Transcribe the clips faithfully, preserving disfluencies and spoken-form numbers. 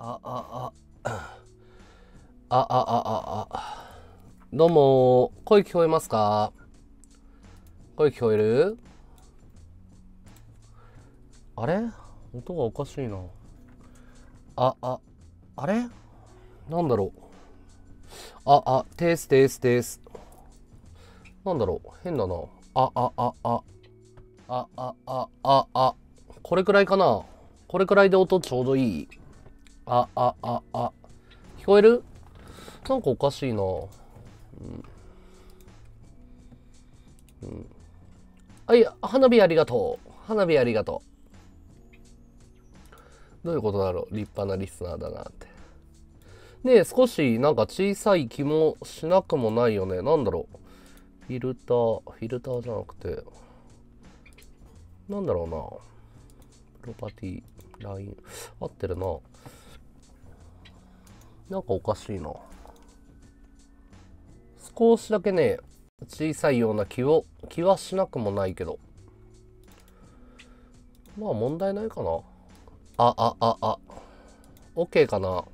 あ、あ、あ、あ、あ、あ、あ、どうも、声聞こえますか？声聞こえる？あれ？音がおかしいな。あ、あ、あれ？なんだろう。あ、あ、テーステーステース。なんだろう。変だな。あ、あ、あ、あ、あ、あ、あ、あ、あ、これくらいかな。これくらいで音ちょうどいい。あ、あ、あ、あ、聞こえる？なんかおかしいな。はい、花火ありがとう。花火ありがとう。どういうことだろう。立派なリスナーだなって。ねえ、少しなんか小さい気もしなくもないよね。なんだろう。フィルター、フィルターじゃなくて、なんだろうな。プロパティ、ライン。合ってるな。なんかおかしいな。少しだけね、小さいような気を、気はしなくもないけど。まあ問題ないかな。あ、あ、あ、あ。OK かな。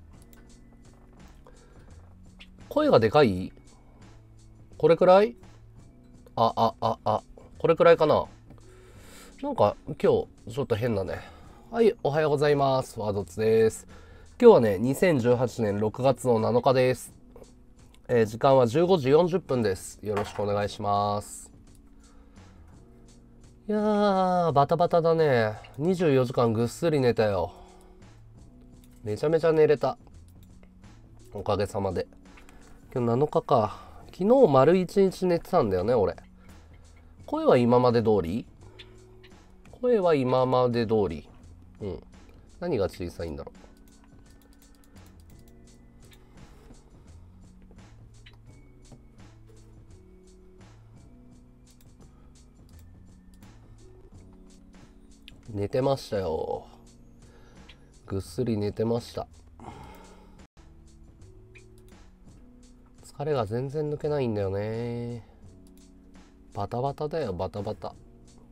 声がでかい？これくらい？あ、あ、あ、あ。これくらいかな。なんか今日ちょっと変だね。はい、おはようございます。ワードツです。今日はね、にせんじゅうはちねんろくがつのなのかです。えー時間はじゅうごじよんじゅっぷんです。よろしくお願いします。いやー、バタバタだね。にじゅうよじかんぐっすり寝たよ。めちゃめちゃ寝れた。おかげさまで。今日なのかか。昨日丸一日寝てたんだよね、俺。声は今まで通り？声は今まで通り。うん。何が小さいんだろう。寝てましたよ。ぐっすり寝てました。疲れが全然抜けないんだよね。バタバタだよ、バタバタ。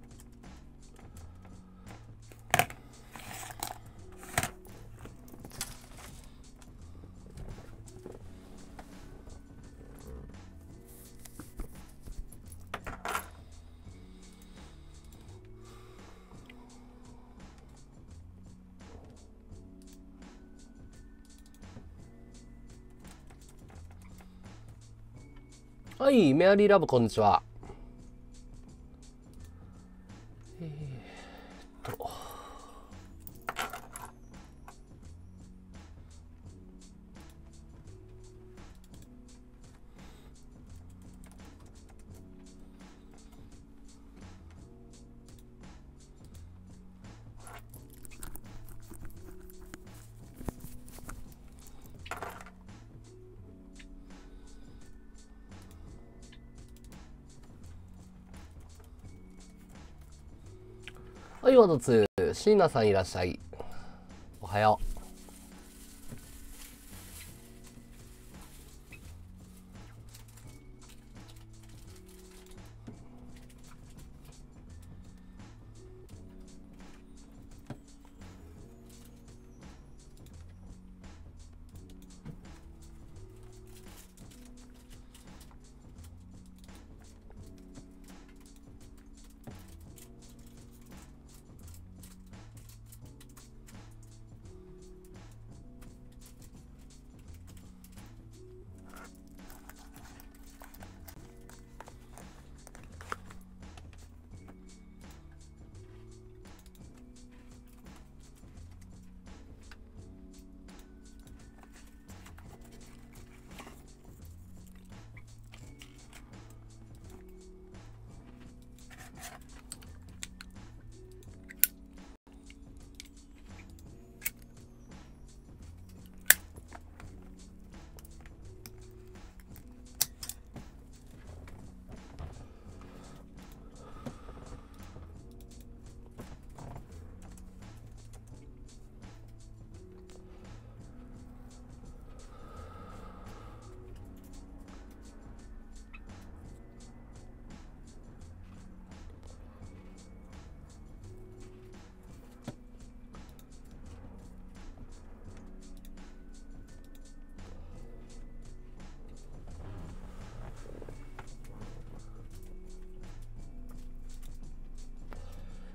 はい、メアリーラブこんにちは。はい、ワードツー、椎名さんいらっしゃい。おはよう。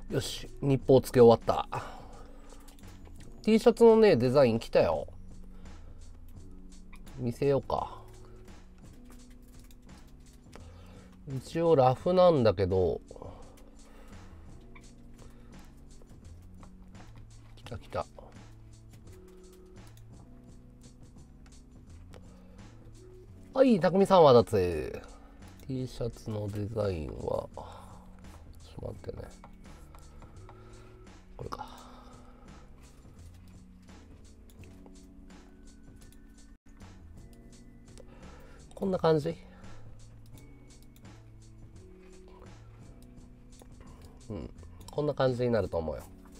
よし、日報つけ終わった。 T シャツのねデザイン来たよ。見せようか。一応ラフなんだけど、来た来た。はい、たくみさんはだつ。T シャツのデザインは、ちょっと待ってね。これか。こんな感じ。うん、こんな感じになると思うよ。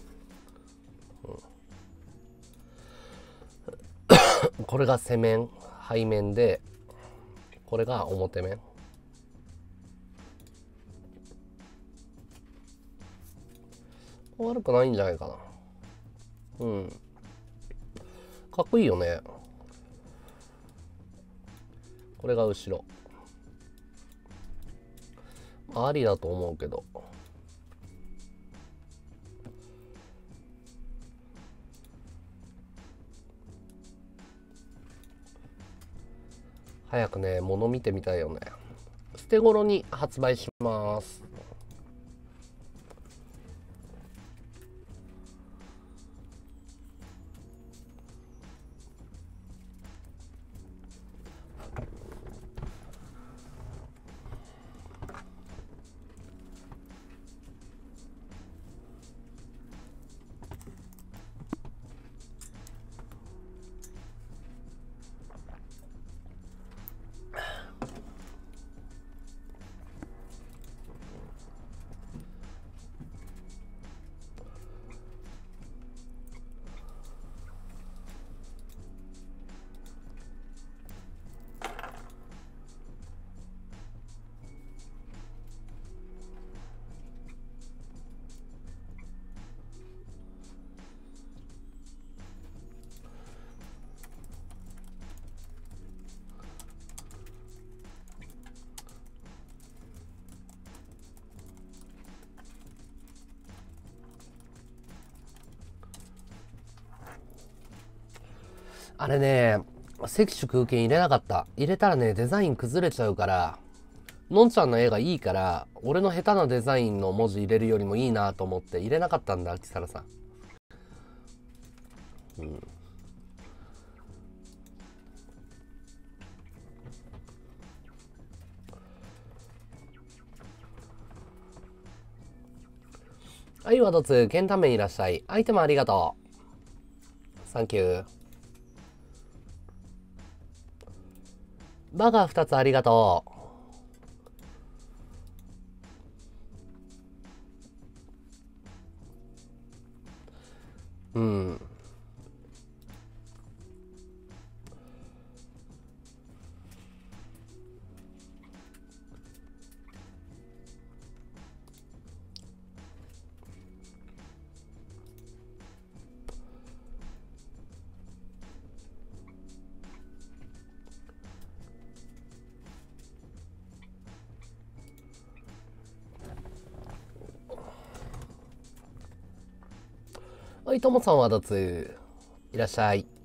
うん、これが背面、背面で、これが表面。悪くないんじゃないかな。うん。かっこいいよね。これが後ろ。ありだと思うけど。早くね、物見てみたいよね。捨て頃に発売します。あれね、赤手空間入れなかった。入れたらね、デザイン崩れちゃうから、のんちゃんの絵がいいから、俺の下手なデザインの文字入れるよりもいいなと思って入れなかったんだ、木更さん。うん。はい、ワドツ、ケンタメンいらっしゃい。アイテムありがとう。サンキュー。バガーふたつありがとう。うん。はい、ともさんはどつ。いらっしゃい。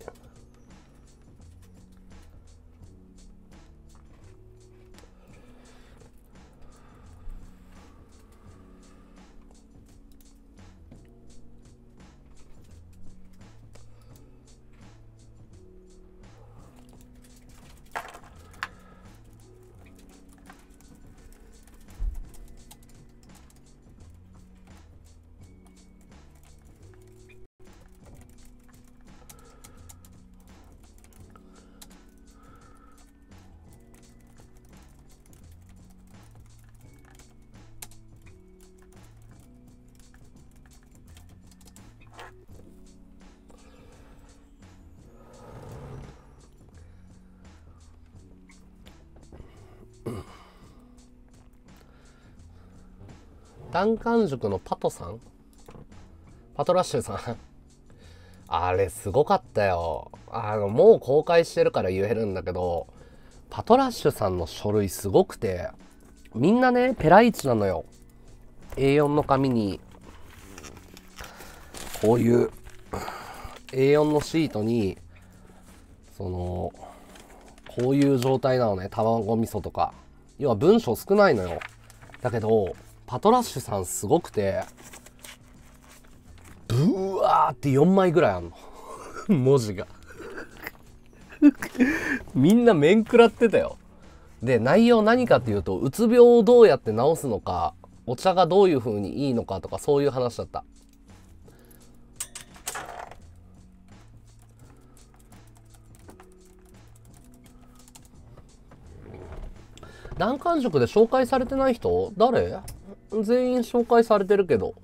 ダンカン塾のパトさん、パトラッシュさんあれすごかったよ。あの、もう公開してるから言えるんだけど、パトラッシュさんの書類すごくて、みんなね、ペライチなのよ。エーよん の紙にこういう エーよん のシートにそのこういう状態なのね。卵味噌とか要は文章少ないのよ。だけどパトラッシュさんすごくてブワーってよんまいぐらいあんの文字がみんな面食らってたよ。で内容何かっていうと、うつ病をどうやって治すのか、お茶がどういう風にいいのかとか、そういう話だった。難関塾で紹介されてない人誰？全員紹介されてるけど。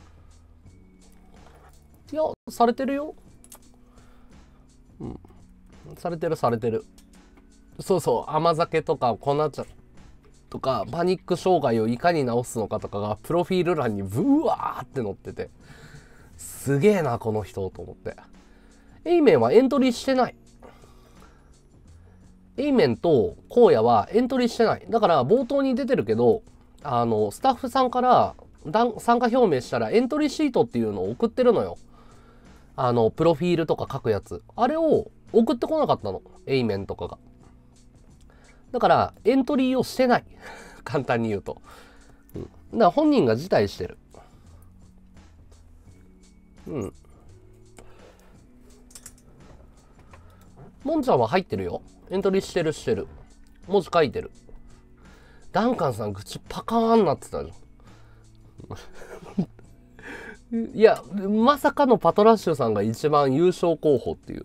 いやされてるよ。うん、されてるされてる。そうそう、甘酒とか粉茶とかパニック障害をいかに治すのかとかがプロフィール欄にブワーって載ってて、すげえなこの人と思って。エイメンはエントリーしてない。エイメンと荒野はエントリーしてない。だから冒頭に出てるけど、あのスタッフさんから参加表明したらエントリーシートっていうのを送ってるのよ。あのプロフィールとか書くやつ、あれを送ってこなかったの、エイメンとかが。だからエントリーをしてない簡単に言うと、うん、だから本人が辞退してる。うんもんちゃんは入ってるよ。エントリーしてるしてる。文字書いてる。ダンカンさん口パカーンなってたじゃんいやまさかのパトラッシュさんが一番優勝候補っていう。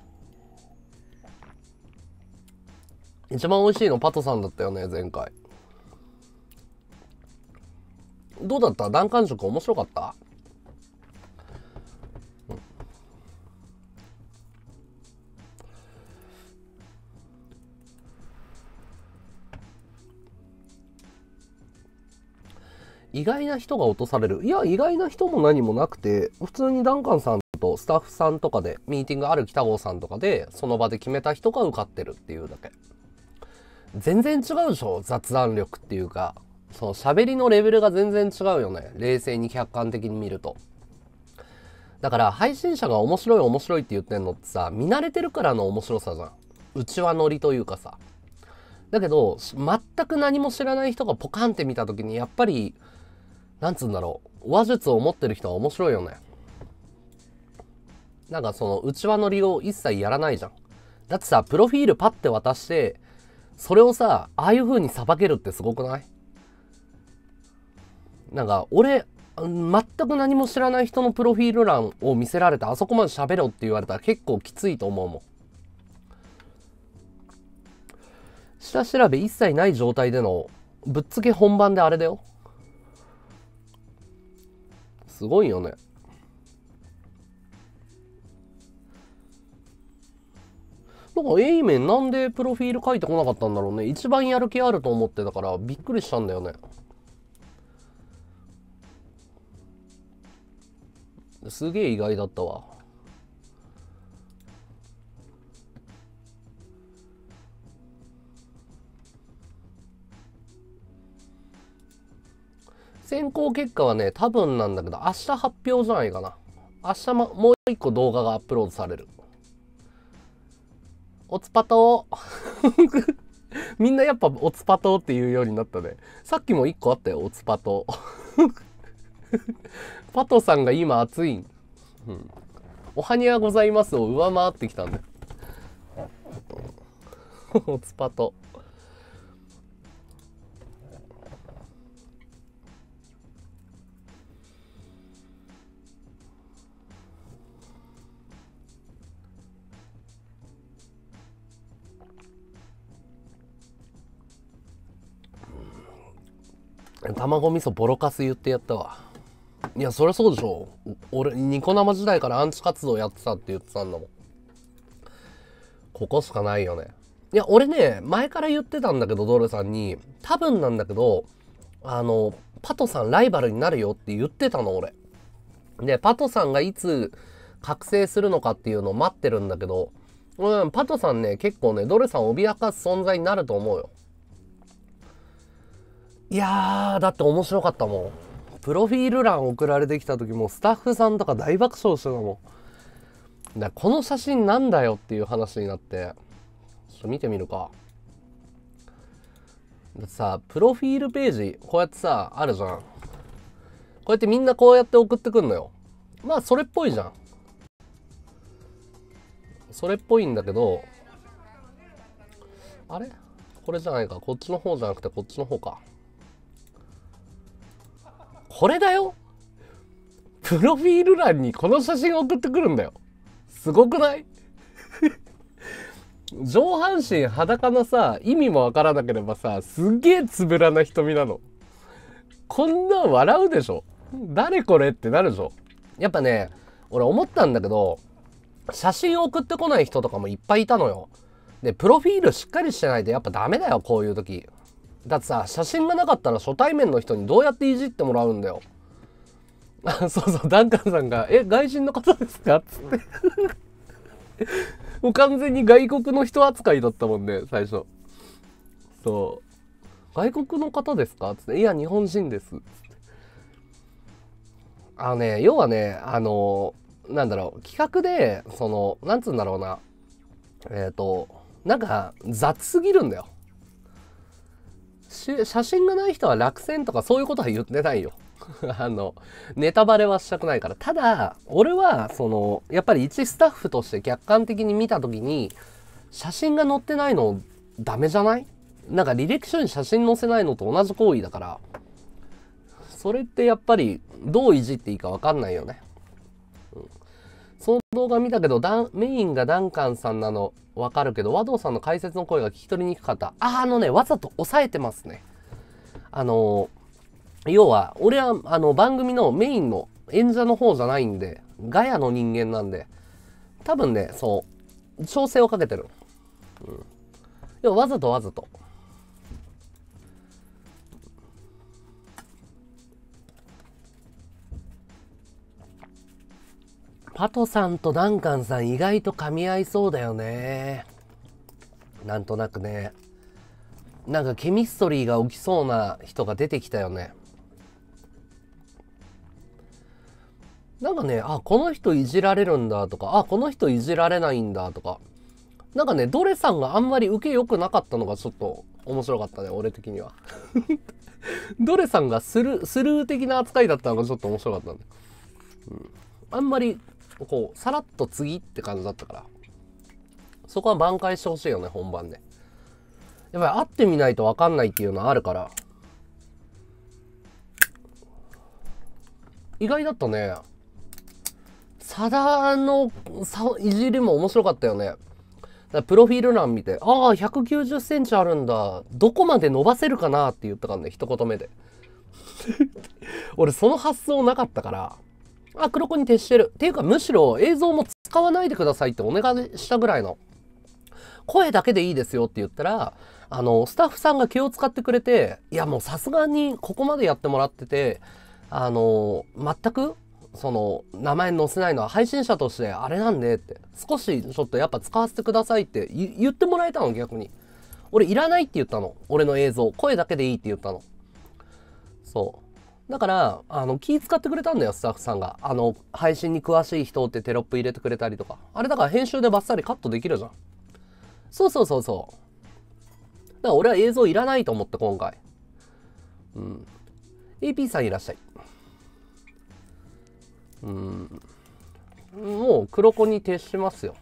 一番美味しいのパトさんだったよね前回。どうだった？難関塾面白かった？うん、意外な人が落とされる。いや意外な人も何もなくて、普通にダンカンさんとスタッフさんとかでミーティングある北郷さんとかでその場で決めた人が受かってるっていうだけ。全然違うでしょ、雑談力っていうか、その喋りのレベルが全然違うよね、冷静に客観的に見ると。だから配信者が面白い面白いって言ってんのってさ、見慣れてるからの面白さじゃん。うちわ乗りというかさ。だけど全く何も知らない人がポカンって見た時に、やっぱりなんつうんだろう、話術を持ってる人は面白いよね。なんかそのうちわ乗りを一切やらないじゃん。だってさ、プロフィールパッて渡してそれをさ、ああいう風にさばけるってすごくない？なんか俺全く何も知らない人のプロフィール欄を見せられて、あそこまで喋ろって言われたら結構きついと思うもん。下調べ一切ない状態でのぶっつけ本番であれだよ。すごいよね。だからエイメンなんでプロフィール書いてこなかったんだろうね。一番やる気あると思ってたからびっくりしたんだよね。すげえ意外だったわ。選考結果はね、多分なんだけど明日発表じゃないかな。明日ももう一個動画がアップロードされる。おつぱとーみんなやっぱおつぱとーって言うようになったね。さっきも一個あったよ、おつぱとーパトさんが今熱いん、うん、おはにゃございますを上回ってきたんだよおつぱと卵味噌ボロカス言ってやったわ。いやそりゃそうでしょ。俺ニコ生時代からアンチ活動やってたって言ってたんだもん。ここしかないよね。いや俺ね前から言ってたんだけど、ドルさんに多分なんだけど、あのパトさんライバルになるよって言ってたの俺で、パトさんがいつ覚醒するのかっていうのを待ってるんだけど、うん、パトさんね結構ねドルさんを脅かす存在になると思うよ。いやーだって面白かったもん。 プロフィール欄送られてきた時もスタッフさんとか大爆笑してたもん。だこの写真なんだよっていう話になって、ちょっと見てみるか。だってさ、プロフィールページこうやってさあるじゃん。こうやってみんなこうやって送ってくんのよ。まあそれっぽいじゃん。それっぽいんだけど、あれこれじゃないか。こっちの方じゃなくてこっちの方か。これだよ。プロフィール欄にこの写真送ってくるんだよ。すごくない上半身裸のさ、意味もわからなければさ、すっげえつぶらな瞳なの。こんなん笑うでしょ。誰これってなるでしょ。やっぱね、俺思ったんだけど、写真送ってこない人とかもいっぱいいたのよ。で、プロフィールしっかりしてないとやっぱダメだよ、こういう時。だってさ、写真がなかったら初対面の人にどうやっていじってもらうんだよ。あ、そうそう、ダンカンさんが、え、外人の方ですかっつって。もう完全に外国の人扱いだったもんね、最初。そう。外国の方ですかつって、いや、日本人です。つって。あのね、要はね、あの、なんだろう、企画で、その、なんつうんだろうな。えっと、なんか、雑すぎるんだよ。写真がない人は落選とかそういうことは言ってないよ。あの、ネタバレはしたくないから。ただ、俺は、その、やっぱり一スタッフとして客観的に見たときに、写真が載ってないのダメじゃない？なんか履歴書に写真載せないのと同じ行為だから、それってやっぱりどういじっていいかわかんないよね。うん、その動画見たけど、ダンメインがダンカンさんなのわかるけど、和道さんの解説の声が聞き取りにくかった。あ、あのね、わざと抑えてますね。あの、要は、俺はあの番組のメインの演者の方じゃないんで、ガヤの人間なんで、多分ね、そう、調整をかけてる。うん。でもわざとわざと。パトさんとダンカンさん意外と噛み合いそうだよね。なんとなくね。なんかケミストリーが起きそうな人が出てきたよね。なんかね、あ、この人いじられるんだとか、あ、この人いじられないんだとか。なんかね、ドレさんがあんまり受け良くなかったのがちょっと面白かったね、俺的には。ドレさんがスルー、スルー的な扱いだったのがちょっと面白かったんで。うん、あんまり、こう、さらっと次って感じだったから。そこは挽回してほしいよね、本番で。やっぱり会ってみないと分かんないっていうのはあるから。意外だったね。サダのいじりも面白かったよね。だプロフィール欄見て、ああ、ひゃくきゅうじゅっセンチあるんだ。どこまで伸ばせるかなって言ったからね、一言目で。俺、その発想なかったから、あ、黒子に徹してる。っていうか、むしろ映像も使わないでくださいってお願いしたぐらいの。声だけでいいですよって言ったら、あの、スタッフさんが気を使ってくれて、いや、もうさすがにここまでやってもらってて、あの、全く、その、名前載せないのは配信者としてあれなんでって、少しちょっとやっぱ使わせてくださいって言ってもらえたの、逆に。俺いらないって言ったの。俺の映像。声だけでいいって言ったの。そう。だから、あの、気使ってくれたんだよ、スタッフさんが。あの、配信に詳しい人ってテロップ入れてくれたりとか。あれだから編集でバッサリカットできるじゃん。そうそうそうそう。だから俺は映像いらないと思って、今回。うん。エーピー さんいらっしゃい。うん。もう黒子に徹しますよ。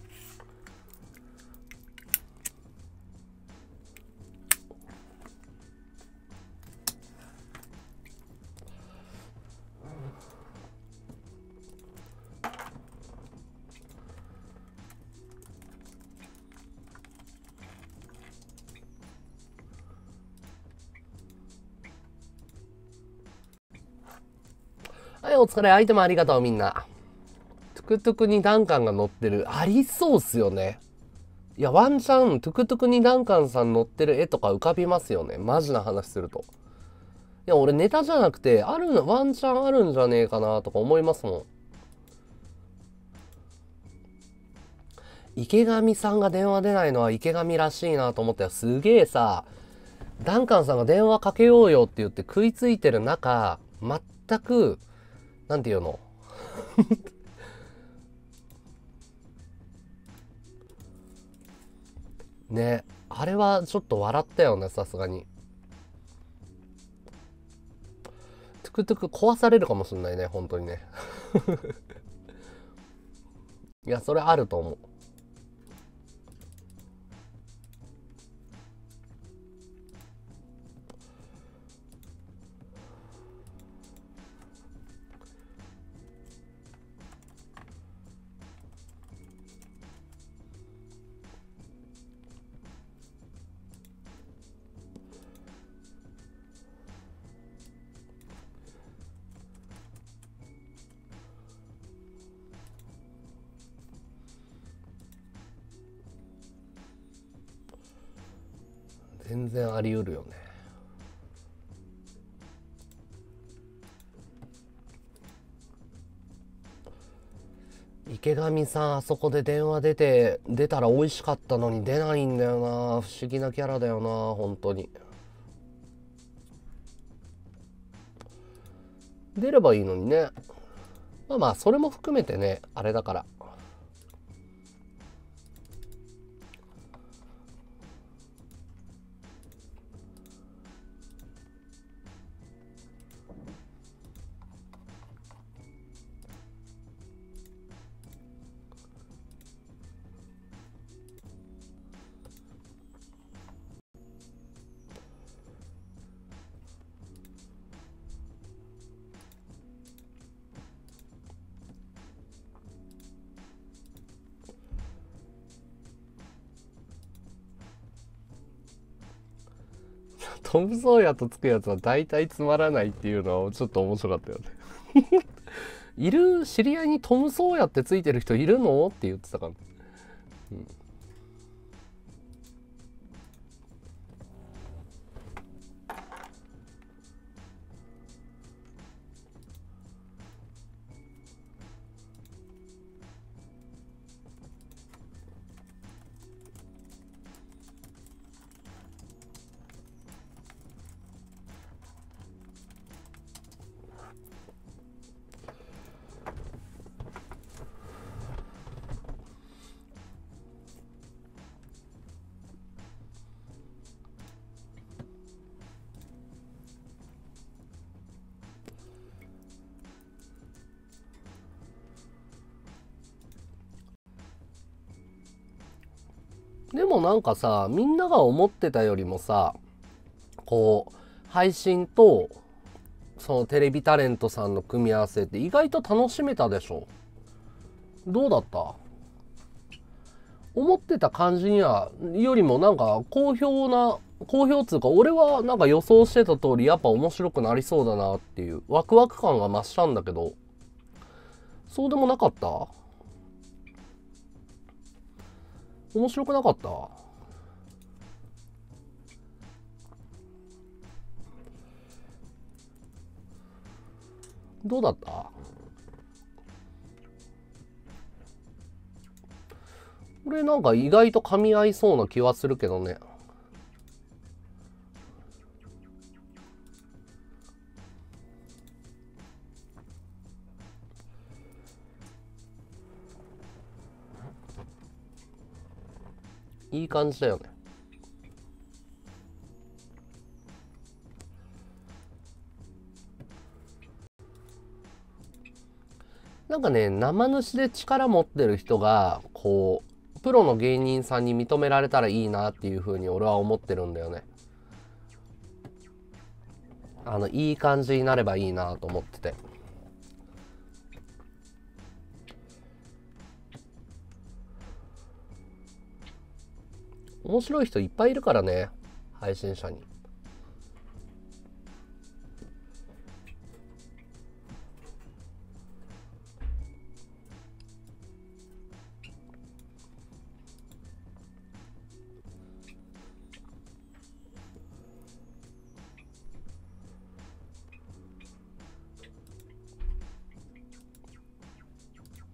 はい、お疲れ。アイテムありがとう、みんな。トゥクトゥクにダンカンが乗ってる。ありそうっすよね。いや、ワンチャン、トゥクトゥクにダンカンさん乗ってる絵とか浮かびますよね。マジな話すると。いや、俺ネタじゃなくて、あるの、ワンチャンあるんじゃねえかなとか思いますもん。池上さんが電話出ないのは池上らしいなと思ったよ。すげえさ、ダンカンさんが電話かけようよって言って食いついてる中、 全くなんていうのね、あれはちょっと笑ったよね、さすがに。トゥクトゥク壊されるかもしれないね、本当にね。いや、それあると思う。全然あり得るよね。池上さん、あそこで電話出て出たら美味しかったのに出ないんだよな。不思議なキャラだよな、本当に。出ればいいのにね。まあまあ、それも含めてね、あれだから。トム・ソーヤとつくやつは大体つまらないっていうのはちょっと面白かったよね。いる知り合いにトム・ソーヤってついてる人いるのって言ってたから、うん、でもなんかさ、みんなが思ってたよりもさ、こう配信とそのテレビタレントさんの組み合わせって意外と楽しめたでしょ。どうだった？思ってた感じにはよりもなんか好評な好評っつうか、俺はなんか予想してた通りやっぱ面白くなりそうだなっていうワクワク感が増したんだけど、そうでもなかった？面白くなかった？どうだった？俺なんか意外と噛み合いそうな気はするけどね。いい感じだよね。なんかね、生主で力持ってる人がこうプロの芸人さんに認められたらいいなっていう風に俺は思ってるんだよね。あのいい感じになればいいなと思ってて。面白い人いっぱいいるからね、配信者に。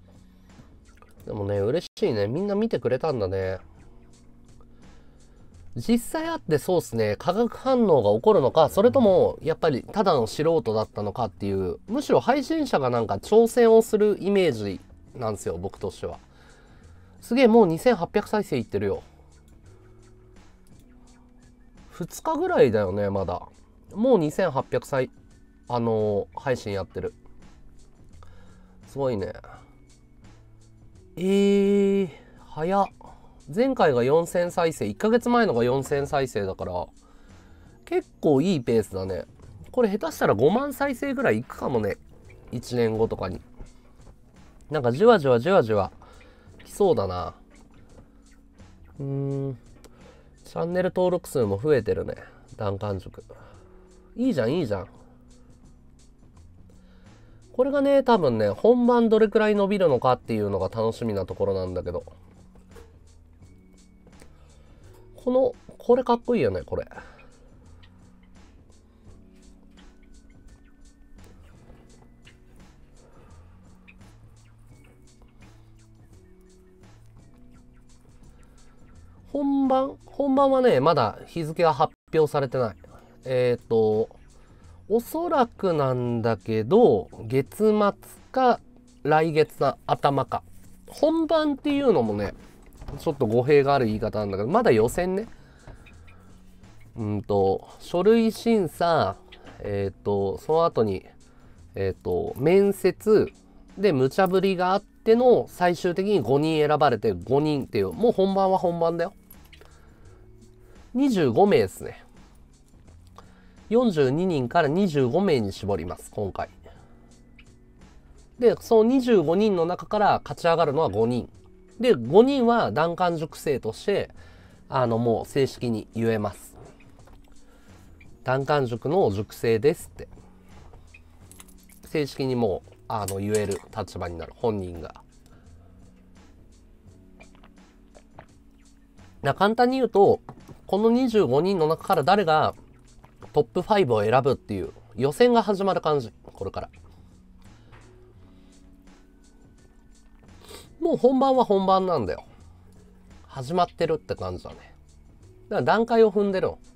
でもね、嬉しいね。みんな見てくれたんだね。 実際あってそうですね、化学反応が起こるのか、それともやっぱりただの素人だったのかっていう、むしろ配信者がなんか挑戦をするイメージなんですよ、僕としては。すげえ、もうにせんはっぴゃく再生いってるよ。ふつかぐらいだよね、まだ。もうにせんはっぴゃく再、あのー、配信やってる。すごいね。えー、早っ。前回がよんせん再生、いっかげつまえのがよんせん再生だから、結構いいペースだね。これ下手したらごまん再生ぐらいいくかもね。いちねんごとかに。なんかじわじわじわじわ来そうだな。うーん。チャンネル登録数も増えてるね。弾丸塾。いいじゃん、いいじゃん。これがね、多分ね、本番どれくらい伸びるのかっていうのが楽しみなところなんだけど。この、これかっこいいよね、これ。本番本番はね、まだ日付が発表されてない。えっと、おそらくなんだけど、月末か来月の頭か。本番っていうのもね、ちょっと語弊がある言い方なんだけど、まだ予選ね。うんと、書類審査、えっと、その後に、えっと、面接で無茶ぶりがあっての最終的にごにん選ばれてごにんっていう、もう本番は本番だよ。にじゅうごめいですね。よんじゅうににんからにじゅうごめいに絞ります、今回。で、そのにじゅうごにんの中から勝ち上がるのはごにん。で、ごにんは弾丸塾生として、あの、もう正式に言えます。弾丸塾の塾生ですって。正式にもう、あの、言える立場になる、本人が。な簡単に言うと、このにじゅうごにんの中から誰がトップファイブを選ぶっていう予選が始まる感じ、これから。もう本番は本番なんだよ。始まってるって感じだね。だから段階を踏んでるの。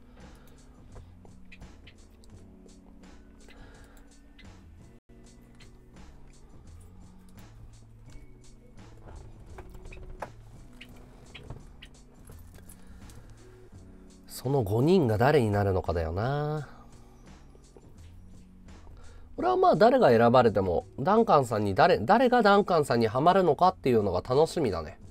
そのごにんが誰になるのかだよな。これはまあ誰が選ばれてもダンカンさんに誰誰がダンカンさんにはまるのかっていうのが楽しみだね。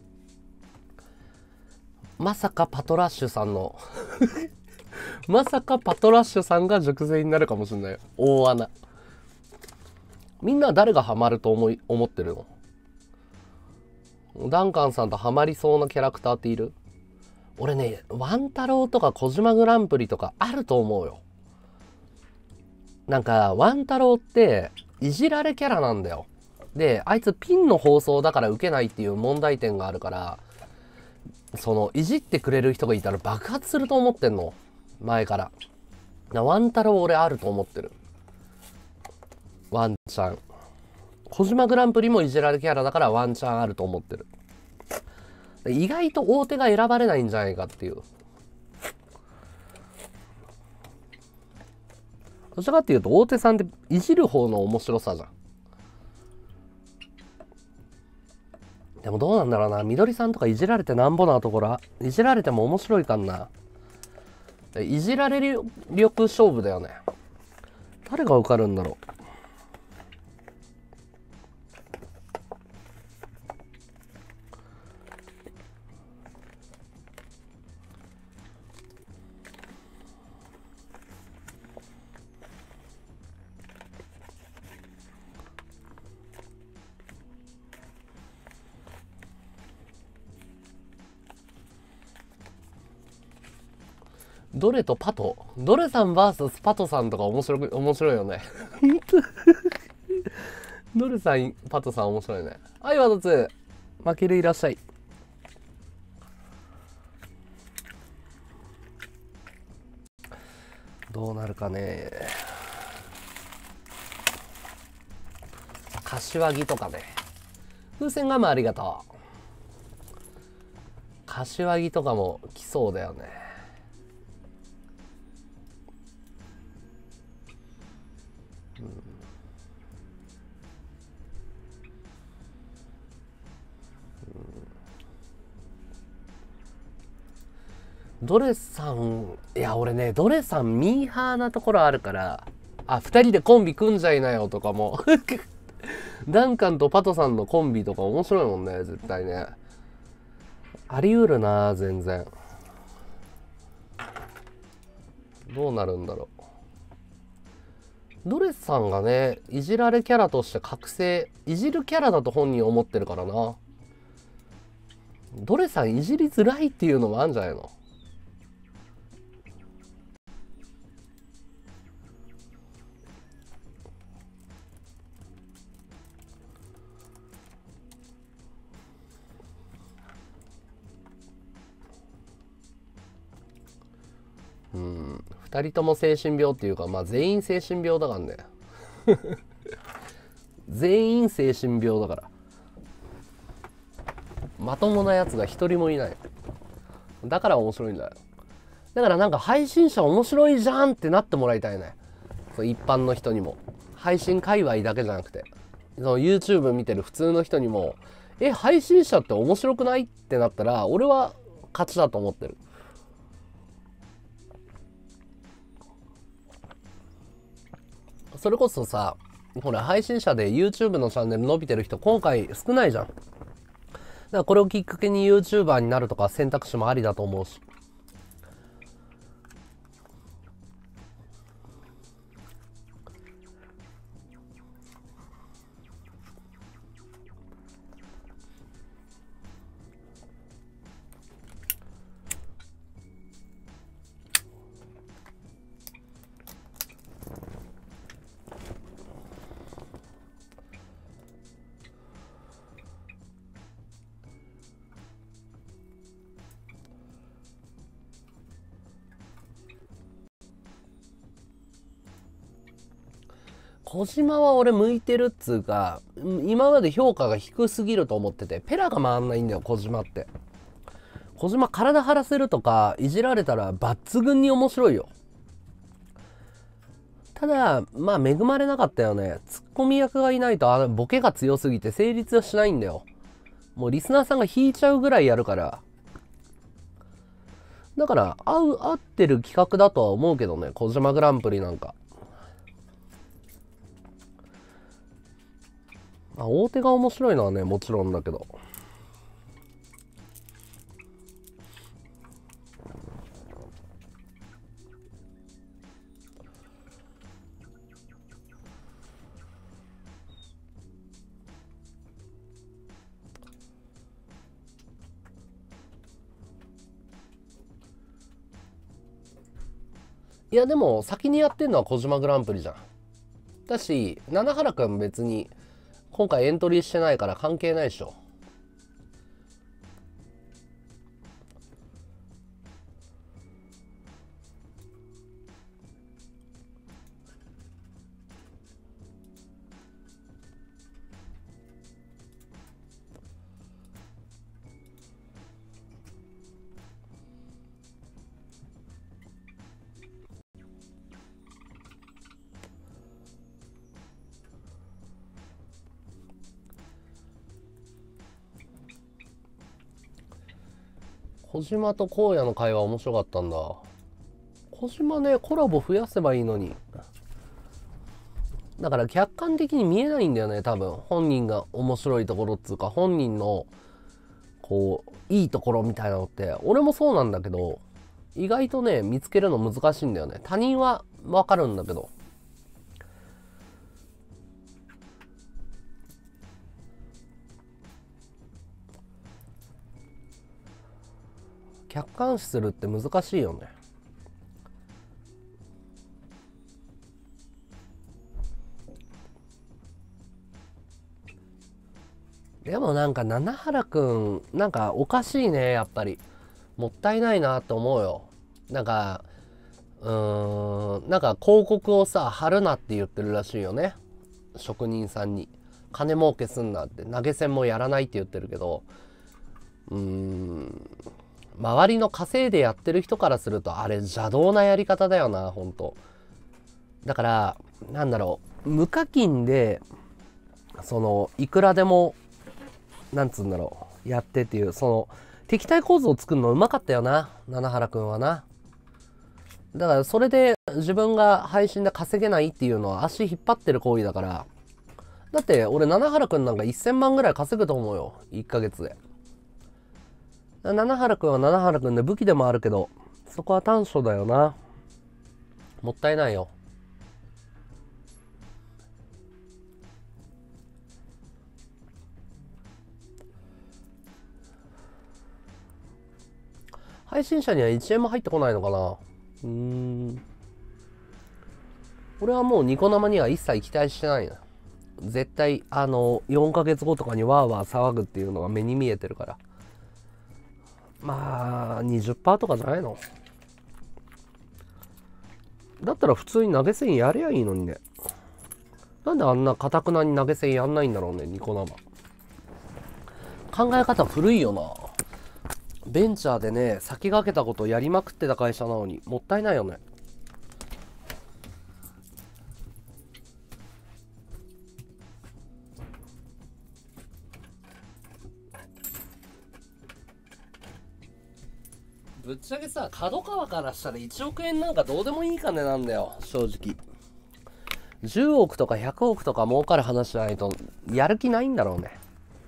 まさかパトラッシュさんのまさかパトラッシュさんが塾生になるかもしれない。大穴。みんな誰がハマると思い思ってるの？ダンカンさんとハマりそうなキャラクターっている？俺ね、ワン太郎とか小島グランプリとかあると思うよ。なんかワン太郎っていじられキャラなんだよ。で、あいつピンの放送だから受けないっていう問題点があるから、そのいじってくれる人がいたら爆発すると思ってんの、前から。ワン太郎俺あると思ってる。ワンチャン。小島グランプリもいじられキャラだからワンチャンあると思ってる。意外と大手が選ばれないんじゃないかっていう。どちらかっていうと大手さんっていじる方の面白さじゃん。でもどうなんだろうな、みどりさんとかいじられてなんぼなところ、いじられても面白いかんな。いじられ力勝負だよね。誰が受かるんだろう。ドレとパト、ドレさん ブイエス パトさんとか面白い面白いよね。ドレさんパトさん面白いね。はい、ワトツー負けるいらっしゃい。どうなるかね。柏木とかね。風船ガムありがとう。 柏木とかも来そうだよね。うん、ドレさん、いや俺ねドレさんミーハーなところあるから、あ、二人でコンビ組んじゃいなよとかもダンカンとパトさんのコンビとか面白いもんね、絶対ね。あり得るな、全然。どうなるんだろう。ドレスさんがね、いじられキャラとして覚醒、いじるキャラだと本人思ってるからな。ドレさんいじりづらいっていうのもあるんじゃないの。うん、ふたりとも精神病っていうか、まあ全員精神病だからね全員精神病だから、まともなやつが一人もいない。だから面白いんだよ。だからなんか配信者面白いじゃんってなってもらいたいね。そう、一般の人にも、配信界隈だけじゃなくて、その YouTube 見てる普通の人にも、え、配信者って面白くないってなったら俺は勝ちだと思ってる。それこそさ、ほら配信者で YouTube のチャンネル伸びてる人今回少ないじゃん。だからこれをきっかけに YouTuber になるとか選択肢もありだと思うし。小島は俺向いてるっつうか、今まで評価が低すぎると思ってて、ペラが回んないんだよ小島って。小島体張らせるとかいじられたら抜群に面白いよ。ただまあ恵まれなかったよね。ツッコミ役がいないとあのボケが強すぎて成立はしないんだよ。もうリスナーさんが引いちゃうぐらいやるから。だから合う合ってる企画だとは思うけどね、小島グランプリなんか。あ、大手が面白いのはねもちろんだけど、いやでも先にやってんのは小島グランプリじゃん。だし七原くん別に今回エントリーしてないから関係ないでしょ。小島と荒野の会話面白かったんだ。小島ね、コラボ増やせばいいのに。だから客観的に見えないんだよね多分。本人が面白いところっつうか、本人のこういいところみたいなのって、俺もそうなんだけど意外とね見つけるの難しいんだよね。他人は分かるんだけど。客観視するって難しいよね。でもなんか七原くんなんかおかしいね、やっぱりもったいないなって思うよ。なんかうーんなんか広告をさ貼るなって言ってるらしいよね、職人さんに。金儲けすんなって、投げ銭もやらないって言ってるけど、うーん周りの稼いでやってる人からするとあれ邪道なやり方だよな、ほんと。だからなんだろう、無課金でそのいくらでもなんつうんだろうやってっていう、その敵対構図を作るのうまかったよな、七原くんはな。だからそれで自分が配信で稼げないっていうのは足引っ張ってる行為だから。だって俺七原くんなんかせんまんぐらい稼ぐと思うよ、いっかげつで。七原くんは七原くんで武器でもあるけど、そこは短所だよな。もったいないよ。配信者にはいちえんも入ってこないのかな。うーん。俺はもうニコ生には一切期待してないな。絶対あのよんかげつごとかにワーワー騒ぐっていうのが目に見えてるから。まあ にじゅっパーセント とかじゃないの。だったら普通に投げ銭やりゃいいのにね。なんであんなかたくなに投げ銭やんないんだろうね、ニコ生。考え方古いよな。ベンチャーでね、先駆けたことをやりまくってた会社なのにもったいないよね。ぶっちゃけさ、角川からしたらいちおくえんなんかどうでもいい金なんだよ、正直。じゅうおくとかひゃくおくとか儲かる話じゃないとやる気ないんだろうね。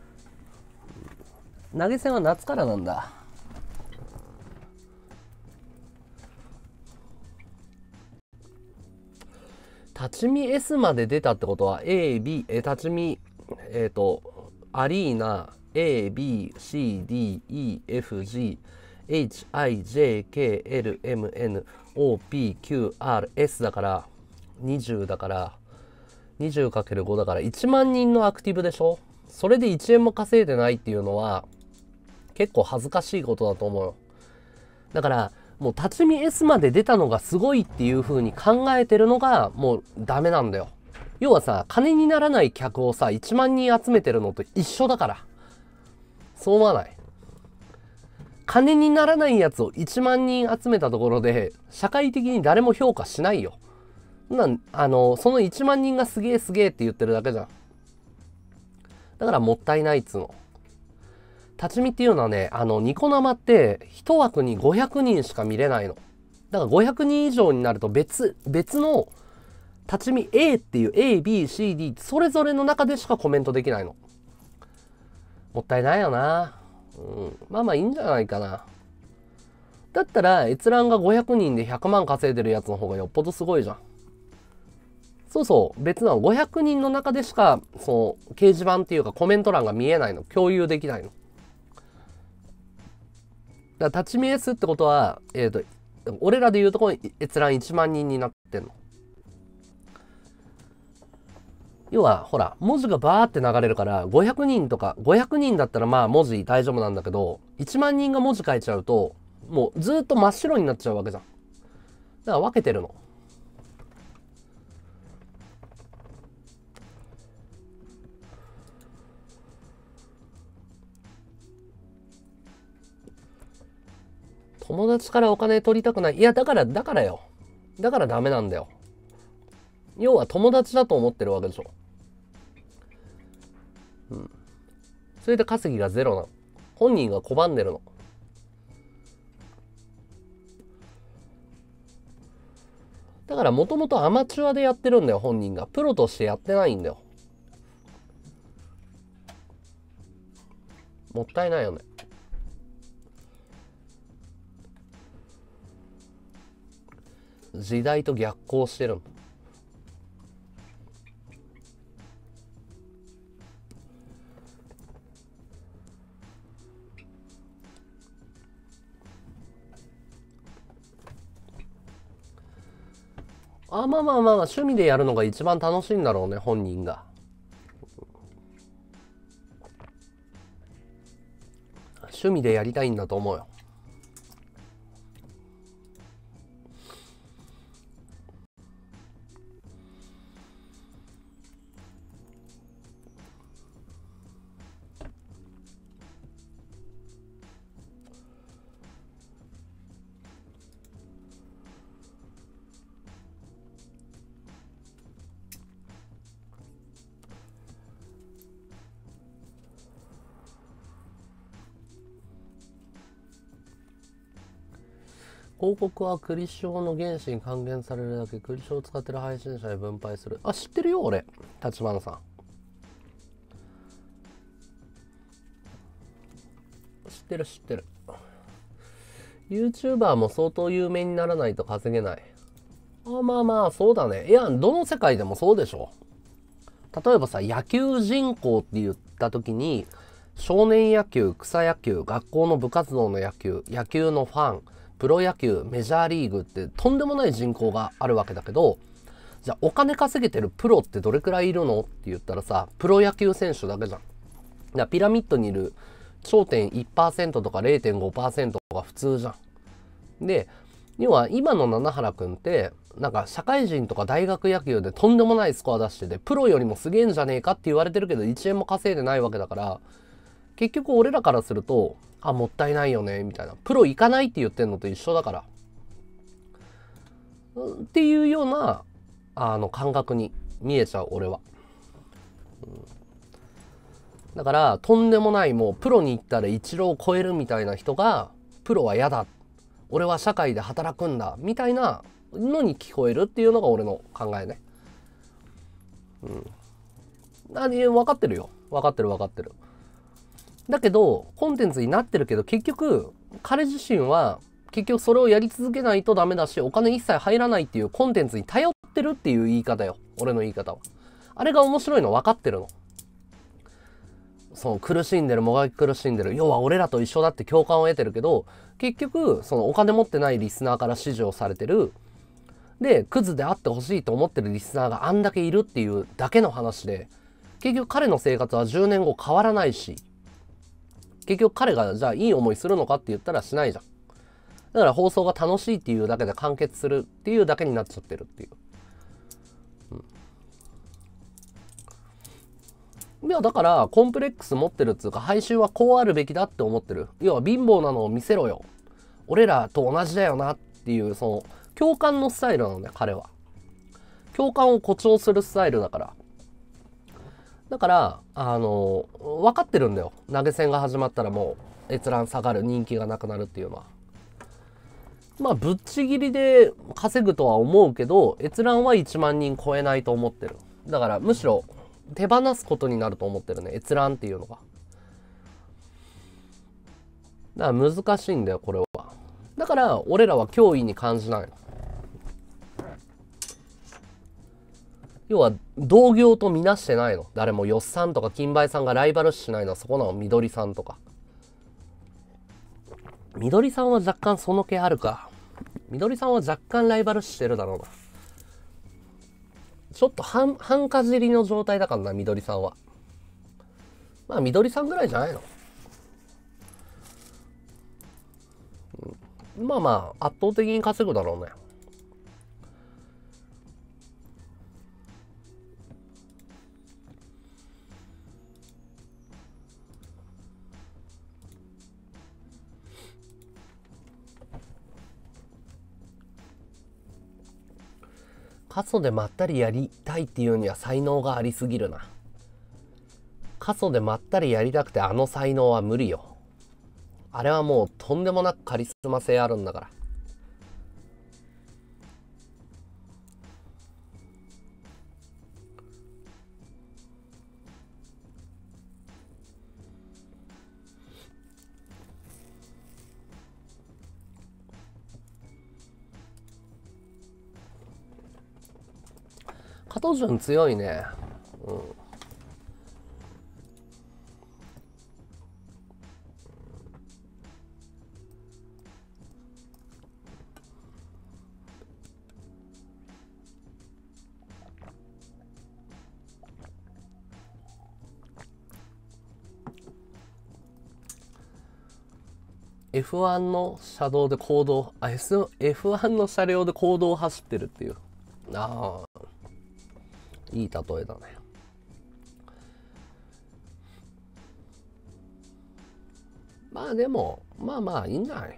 投げ銭は夏からなんだ。立ち見 S まで出たってことは A、B、え、立ち見、えっと、アリーナ、A、B、C、D、E、F、G、H、I、J、K、L、M、N、O、P、Q、R、S だから、にじゅうだから、にじゅうかけるご だからいちまん人のアクティブでしょ。それでいちえんも稼いでないっていうのは、結構恥ずかしいことだと思うよ。だから、もう立ち見 S まで出たのがすごいっていう風に考えてるのがもうダメなんだよ。要はさ、金にならない客をさ、いちまん人集めてるのと一緒だから。そう思わない？金にならないやつをいちまん人集めたところで、社会的に誰も評価しないよ。なんあの、そのいちまん人がすげえすげえって言ってるだけじゃん。だからもったいないっつうの。立ち見っていうのはね、あの、ニコ生って一枠にごひゃくにんしか見れないの。だからごひゃくにん以上になると別、別の立ち見 A っていう A、B、C、D それぞれの中でしかコメントできないの。もったいないよな。うん。まあまあいいんじゃないかな。だったら閲覧がごひゃくにんでひゃくまん稼いでるやつの方がよっぽどすごいじゃん。そうそう。別なの。ごひゃくにんの中でしか、その、掲示板っていうかコメント欄が見えないの。共有できないの。だから立ち見 S ってことは、えっと、俺らで言うとこの閲覧いちまん人になってんの。要は、ほら、文字がバーって流れるから、ごひゃくにんとか、ごひゃくにんだったらまあ文字大丈夫なんだけど、いちまん人が文字書いちゃうと、もうずっと真っ白になっちゃうわけじゃん。だから分けてるの。友達からお金取りたくない。いや、だから、だからよ。だからダメなんだよ。要は友達だと思ってるわけでしょ。うん。それで稼ぎがゼロなの。本人が拒んでるの。だからもともとアマチュアでやってるんだよ、本人が。プロとしてやってないんだよ。もったいないよね。時代と逆行してる。あ、まあまあまあ、趣味でやるのが一番楽しいんだろうね、本人が。趣味でやりたいんだと思うよ。 広告はクリショの原資に還元されるだけ、クリショを使ってる配信者に分配する。あ、知ってるよ俺、立花さん。知ってる知ってる。YouTuber も相当有名にならないと稼げない。あ、まあまあそうだね。いや、どの世界でもそうでしょ。例えばさ、野球人口って言った時に、少年野球、草野球、学校の部活動の野球、野球のファン、プロ野球、メジャーリーグってとんでもない人口があるわけだけど、じゃあお金稼げてるプロってどれくらいいるのって言ったらさ、プロ野球選手だけじゃん。だからピラミッドにいる頂点 いちパーセント とか れいてんごパーセント が普通じゃん。で、要は今の七原くんって、なんか社会人とか大学野球でとんでもないスコア出してて、プロよりもすげえんじゃねえかって言われてるけど、いちえんも稼いでないわけだから、結局俺らからすると、あ、もったいないよね、みたいな。プロ行かないって言ってんのと一緒だから。っていうような、あの、感覚に見えちゃう、俺は。うん、だから、とんでもない、もう、プロに行ったら一浪を超えるみたいな人が、プロは嫌だ。俺は社会で働くんだ。みたいなのに聞こえるっていうのが俺の考えね。うん。何、分かってるよ。分かってる分かってる。だけど、コンテンツになってるけど、結局、彼自身は、結局それをやり続けないとダメだし、お金一切入らないっていうコンテンツに頼ってるっていう言い方よ。俺の言い方は。あれが面白いの分かってるの。その苦しんでる、もがき苦しんでる。要は俺らと一緒だって共感を得てるけど、結局、そのお金持ってないリスナーから支持をされてる。で、クズであってほしいと思ってるリスナーがあんだけいるっていうだけの話で、結局彼の生活はじゅうねんご変わらないし、結局彼がじゃあいい思いするのかって言ったらしないじゃん。だから放送が楽しいっていうだけで完結するっていうだけになっちゃってるっていう。うん、いやだからコンプレックス持ってるっつうか、配信はこうあるべきだって思ってる。要は貧乏なのを見せろよ。俺らと同じだよなっていう、その共感のスタイルなのね、彼は。共感を誇張するスタイルだから。だから、あの、分かってるんだよ。投げ銭が始まったらもう閲覧下がる、人気がなくなるっていうのは。まあ、ぶっちぎりで稼ぐとは思うけど、閲覧はいちまんにん超えないと思ってる。だから、むしろ手放すことになると思ってるね。閲覧っていうのが。だから難しいんだよ、これは。だから、俺らは脅威に感じない。要は同業とみなしてないの。誰もよっさんとか金梅さんがライバル視しないのはそこなの。みどりさんとか。みどりさんは若干その気あるか。みどりさんは若干ライバル視してるだろうな。ちょっと半半かじりの状態だからな、みどりさんは。まあみどりさんぐらいじゃないの。うん、まあまあ圧倒的に稼ぐだろうね。過疎でまったりやりたいっていうには才能がありすぎるな。過疎でまったりやりたくてあの才能は無理よ。あれはもうとんでもなくカリスマ性あるんだから。加藤潤強いね。うん。エフワン の車道で公道、あ、エフワン の車両で公道を走ってるっていう。ああ、いい例えだね。まあでも、まあまあいいんじゃない？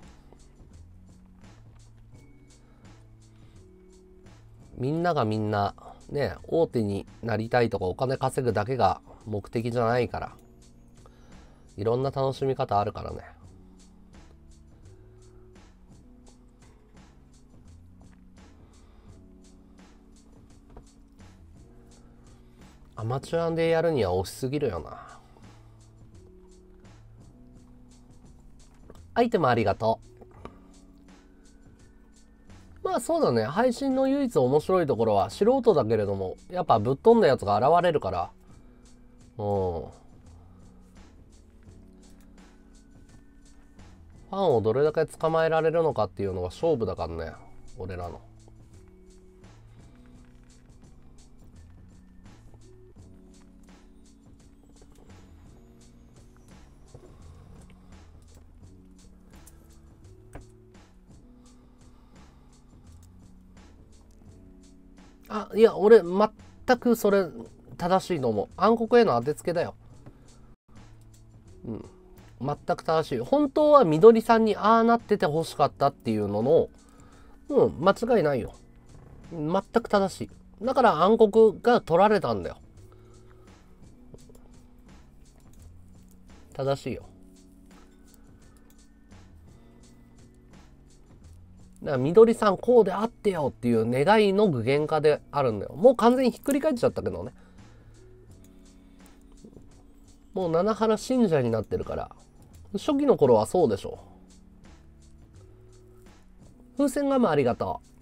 みんながみんな、ね、大手になりたいとかお金稼ぐだけが目的じゃないから。いろんな楽しみ方あるからね。 マチュアでやるには惜しすぎるよな。アイテムありがとう。まあそうだね、配信の唯一面白いところは素人だけれどもやっぱぶっ飛んだやつが現れるから、うん、ファンをどれだけ捕まえられるのかっていうのが勝負だからね、俺らの。あ、いや、俺、全くそれ、正しいと思う。暗黒への当てつけだよ。うん。全く正しい。本当はみどりさんにああなってて欲しかったっていうのの、うん、間違いないよ。全く正しい。だから暗黒が取られたんだよ。正しいよ。だからみどりさんこうであってよっていう願いの具現化であるんだよ。もう完全にひっくり返っちゃったけどね。もう七原信者になってるから。初期の頃はそうでしょう。風船ガムありがとう。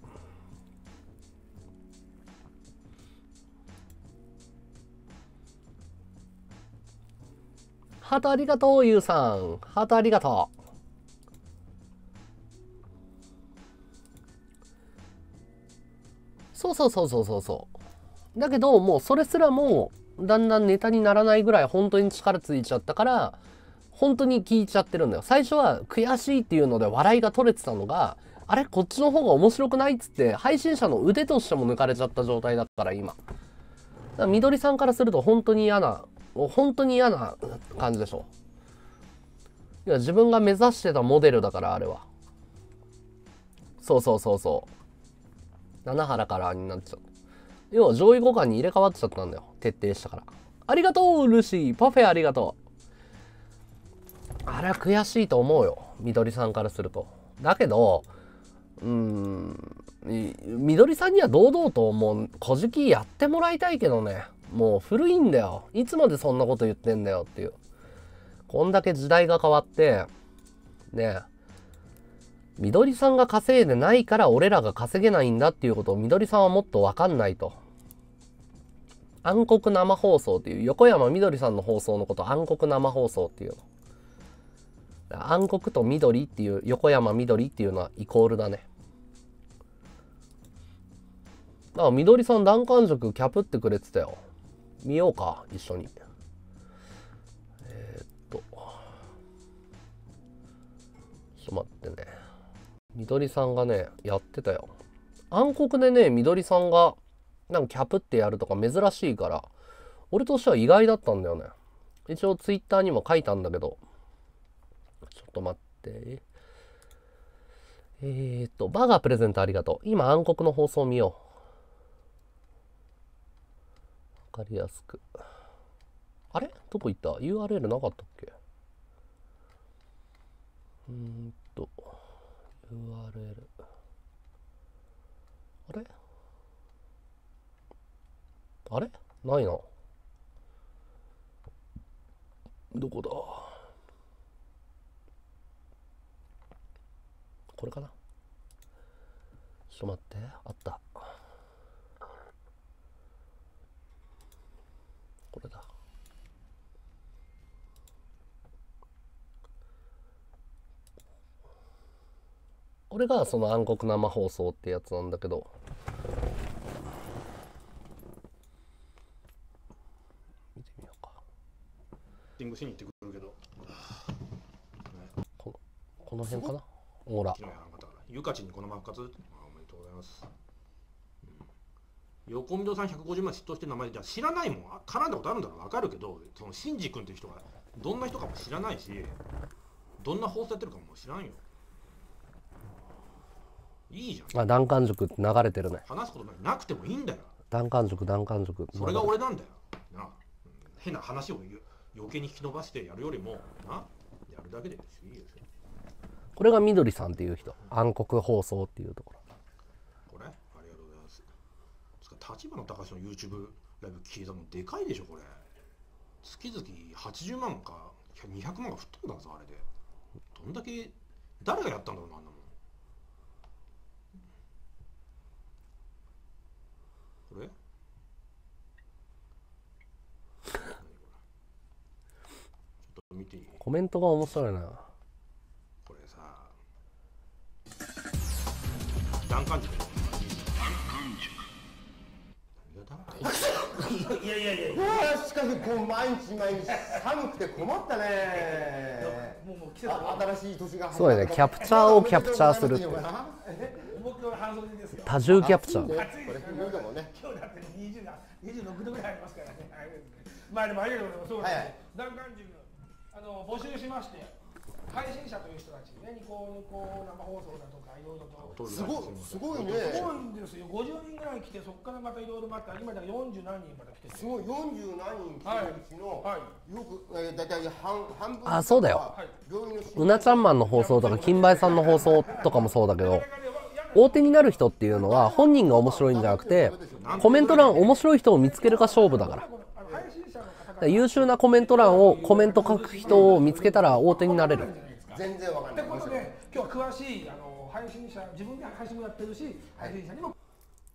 ハートありがとう、ゆうさん。ハートありがとう。そうそうそうそうそうそう。だけど、もうそれすらも、だんだんネタにならないぐらい本当に力ついちゃったから、本当に聞いちゃってるんだよ。最初は悔しいっていうので笑いが取れてたのが、あれこっちの方が面白くないっつって、配信者の腕としても抜かれちゃった状態だから、今。だからみどりさんからすると本当に嫌な、本当に嫌な感じでしょ。いや、自分が目指してたモデルだから、あれは。そうそうそうそう。七原からになっちゃう。要は上位互換に入れ替わっちゃったんだよ。徹底したから。ありがとう、ルシー。パフェありがとう。あれは悔しいと思うよ。みどりさんからすると。だけど、うーん、みどりさんには堂々ともう、小じきやってもらいたいけどね。もう古いんだよ。いつまでそんなこと言ってんだよっていう。こんだけ時代が変わって、ね、みどりさんが稼いでないから俺らが稼げないんだっていうことをみどりさんはもっと分かんないと。暗黒生放送っていう横山みどりさんの放送のこと暗黒生放送っていうの。暗黒とみどりっていう横山みどりっていうのはイコールだね。だからみどりさん弾丸塾キャプってくれてたよ。見ようか一緒に。えー、っとちょっと待ってね。みどりさんがねやってたよ。暗黒でねみどりさんがなんかキャプってやるとか珍しいから俺としては意外だったんだよね。一応ツイッターにも書いたんだけど、ちょっと待ってえー、っとバーガープレゼントありがとう。今暗黒の放送見よう。わかりやすく。あれどこ行った？ ユーアールエル なかったっけ？うーんと ユーアールエル あれあれないな。どこだ？これかな。ちょっと待って。あった。これだ。これがその暗黒生放送ってやつなんだけど。見てみようか。 リングしに行ってくるけど。 この、この辺かな。ほら。 ゆかちにこのまま復活。おめでとうございます。横溝さんひゃくごじゅうまん嫉妬して名前でじゃ知らないもん。絡んだことあるんだろう分かるけど、そのシンジ君っていう人がどんな人かも知らないし、どんな放送やってるかも知らんよ。いいじゃん。 あ、弾丸塾って流れてるね。 話すことないなくてもいいんだよ。 弾丸塾弾丸塾。 それが俺なんだよ。な、変な話を余計に引き伸ばしてやるよりもな、やるだけでいいですよ。 これがみどりさんっていう人。暗黒放送っていうところ。 これありがとうございます。立花隆の YouTube ライブ消えたのでかいでしょこれ。月々はちじゅうまんかにひゃくまんが吹っ飛んだぞあれで。どんだけ誰がやったんだろうなあんなもん。これちょっと見ていい？ コメントが面白いな。 これさ、段階塾。 いやいやいやいや、しかしこう毎日毎日寒くて困ったね。もうもう季節あ新しい年がそうやね、キャプチャーをキャプチャーするって僕は半袖ですよ。 多重キャプチャー。 これ冬だもんね。 今日だってにじゅうだにじゅうろくどぐらいありますからね。まあでもありがとうございます。そうですね。段階塾あの募集しまして、配信者という人たちね、ニコニコ生放送だとかいろいろとすごいすごいね。 すごいんですよ。ごじゅうにんぐらい来て、そこからまたいろいろまた今だからよんじゅう何人また来てて。 すごいよんじゅう何人来てるうちの、 はいよくえーだいたい半半分。 あ、そうだよ。 病院のうなちゃんマンの放送とか金梅さんの放送とかもそうだけど、大手になる人っていうのは本人が面白いんじゃなくて、コメント欄面白い人を見つけるか勝負だから。だから優秀なコメント欄をコメント書く人を見つけたら大手になれる。 全然わかんない。 ということで今日は詳しいあの配信者、自分で配信もやってるし、配信者にも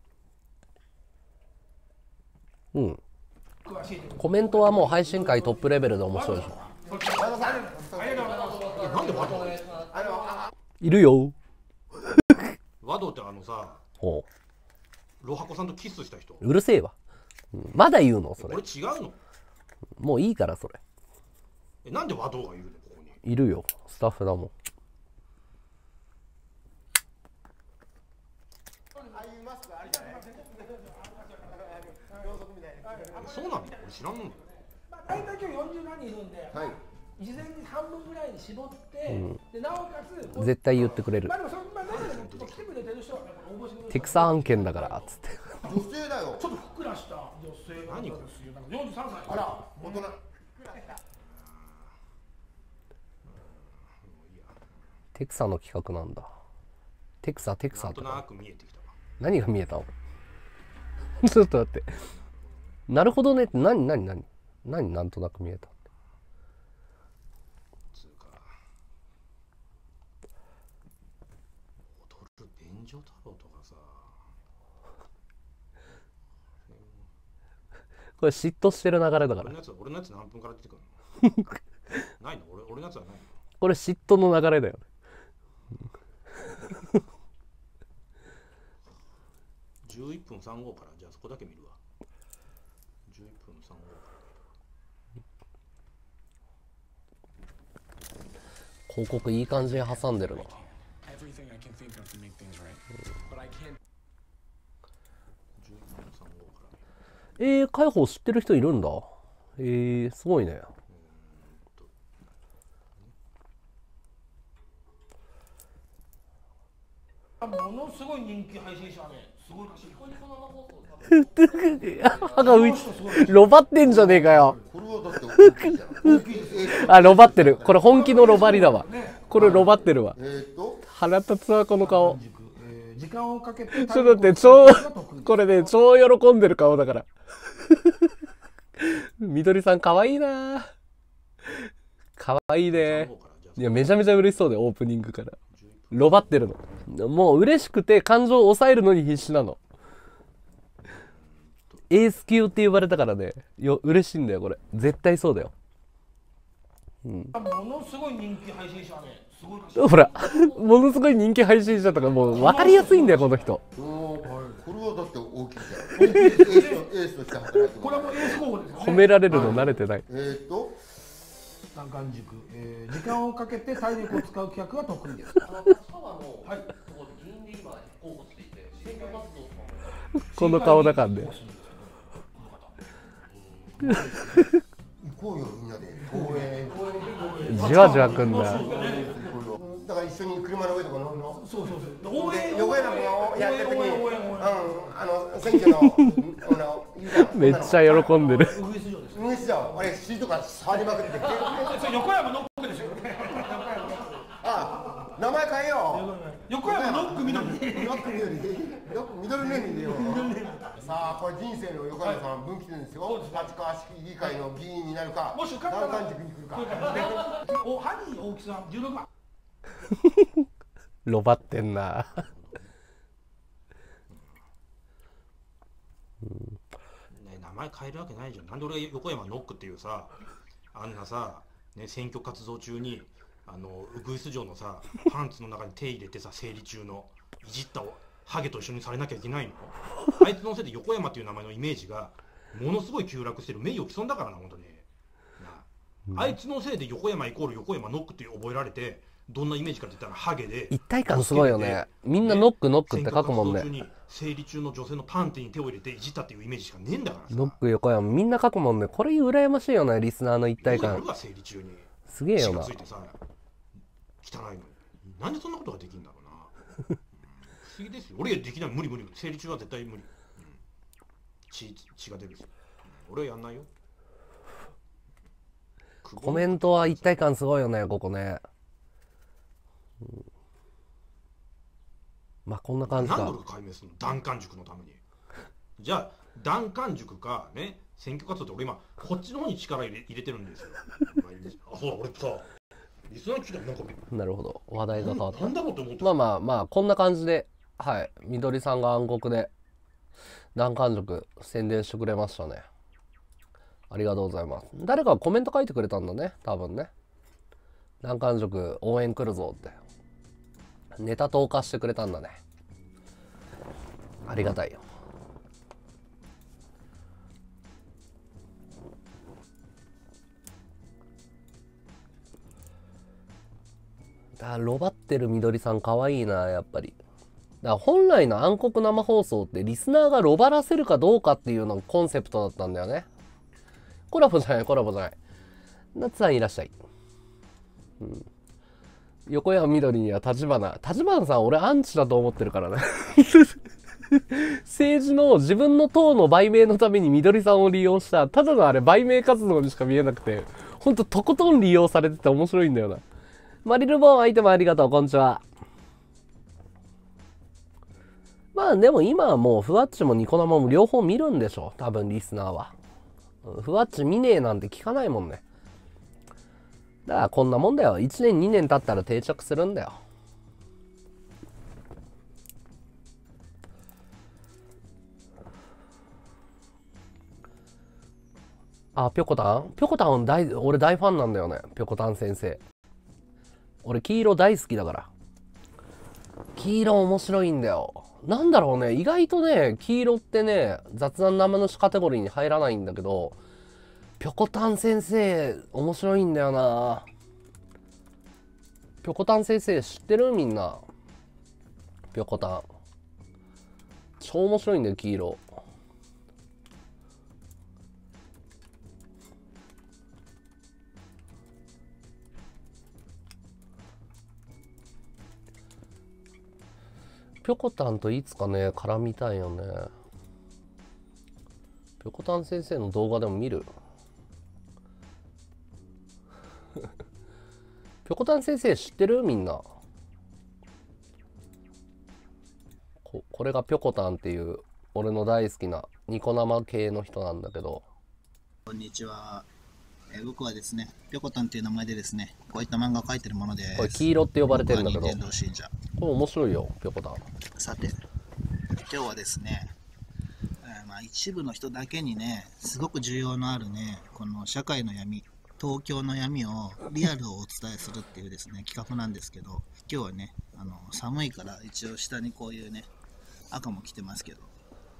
うん。 詳しいということで。 コメントはもう配信界トップレベルで面白いでしょ。 ありがとうございます。 なんでワド？ あのあいるよ。 ワドってあのさ、 ほロハコさんとキスした人。 う。うるせえわ。うんまだ言うのそれこれ。違うの？ もういいからそれ。 え、なんでワドがいるのここに？ いるよ。スタッフだもん。 あいうマスクあるじゃない。 そうなんだ。俺知らんのだよ。 まあ大体今日よんじゅう何人いるんで、 はい。 事前に半分ぐらいに絞って、でなおかつ絶対言ってくれるまあ。でもそのまあ中でも来てくれてる人は応募してくれる。 テクサ案件だからっつって。 女性だよ。 ちょっとふっくらした女性なんですよ。なんかよんじゅうさんさい。 あら大人。 テクサの企画なんだ。テクサテクサとか。 なんとなく見えてきたわ。 何が見えたの？ちょっと待って。なるほどねって何何何何なんとなく見えた。 つうか踊る便所太郎とかさ。 これ嫉妬してる流れだから俺の。やつ俺のやつ何分から出てくるの？ないの？俺俺のやつはないの？ これ嫉妬の流れだよね。 じゅういっぷんさんじゅうごからじゃあそこだけ見るわ。じゅういっぷんさんじゅうご。 広告いい感じに挟んでるな。 じゅういっぷんさんじゅうごから。 えー、解放知ってる人いるんだ。えー、すごいね。 ものすごい人気配信者ね。すごいらしい。 歯が浮いて、ロバってんじゃねえかよ。 これはだって大きいじゃん。大きいです。 あ、ロバってる。これ本気のロバリだわ。これロバってるわ。 えーっと腹立つわ、この顔。 えー時間をかけて。 ちょっと待って、超、これね、超喜んでる顔だから。みどりさんかわいいな。かわいいね。いや、めちゃめちゃ嬉しそうで、オープニングから。ロバってるの。もう嬉しくて感情を抑えるのに必死なの。エース級って呼ばれたからね、よ嬉しいんだよこれ。絶対そうだよ。うん。 ものすごい人気配信者ね。すごいらしい。 ほら、ものすごい人気配信者とかもう分かりやすいんだよこの人。 これはだって大きいじゃん。エースとエースとして働いてる。 これはもうエース候補ですよね。 褒められるの慣れてない。 えーっと難関塾、えー、時間をかけて体力を使う企画が得意です。 この顔だからね。 行こうよみんなで公園。 じわじわくんだ。 だから一緒に車の上とか乗るの。 そうそうそう。応援横山君をやってる時に、うん応援応援あの選挙のあのめっちゃ喜んでる。 ウグイス城です。 無視だ。俺シートから触りまくってて。 それ横山ノックですよ。 あ、名前変えよう。 横山ノック緑。 ノック緑。よく緑ネームでよ。さあこれ人生の横山さん分岐点ですよ。立川市議会の議員になるか、 もし受かったら難関塾に来るか。 おハニー大きさじゅうろくまん。 ロバってんな。 ね、名前変えるわけないじゃん。なんで俺が横山ノックっていうさ、あんなさ、ね、選挙活動中にあのウグイス嬢のさパンツの中に手入れてさ、生理中のいじったハゲと一緒にされなきゃいけないの？あいつのせいで横山っていう名前のイメージがものすごい急落してる。名誉毀損だからな、本当にな。あいつのせいで横山イコール横山ノックって覚えられて、どんなイメージかって言ったらハゲで一体感すごいよね。みんなノックノックって書くもんね。 生理中の女性のパンティに手を入れていじったっていうイメージしかねえんだからさ。 ノック横山みんな書くもんね。これ羨ましいよね、リスナーの一体感。 生理中にすげえよな。 血がついてさ、汚いのになんでそんなことができるんだろうな。うん、不思議ですよ。俺はできない。無理無理。生理中は絶対無理。うん、血血が出るし、うん、俺はやんないよ。 コメントは一体感すごいよね、ここね。うん、まあこんな感じか。 何度か解明するの、難関塾のために。じゃあ難関塾かね、選挙活動って俺今こっちの方に力入れ入れてるんですよ。あ、そうだ、俺さリスナー聞いたらなんかなるほど、話題が変わった。 なんだろうと思って。 まあまあまあこんな感じで、はい、みどりさんが暗黒で難関塾宣伝してくれましたね。ありがとうございます。誰かコメント書いてくれたんだね、多分ね。難関塾応援来るぞってネタ投下してくれたんだね。ありがたいよ。あ、ロバってるみどりさんかわいいな、やっぱり。だから本来の暗黒生放送ってリスナーがロバらせるかどうかっていうのがコンセプトだったんだよね。コラボじゃない、コラボじゃない。ナツさんいらっしゃい。うん、横山みどりには立花。立花さん俺アンチだと思ってるからね。政治の自分の党の売名のためにみどりさんを利用した、ただのあれ売名活動にしか見えなくて、ほんととことん利用されてて面白いんだよな。マリルボーンアイテムありがとう、こんにちは。まあでも今はもうふわっちもニコ生も両方見るんでしょ、多分リスナーは。ふわっち見ねえなんて聞かないもんね。だからこんなもんだよ。いちねんにねん経ったら定着するんだよ。あ、ぴょこたんぴょこたん大俺大ファンなんだよね、ぴょこたん先生。俺黄色大好きだから。黄色面白いんだよ。なんだろうね、意外とね、黄色ってね、雑談生主カテゴリーに入らないんだけど、ぴょこたん先生面白いんだよな。ぴょこたん先生知ってる？みんな。ぴょこたん超面白いんだよ、黄色。ぴょこたんといつかね絡みたいよね。ぴょこたん先生の動画でも見る。ぴょこたん先生知ってる？みんな。ここれがぴょこたんっていう俺の大好きなニコ生系の人なんだけど。 こんにちは。えー、僕はですね、ぴょこたんっていう名前でですね、こういった漫画を描いてるものです。 これ黄色って呼ばれてるんだけど、これ面白いよ、ぴょこたん。 さて、今日はですね、えー、まあ一部の人だけにね、すごく需要のあるね、この社会の闇、東京の闇をリアルをお伝えするっていうですね、企画なんですけど、今日はね、あの寒いから一応下にこういうね、赤も着てますけど、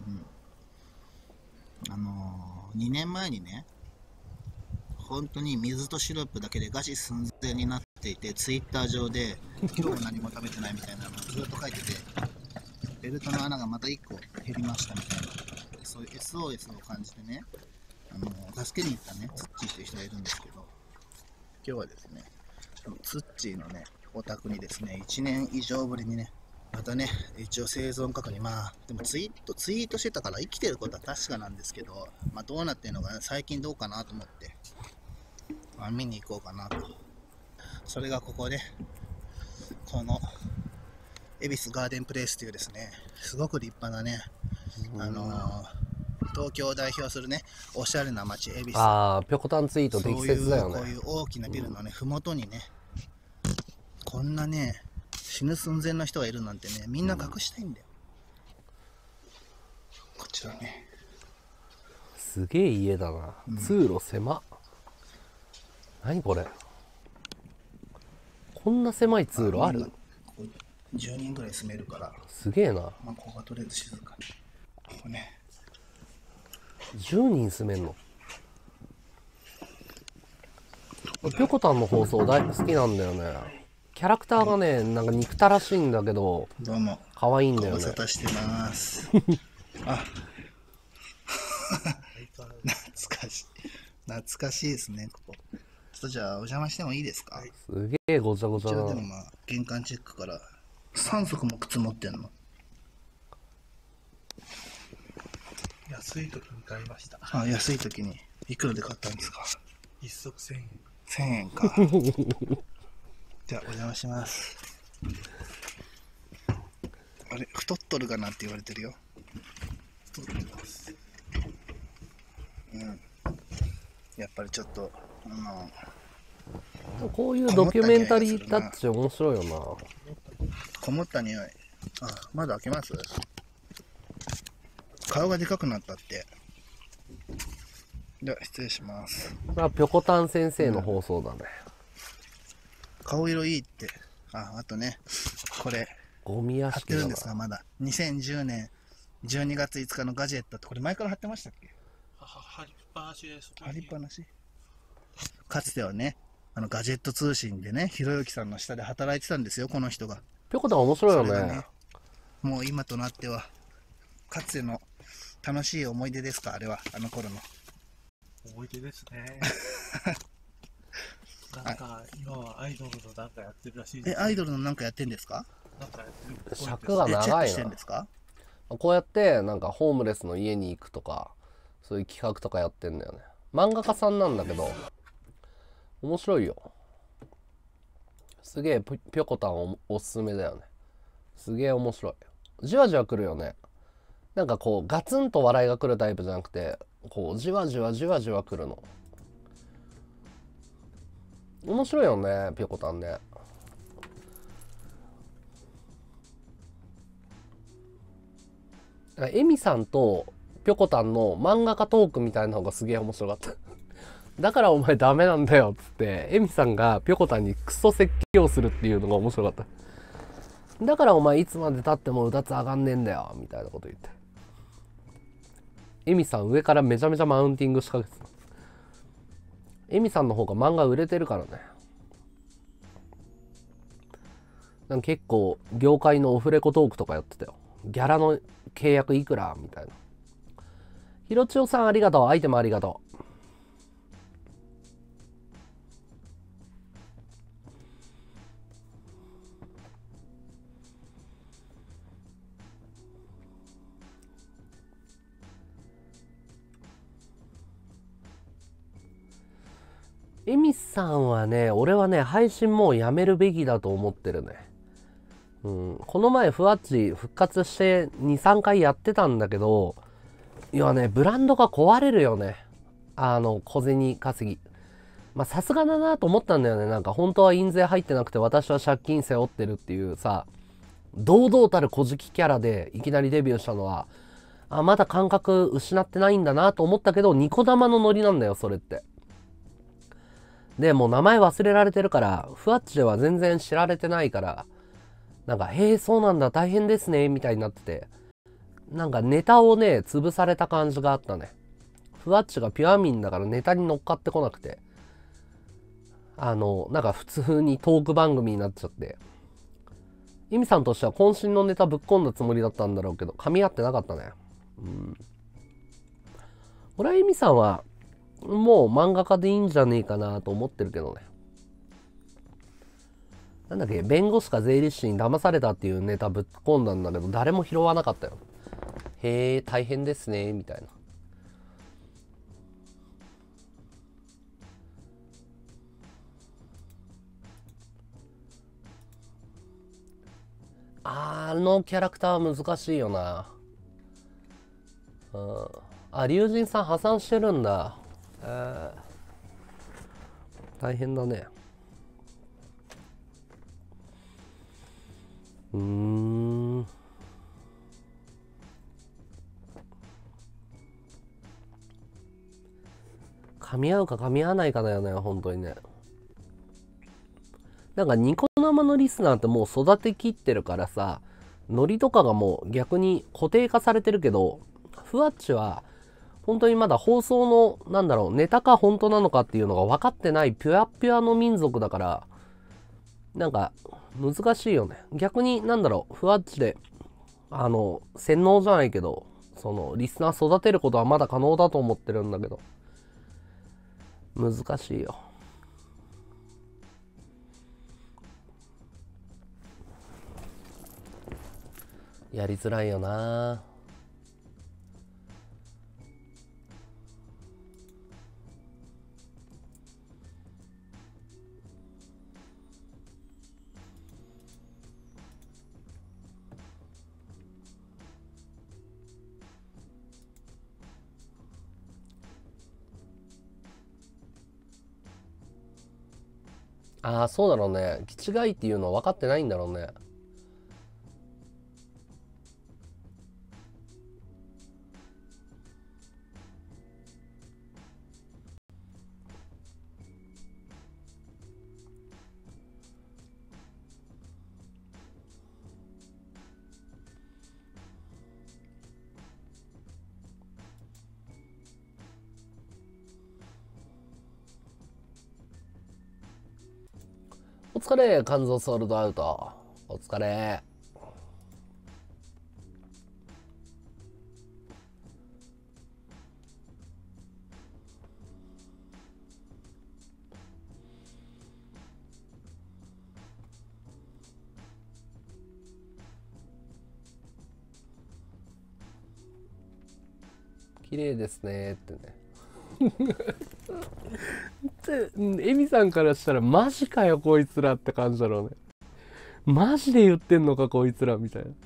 うん、あのー、にねんまえにね、本当に水とシロップだけで餓死寸前になっていて、ツイッター上で今日何も食べてないみたいなのをずっと書いてて、ベルトの穴がまたいっこ減りましたみたいな、そういう エスオーエス を感じてね、あの助けに行ったね、ツッチーという人がいるんですけど、今日はですね、ツッチーのね、お宅にですね、いちねん以上ぶりにね、またね、一応生存確認、まあ、でもツイート、ツイートしてたから生きてることは確かなんですけど、まあどうなってるのか、ね、最近どうかなと思って、まあ、見に行こうかなと。それがここで、この恵比寿ガーデンプレイスというですね、すごく立派なね、あのー東京を代表するね、おしゃれな街、恵比寿。 ああ、ぴょこたんツイート適切だよね。 そういう、こういう大きなビルのね、ふもとにね、こんなね、死ぬ寸前の人がいるなんてね、みんな隠したいんだよ。こちらね。 すげえ家だな。通路狭っ。何これ。こんな狭い通路ある？ ここじゅうにんぐらい住めるから、 すげえな。 まあ、ここがとりあえず静かに。ここね。 じゅうにん住めんの？ぴょこたんの放送大好きなんだよね。キャラクターがね、なんか憎たらしいんだけど、 どうも。 可愛いんだよね。 ご無沙汰してます。あ懐かしい。懐かしいですね、ここ。ちょっとじゃあ、お邪魔してもいいですか？ すげえごちゃごちゃだな。 こちらでもまあ、玄関チェックからさん足も靴持ってんの？ 安い時に買いました。 あ、安い時に。いくらで買ったんですか？ 一足千円。 せんえんか。じゃあ、お邪魔します。あれ、太っとるかなって言われてるよ。 太ってます。 うん。やっぱりちょっと、あの、 こういうドキュメンタリータッチ面白いよな。 こもった匂い。あ、窓開けます？顔がでかくなったって。では、失礼します。 これはぴょこたん先生の放送だね。 顔色いいって。あ、あとね、これ、 ゴミ屋貼っ敷だなてるんですが、まだ。にせんじゅうねんじゅうにがついつかのガジェットって、これ前から貼ってましたっけ？ は貼りっぱなしです。 貼りっぱなし？かつてはね、あのガジェット通信でね、ひろゆきさんの下で働いてたんですよ、この人が。 ぴょこたん面白いよね。 それがね、もう今となっては、かつての楽しい思い出ですか、あれは、あの頃の。 思い出ですね。なんか、今はアイドルのなんかやってるらしいです。 え、アイドルのなんかやってんですか？ なんかやってるっぽいです。 尺がえ、チェッ長いクしてんなですか？ こうやってなんかホームレスの家に行くとかそういう企画とかやってんだよね。漫画家さんなんだけど面白いよ。すげえぴょこたん お, おすすめだよね。すげえ面白い。じわじわくるよね。なんかこうガツンと笑いが来るタイプじゃなくて、こうじわじわじわじわくるの。面白いよね、ぴょこたんね。エミさんとぴょこたんの漫画家トークみたいなのがすげえ面白かっただからお前ダメなんだよっつってエミさんがぴょこたんにクソ説教するっていうのが面白かった。だからお前いつまで経ってもうだつ上がんねえんだよみたいなこと言って、エミさん上からめちゃめちゃマウンティング仕掛けてた。エミさんの方が漫画売れてるからね。なんか結構業界のオフレコトークとかやってたよ。ギャラの契約いくらみたいな。ひろちおさんありがとう。アイテムありがとう。エミさんはね、俺はね、配信もうやめるべきだと思ってるね。うん、この前、ふわっち復活してに、さんかいやってたんだけど、いやね、ブランドが壊れるよね。あの、小銭稼ぎ。まあ、さすがだなと思ったんだよね。なんか、本当は印税入ってなくて、私は借金背負ってるっていうさ、堂々たる小じきキャラでいきなりデビューしたのは、あ、まだ感覚失ってないんだなと思ったけど、ニコ玉のノリなんだよ、それって。で、もう名前忘れられてるから、ふわっちでは全然知られてないから、なんか、へえ、そうなんだ、大変ですね、みたいになってて、なんかネタをね、潰された感じがあったね。ふわっちがピュア民だからネタに乗っかってこなくて、あの、なんか普通にトーク番組になっちゃって、イミさんとしては渾身のネタぶっ込んだつもりだったんだろうけど、噛み合ってなかったね。うん。俺はイミさんは、もう漫画家でいいんじゃねえかなと思ってるけどね。なんだっけ、弁護士か税理士に騙されたっていうネタぶっ込んだんだけど、誰も拾わなかったよ。へえ、大変ですね、みたいな。 あのキャラクター難しいよな。うん。あ、龍神さん破産してるんだ。えー、大変だね。うーん。噛み合うか噛み合わないかだよね、本当にね。なんかニコ生のリスナーってもう育てきってるからさ、ノリとかがもう逆に固定化されてるけど、ふわっちは本当にまだ放送のなんだろうネタか本当なのかっていうのが分かってないピュアピュアの民族だから、なんか難しいよね。逆になんだろう、ふわっちであの洗脳じゃないけど、そのリスナー育てることはまだ可能だと思ってるんだけど、難しいよ。やりづらいよな。ああ、そうだろうね。気違いっていうの分かってないんだろうね。お疲れ、肝臓ソールドアウト。お疲れ。綺麗ですねってね。エミさんからしたらマジかよこいつらって感じだろうね。マジで言ってんのかこいつらみたいな。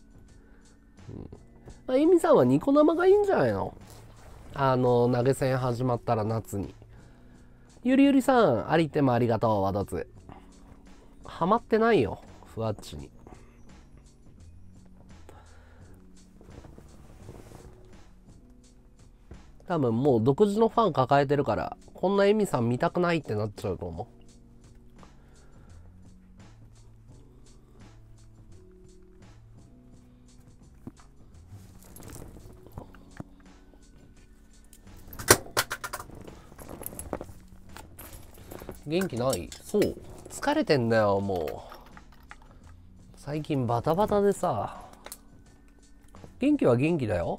うん、エミさんはニコ生がいいんじゃないの？あの投げ銭始まったら夏に。ゆりゆりさん、ありってもありがとう。ワドツハマってないよふわっちに。多分もう独自のファン抱えてるから、こんなエミさん見たくないってなっちゃうと思う。元気ない？そう。疲れてんだよ、もう。最近バタバタでさ。元気は元気だよ。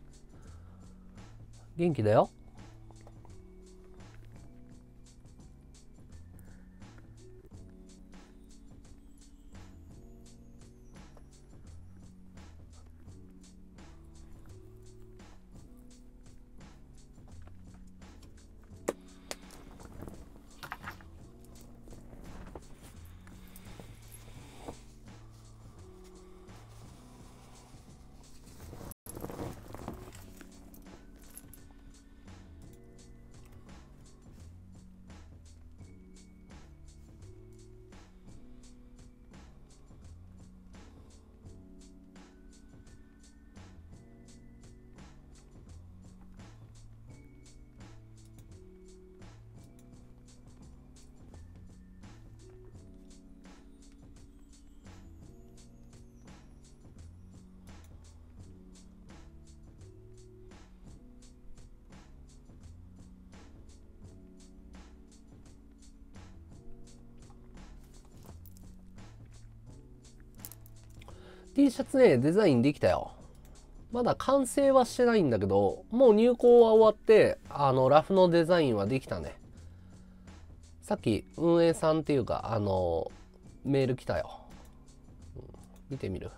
元気だよ。T シャツね、デザインできたよ。まだ完成はしてないんだけど、もう入稿は終わって、あの、ラフのデザインはできたね。さっき、運営さんっていうか、あの、メール来たよ。うん、見てみる。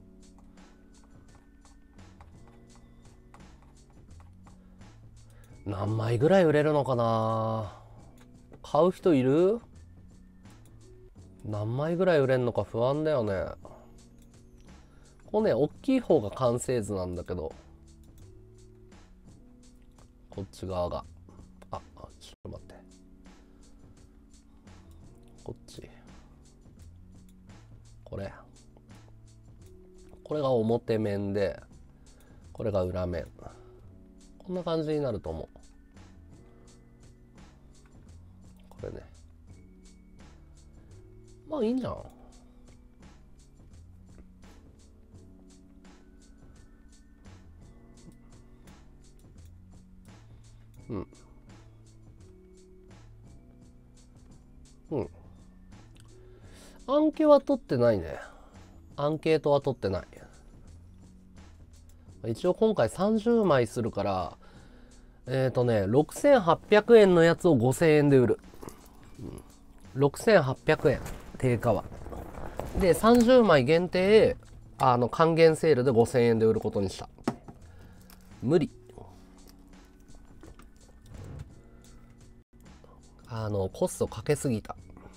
何枚ぐらい売れるのかな？買う人いる？何枚ぐらい売れるのか不安だよね。 これね、大きい方が完成図なんだけど、こっち側が。あ、あちょっと待って。こっち。これ。これが表面で、これが裏面。こんな感じになると思う。これね。まあいいんじゃん。うん。うん。アンケは取ってないね。アンケートは取ってない。一応今回さんじゅうまいするから、えっとね、ろくせんはっぴゃくえんのやつをごせんえんで売る。うん、ろくせんはっぴゃくえん、定価は。で、さんじゅうまい限定、あの、還元セールでごせんえんで売ることにした。無理。あの、コストかけすぎた。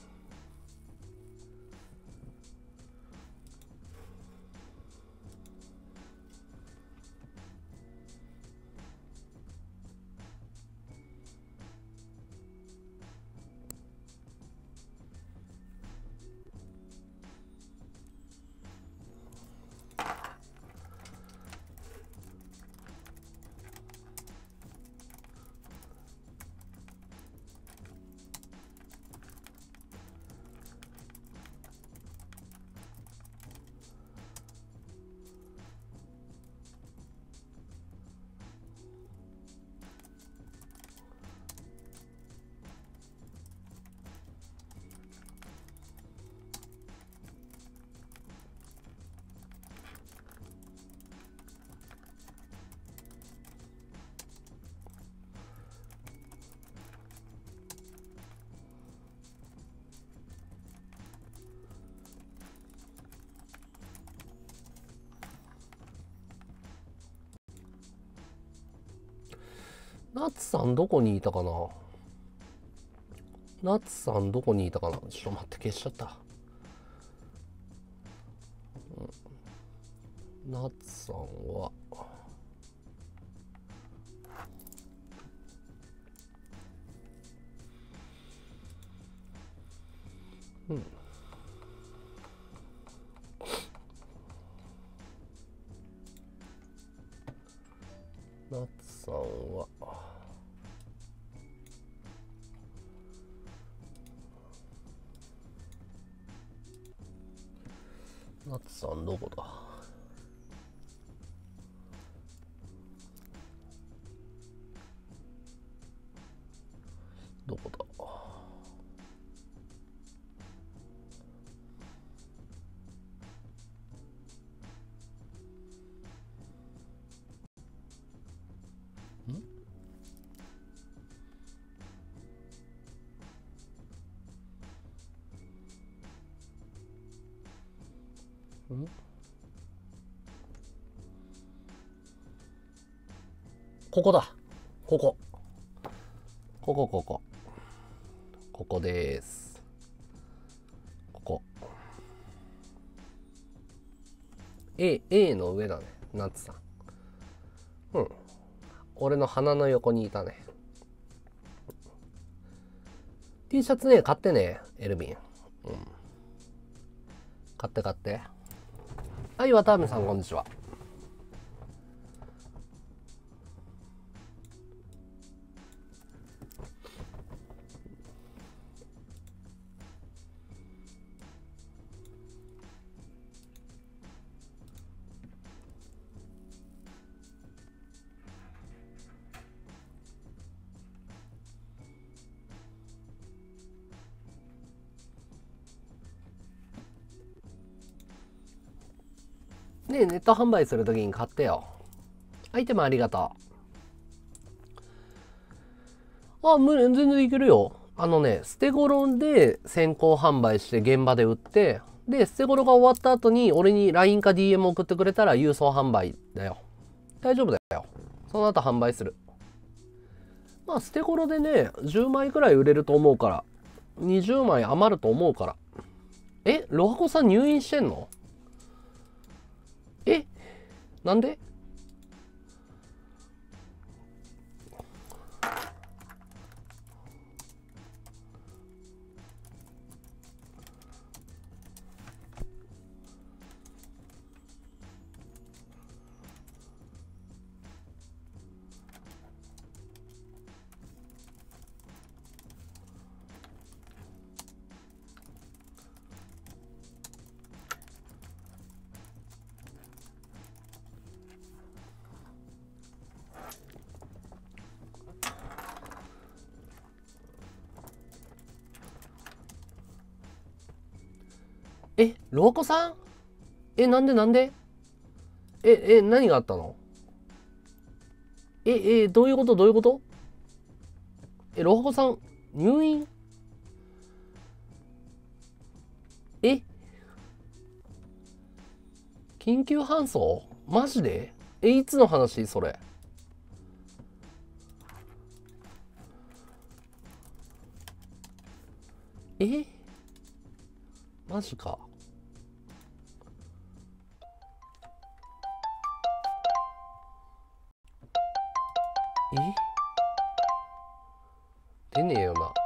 ナツさんどこにいたかな。ナツさんどこにいたかな。ちょっと待って消しちゃった、うん、ナツさんはうんナツさんはナツさんどこだ。どこだ。んここだ。ここ。ここ、ここ。ここです。ここ。A、A の上だね。ナッツさん。うん。俺の鼻の横にいたね。T シャツね、買ってね、エルビン。うん。買って買って。はい、渡辺さん、こんにちは。ねえ、ネット販売するときに買ってよ。アイテムありがとう。あ、無理、全然いけるよ。あのね、捨て頃で先行販売して現場で売って、で、捨て頃が終わった後に俺に ライン か ディーエム 送ってくれたら郵送販売だよ。大丈夫だよ。その後販売する。まあ、捨て頃でね、じゅうまいくらい売れると思うから。にじゅうまい余ると思うから。え、ロハコさん入院してんの？え、 なんで？え、ロハコさん？え、なんでなんで？え、え、何があったの？え、え、どういうことどういうこと？え、ロハコさん、入院？え？緊急搬送？マジで？え、いつの話それ？え？マジか。え？出ねえよな。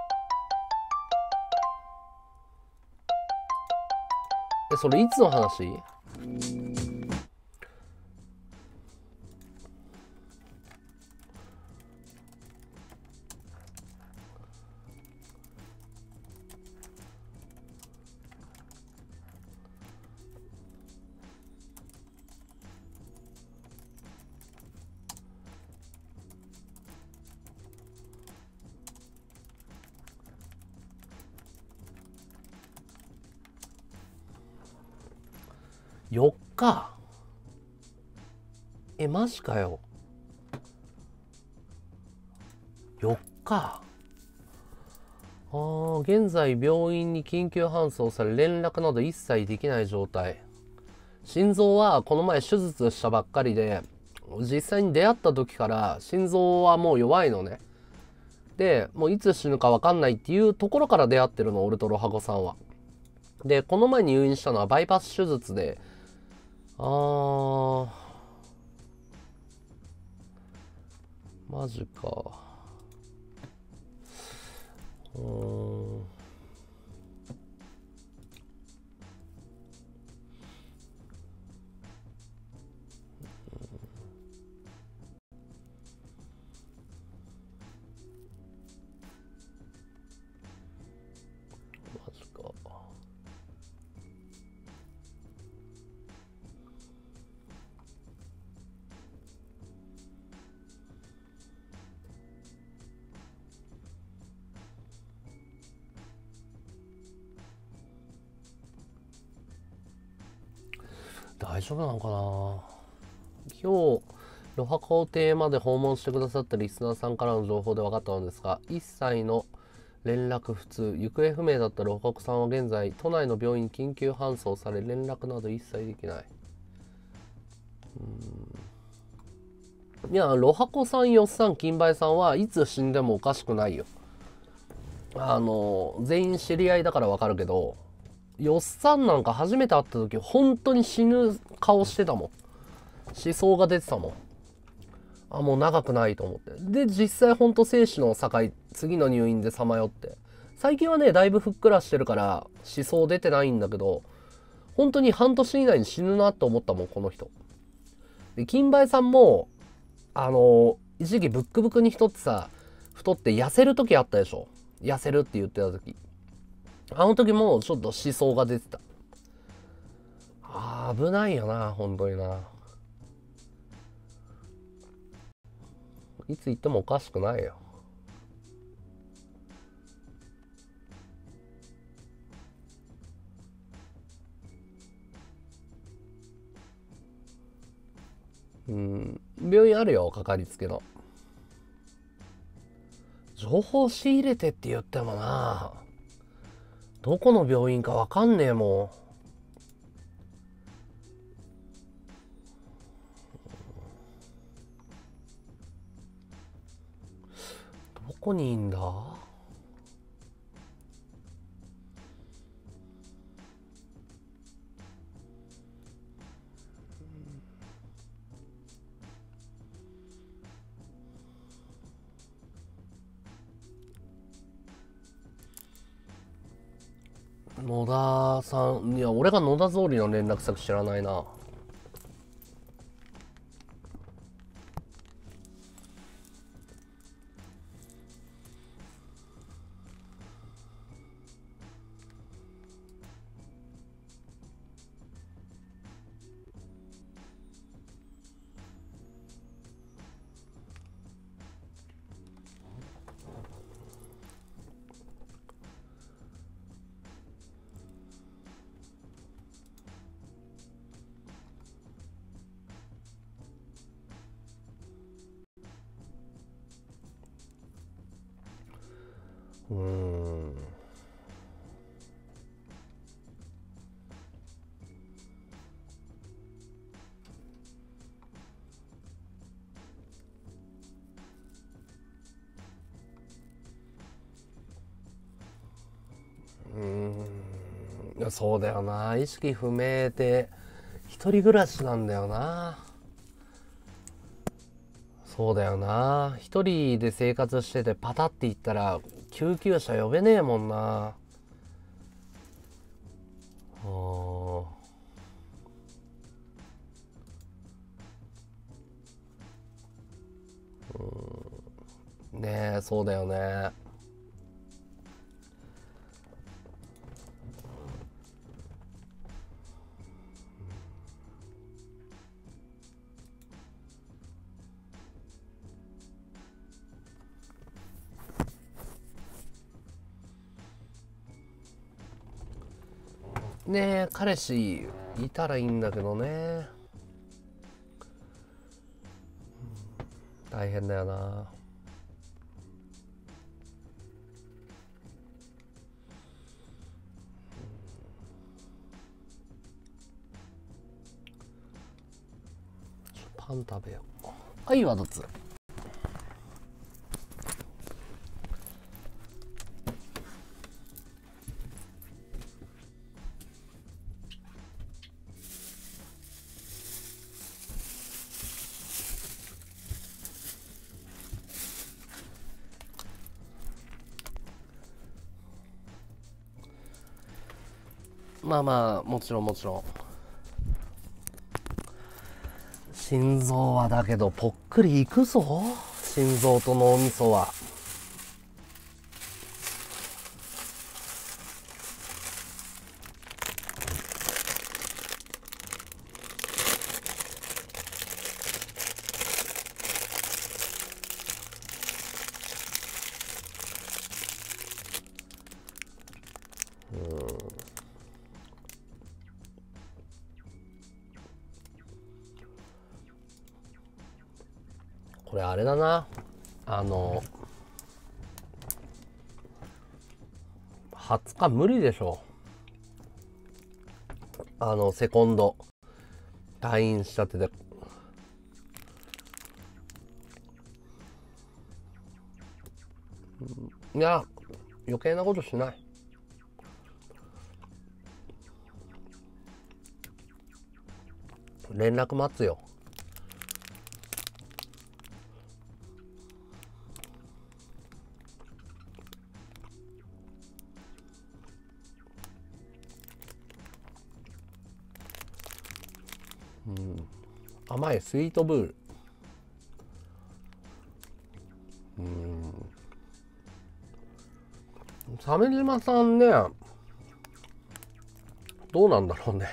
え、それいつの話？よっか。え、マジかよ。よっか。あー、現在病院に緊急搬送され連絡など一切できない状態。心臓はこの前手術したばっかりで、実際に出会った時から心臓はもう弱いのね。で、もういつ死ぬか分かんないっていうところから出会ってるの、俺とロハコさんは。で、この前入院したのはバイパス手術で、あー、マジか。うーん。マジか。大丈夫なのかな。今日ロハコ邸まで訪問してくださったリスナーさんからの情報で分かったのですが、一切の連絡不通、行方不明だったロハコさんは現在都内の病院に緊急搬送され連絡など一切できない。うーん、いや、ロハコさん、ヨッさん、金梅さんはいつ死んでもおかしくないよ。あの全員知り合いだから分かるけど、ヨッさんなんか初めて会った時本当に死ぬ顔してたもん。思想が出てたもん。あ、もう長くないと思って。で、実際本当生死の境、次の入院でさまよって。最近はね、だいぶふっくらしてるから思想出てないんだけど、本当に半年以内に死ぬなと思ったもん、この人。で、金梅さんも、あの、一時期ブックブクに太ってさ、太って痩せる時あったでしょ。痩せるって言ってた時。あの時もちょっと思想が出てた。あー、危ないよな、本当にな。いつ行ってもおかしくないよ。うん、病院あるよ、かかりつけの。情報仕入れてって言ってもな、どこの病院かわかんねえもん。どこにいいんだ？ 野田さん、いや俺が野田総理の連絡先知らないな。うーん。うーん。いやそうだよな。意識不明で一人暮らしなんだよな。そうだよな。一人で生活しててパタって言ったら救急車呼べねえもんな。あーうんねえ、そうだよね。ねえ、彼氏いたらいいんだけどね。大変だよな。パン食べよう。はい、ワドツ。まあまあ、もちろんもちろん。心臓はだけどぽっくりいくぞ。心臓と脳みそは。これあれだな。あのはつか無理でしょ。あのセコンド退院しちゃってて。いや余計なことしない。連絡待つよ。うん、甘いスイートブール。うん鮫島さんね、どうなんだろうね。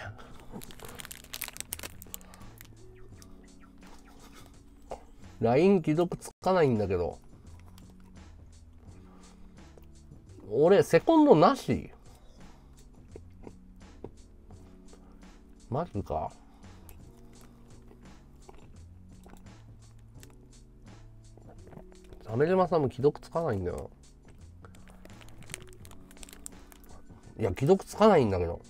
ライン 既読つかないんだけど、俺セコンドなし。マジか。鮫島さんも既読つかないんだよ。いや既読つかないんだけど。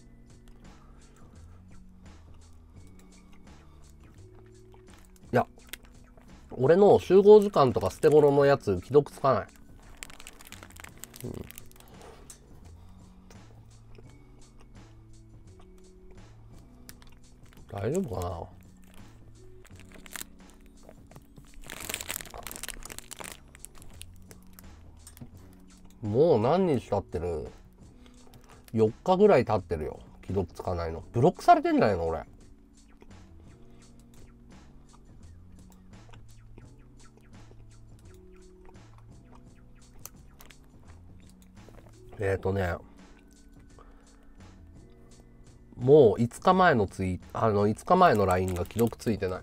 いや俺の集合時間とか捨て頃のやつ既読つかない。うん、大丈夫かな。もう何日経ってる。 よっかぐらい経ってるよ。既読つかないの。ブロックされてんじゃないの俺。えっとね、もういつかまえのツイあのいつかまえの ライン が既読ついてない。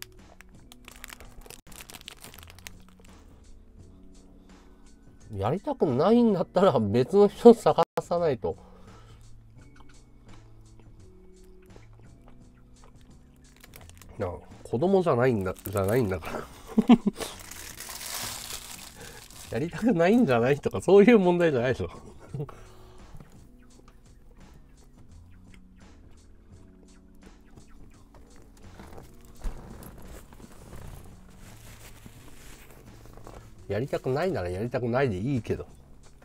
やりたくないんだったら別の人探さないと。なあ、子供じゃないんだじゃないんだからやりたくないんじゃないとかそういう問題じゃないでしょやりたくないならやりたくないでいいけど。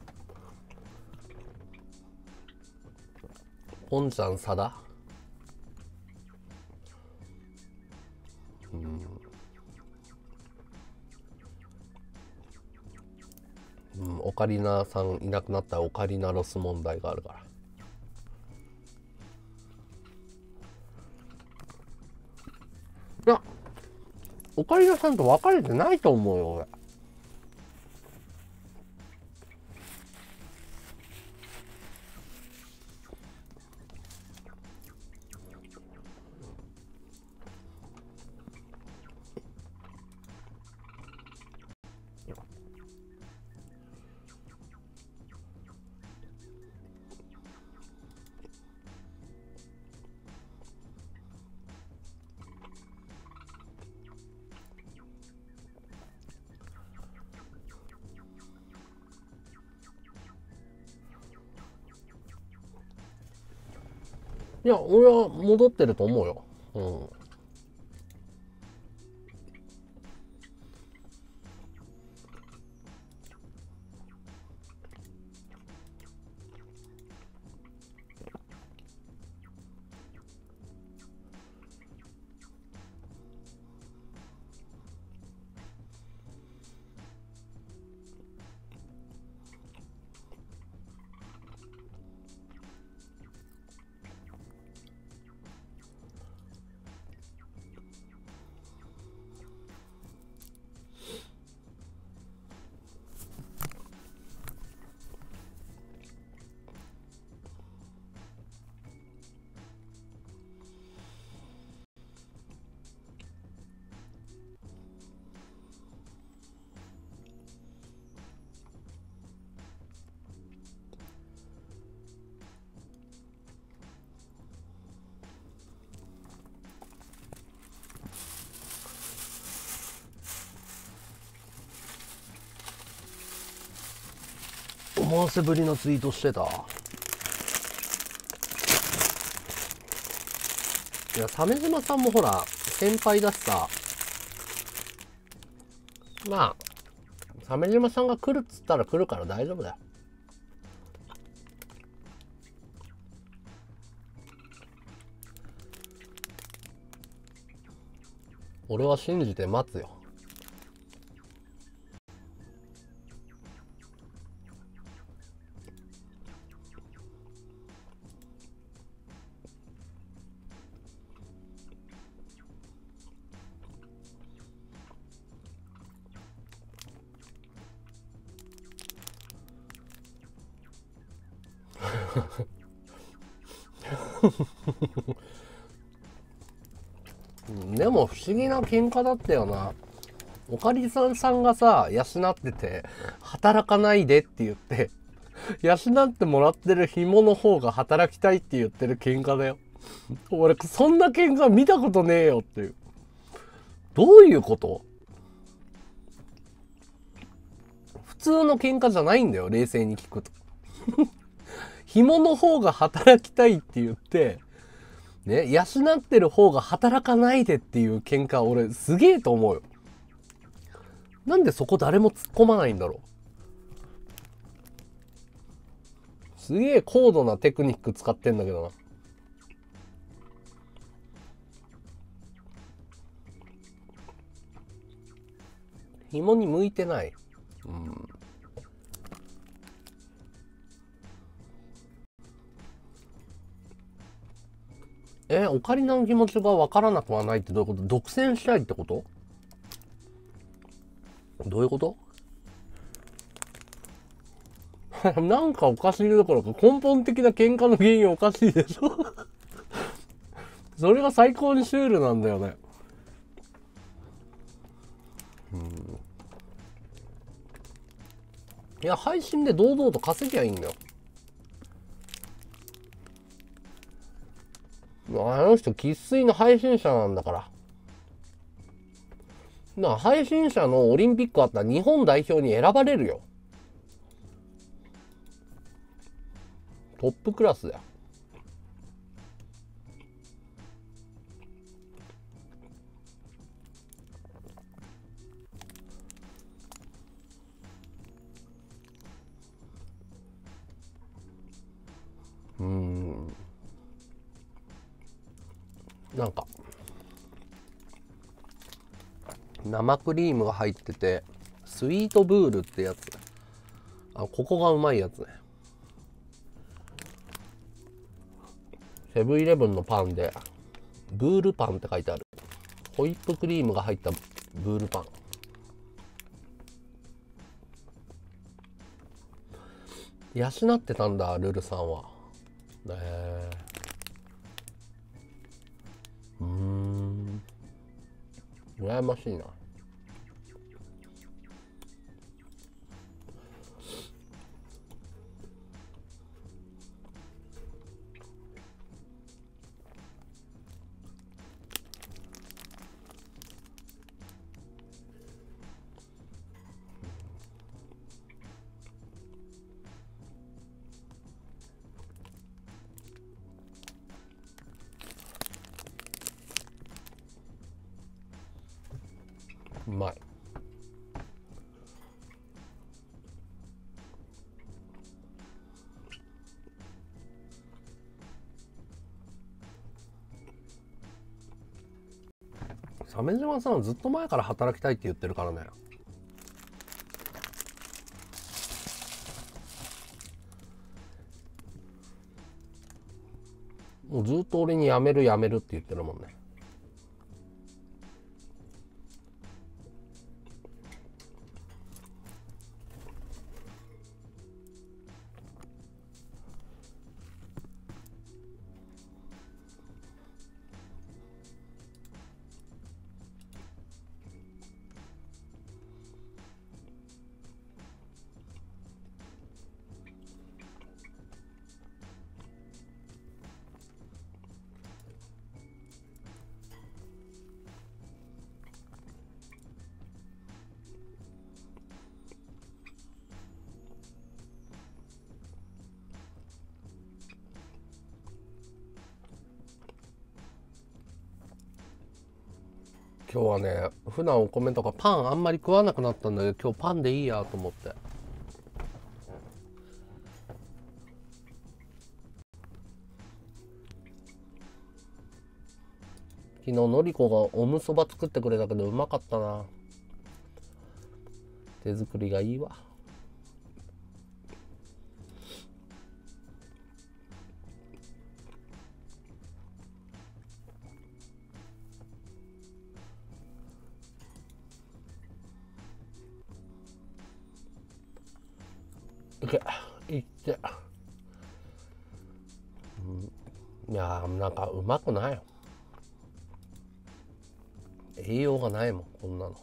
ポンちゃんさだ、うん、うん、オカリナさんいなくなったらオカリナロス問題があるから。いや、オカリナさんと別れてないと思うよ俺。いや、俺は戻ってると思うよ。うん。思わせぶりのツイートしてた。いや、鮫島さんもほら先輩だしさ、まあ鮫島さんが来るっつったら来るから大丈夫だよ。俺は信じて待つよ。でも不思議な喧嘩だったよな。おかりさんさんがさ養ってて働かないでって言って養ってもらってる紐の方が働きたいって言ってる喧嘩だよ。俺そんな喧嘩見たことねえよっていう。どういうこと？普通の喧嘩じゃないんだよ、冷静に聞くと紐の方が働きたいって言ってね、養ってる方が働かないでっていう喧嘩、俺すげえと思うよ。なんでそこ誰も突っ込まないんだろう。すげえ高度なテクニック使ってんだけどな。紐に向いてない。うん。 え、オカリナの気持ちがわからなくはないってどういうこと？独占したいってこと？どういうこと？なんかおかしいどころか根本的な喧嘩の原因おかしいでしょ。それが最高にシュールなんだよね。うん、いや配信で堂々と稼ぎゃいいんだよ。あの人生粋の配信者なんだから。だから配信者のオリンピックあったら日本代表に選ばれるよ。トップクラスだよ。うーん。なんか生クリームが入っててスイートブールってやつ、あ、ここがうまいやつね。セブンイレブンのパンでブールパンって書いてある。ホイップクリームが入ったブールパン。養ってたんだルルさんは。ねえ。うーん、羨ましいな。うまい。鮫島さんはずっと前から働きたいって言ってるからね。もうずっと俺に辞める辞めるって言ってるもんね。今日はね、普段お米とかパンあんまり食わなくなったんだけど、今日パンでいいやと思って。昨日のりこがおむそば作ってくれたけどうまかったな。手作りがいいわ。いけ、いって、うん、いやーなんかうまくないよ。栄養がないもんこんなの。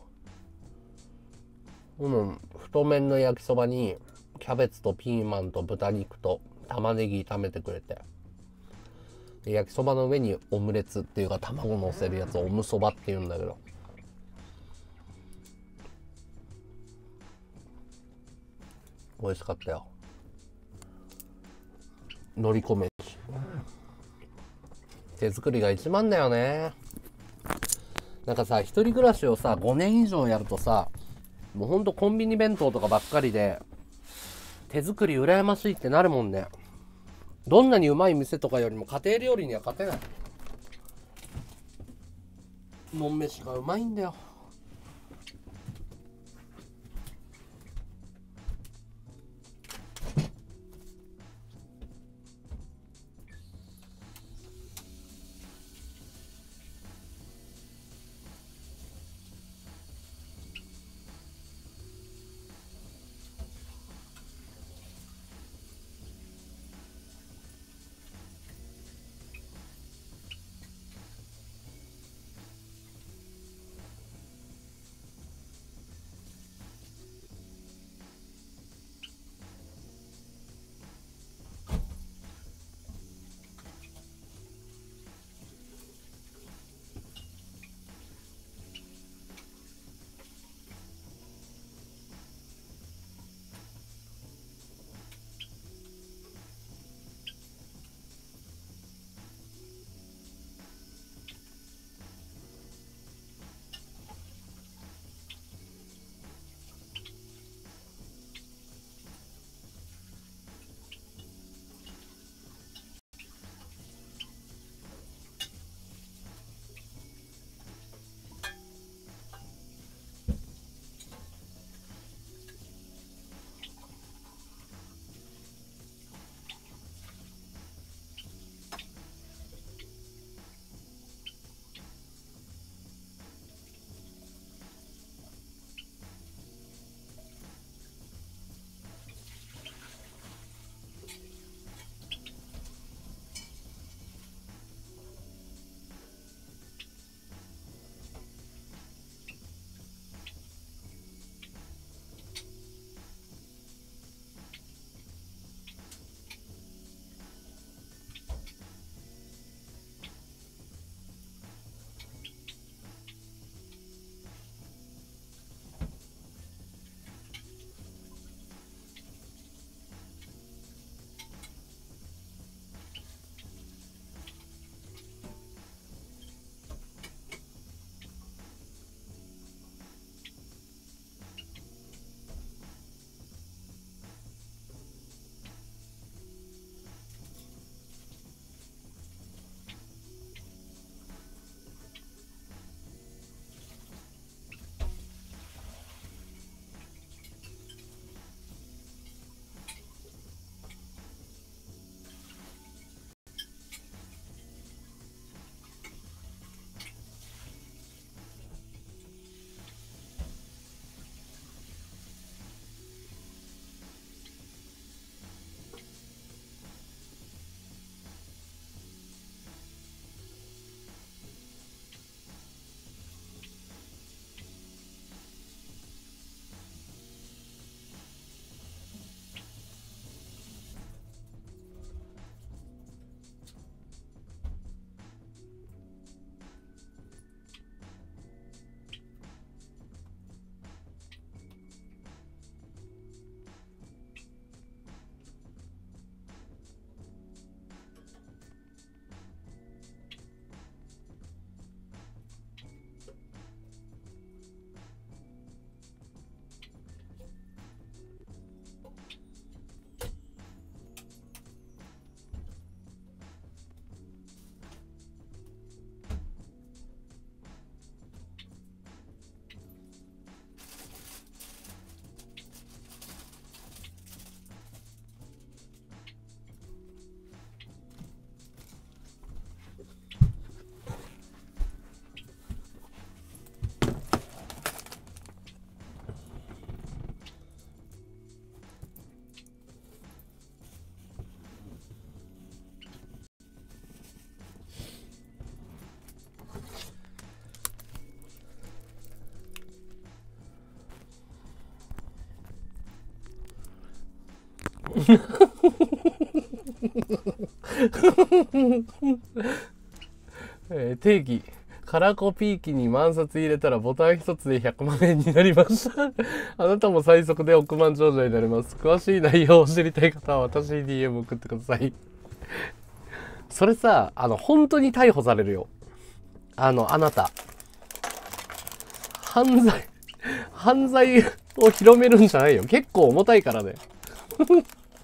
うん、太麺の焼きそばにキャベツとピーマンと豚肉と玉ねぎ炒めてくれて、で焼きそばの上にオムレツっていうか卵乗せるやつをオムそばって言うんだけど、美味しかったよ。のりこ飯手作りが一番だよね。なんかさ、一人暮らしをさごねん以上やるとさ、もうほんとコンビニ弁当とかばっかりで手作り羨ましいってなるもんね。どんなにうまい店とかよりも家庭料理には勝てない。もん飯がうまいんだよ。 えー、定義カラコピー機に万札入れたらボタン一つでひゃくまんえんになりましたあなたも最速で億万長者になります。詳しい内容を知りたい方は私に ディーエム 送ってくださいそれさ、あの本当に逮捕されるよ。あのあなた犯罪犯罪を広めるんじゃないよ。結構重たいからね、うん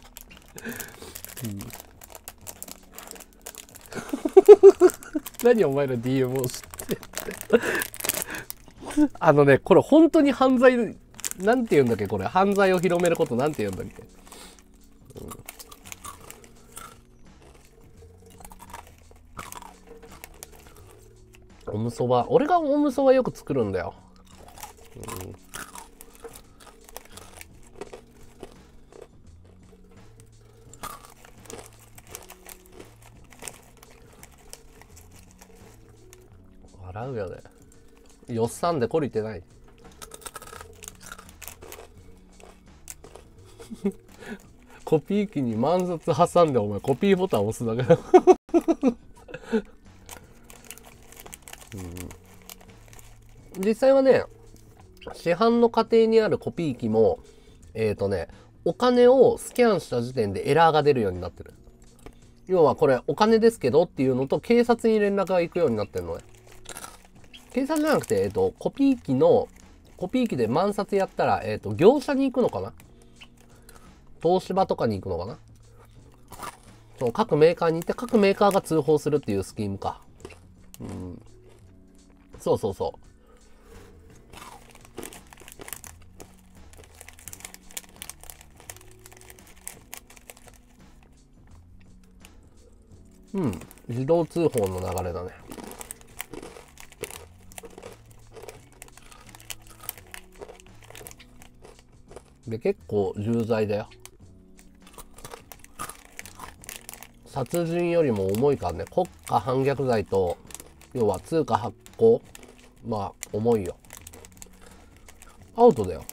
何お前ら ディーエム を知ってってあのね、これ本当に犯罪、なんて言うんだっけ、これ犯罪を広めることなんて言うんだっけ、うん、おむそば、俺がおむそばよく作るんだよ、うん、笑うよね。よっさんで懲りてないコピー機に万札挟んでお前コピーボタン押すだけだ、うん、実際はね、市販の家庭にあるコピー機もえっとね、お金をスキャンした時点でエラーが出るようになってる。要はこれお金ですけどっていうのと警察に連絡が行くようになってるのね。警察じゃなくて、えっと、コピー機の、コピー機で万札やったら、えっと、業者に行くのかな、東芝とかに行くのかな、その各メーカーに行って各メーカーが通報するっていうスキームか。うん。そうそうそう。うん。自動通報の流れだね。で、結構重罪だよ。殺人よりも重いからね。国家反逆罪と、要は通貨発行。まあ、重いよ。アウトだよ。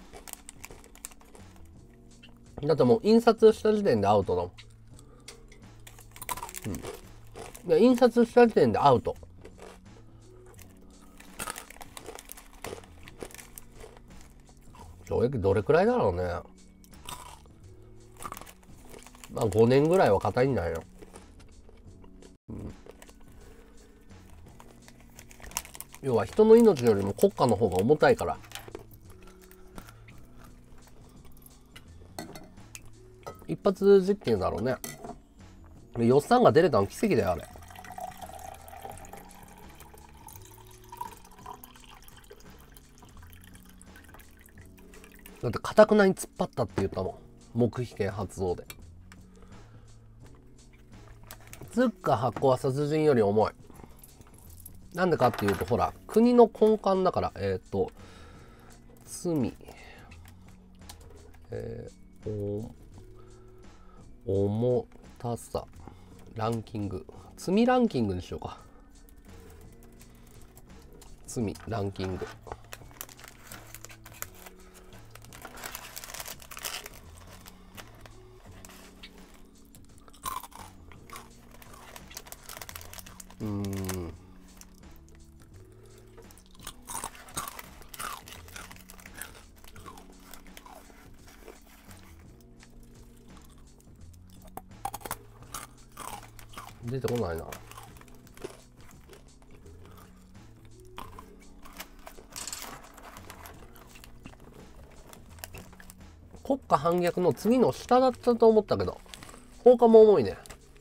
だってもう印刷した時点でアウトだもん。うん。いや、印刷した時点でアウト。懲役どれくらいだろうね。まあごねんぐらいは硬いんじゃないの。うん、要は人の命よりも国家の方が重たいから。一発実験だろうね。予算が出れたの奇跡だよあれ。だってかたくなに突っ張ったって言ったもん、黙秘権発動で。通貨発行は殺人より重い。なんでかっていうと、ほら国の根幹だから。えっ、ー、と罪、えー、お重たさランキング、罪ランキングにしようか。罪ランキング。うーん。出てこないな。国家反逆の次の下だったと思ったけど、放火も重いね。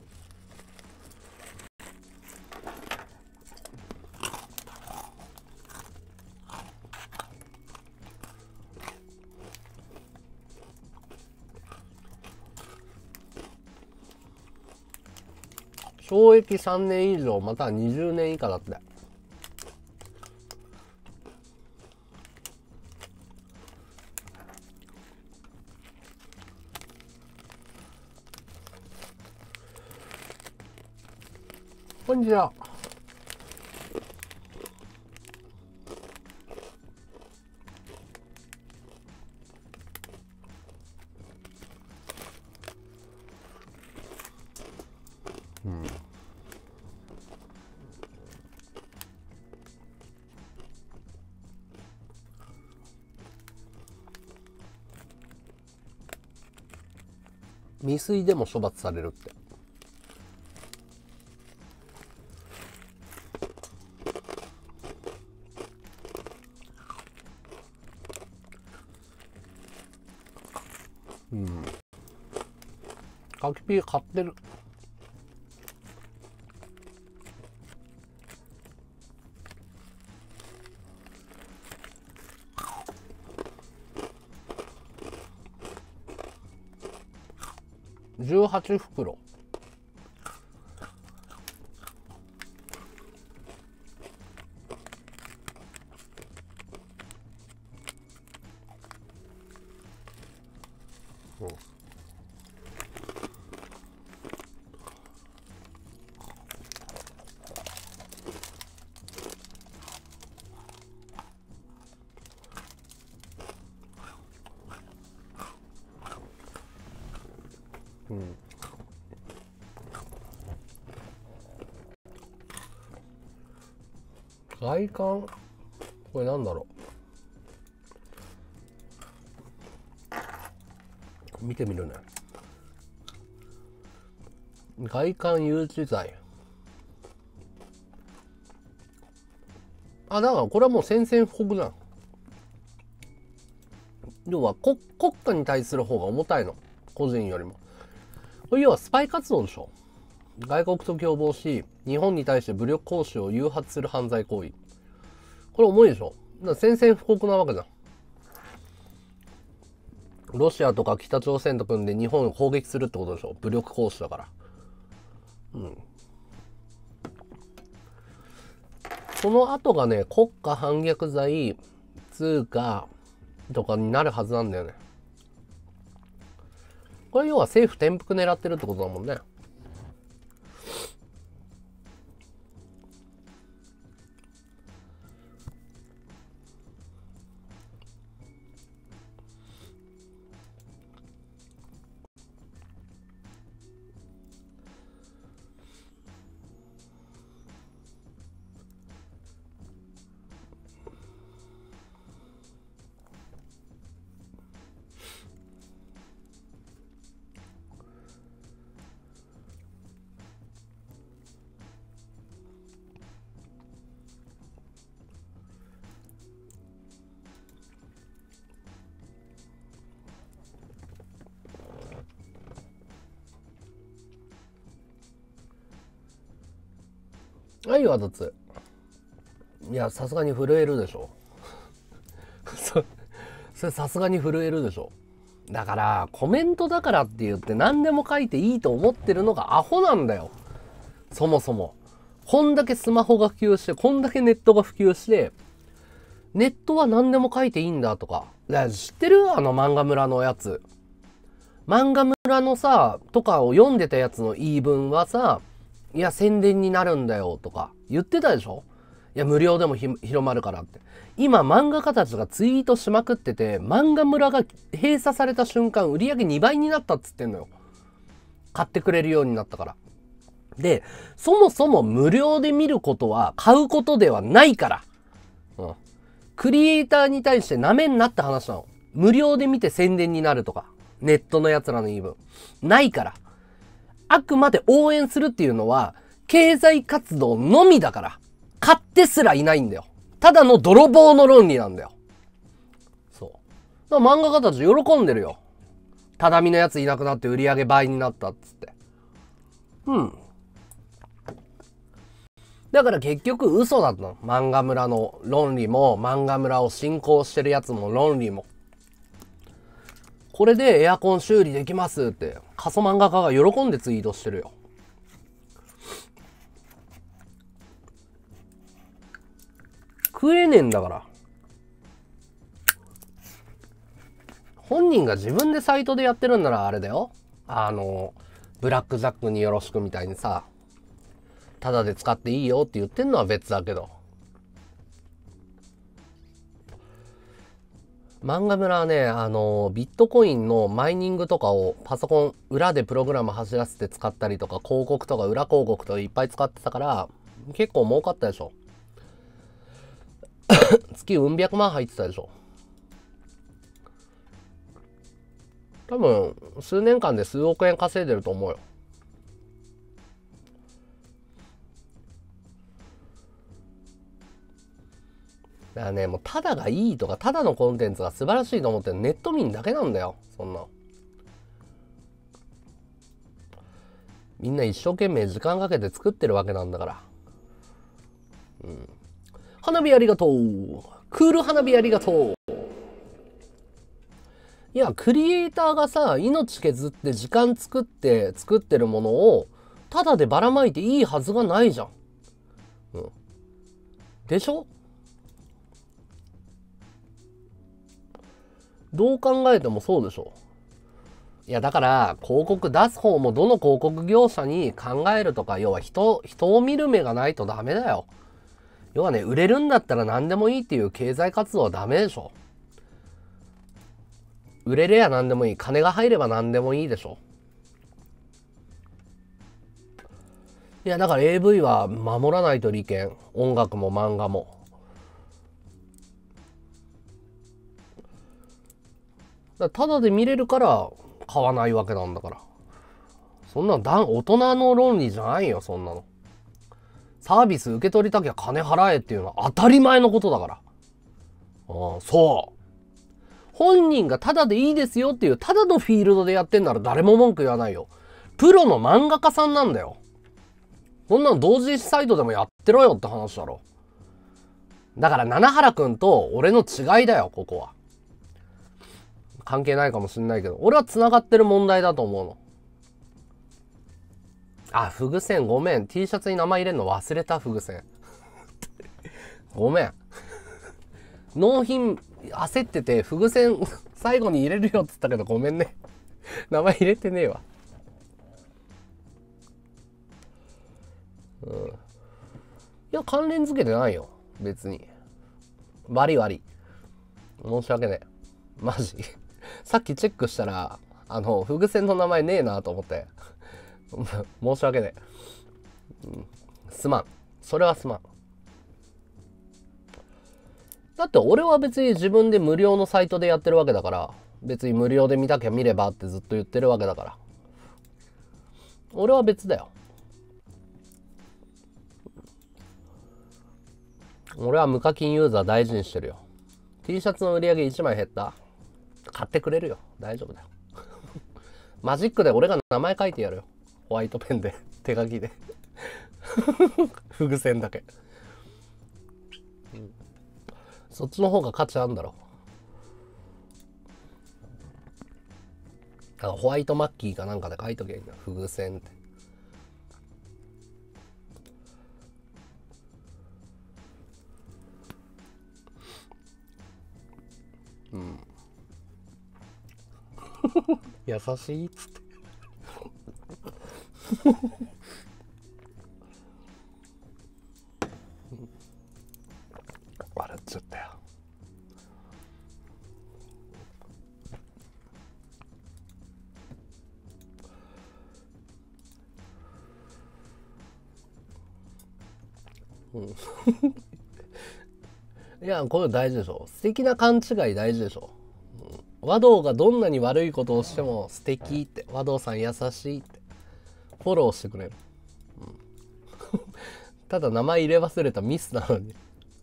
懲役さんねん以上またはにじゅうねん以下だって。こんにちは。 未遂でも処罰されるって。うん。柿ピー買ってる。じゅうはちふくろ。うん。外観これなんだろう、見てみるね。外観誘致剤。あ、だからこれはもう宣戦布告じゃん。要は国国家に対する方が重たいの、個人よりも。これ要はスパイ活動でしょ。外国と共謀し日本に対して武力行使を誘発する犯罪行為。これ重いでしょ。だから宣戦布告なわけじゃん。ロシアとか北朝鮮と組んで日本を攻撃するってことでしょ。武力行使だから。うん。その後がね、国家反逆罪通貨とかになるはずなんだよね。これ要は政府転覆狙ってるってことだもんね。はい、わたつ。いや、さすがに震えるでしょ。そ、それさすがに震えるでしょ。だから、コメントだからって言って何でも書いていいと思ってるのがアホなんだよ。そもそも。こんだけスマホが普及して、こんだけネットが普及して、ネットは何でも書いていいんだとか。だから知ってる？あの漫画村のやつ。漫画村のさ、とかを読んでたやつの言い分はさ、いや宣伝になるんだよとか言ってたでしょ。いや無料でもひ広まるからって。今漫画家たちがツイートしまくってて、漫画村が閉鎖された瞬間売り上げにばいになったっつってんのよ。買ってくれるようになったから。でそもそも無料で見ることは買うことではないから、うん、クリエイターに対してなめんなって話なの。無料で見て宣伝になるとかネットのやつらの言い分ないから。あくまで応援するっていうのは経済活動のみだから、買ってすらいないんだよ。ただの泥棒の論理なんだよ。そう。だから漫画家たち喜んでるよ。ただみのやついなくなって売り上げ倍になったっつって。うん。だから結局嘘だったの。漫画村の論理も、漫画村を信仰してるやつも論理も。これでエアコン修理できますって過疎漫画家が喜んでツイートしてるよ。食えねえんだから。本人が自分でサイトでやってるんならあれだよ。あのブラックジャックによろしくみたいにさ、タダで使っていいよって言ってんのは別だけど。漫画村はね、あのビットコインのマイニングとかをパソコン裏でプログラム走らせて使ったりとか、広告とか裏広告とかいっぱい使ってたから結構儲かったでしょ。月うん百万入ってたでしょ。 多分数年間で数億円稼いでると思うよ。だからね、もうただがいいとかただのコンテンツが素晴らしいと思ってるネット民だけなんだよ、そんな。みんな一生懸命時間かけて作ってるわけなんだから。うん。花火ありがとう。クール花火ありがとう。いや、クリエイターがさ、命削って時間作って作ってるものをただでばらまいていいはずがないじゃん。うん。でしょ？どう考えてもそうでしょ。いやだから広告出す方もどの広告業者に考えるとか、要は人人を見る目がないとダメだよ。要はね、売れるんだったら何でもいいっていう経済活動はダメでしょ。売れれば何でもいい、金が入れば何でもいいでしょ。いやだから エーブイ は守らないと利権、音楽も漫画も。だただで見れるから買わないわけなんだから。そんなだ大人の論理じゃないよ、そんなの。サービス受け取りたきゃ金払えっていうのは当たり前のことだから。ああ、そう。本人がタダでいいですよっていうタダのフィールドでやってんなら誰も文句言わないよ。プロの漫画家さんなんだよ。そんなの同時サイトでもやってろよって話だろ。だから七原くんと俺の違いだよ、ここは。関係ないかもしんないけど、俺は繋がってる問題だと思うの。あ、フグ線ごめん。T シャツに名前入れるの忘れた、フグ線。ごめん。納品焦ってて、フグ線最後に入れるよっつったけどごめんね。名前入れてねえわ。うん。いや、関連付けてないよ。別に。悪い悪い。申し訳ねえ。マジ。さっきチェックしたら、あの、フグ線の名前ねえなと思って。申し訳ねえ、うん。すまん。それはすまん。だって俺は別に自分で無料のサイトでやってるわけだから、別に無料で見たきゃ見ればってずっと言ってるわけだから。俺は別だよ。俺は無課金ユーザー大事にしてるよ。T シャツの売り上げいちまい減った？買ってくれるよ。大丈夫だよ。マジックで俺が名前書いてやるよ。ホワイトペンで、手書きで。フグ線だけ。うん、そっちの方が価値あるんだろ。だからホワイトマッキーかなんかで書いとけばいいんだ。フグ線って。うん。優しいっつって。笑っちゃったよ。うん。いや、これ大事でしょ。素敵な勘違い大事でしょ。和道がどんなに悪いことをしても素敵って、和道さん優しいってフォローしてくれる、うん、ただ名前入れ忘れたミスなのに、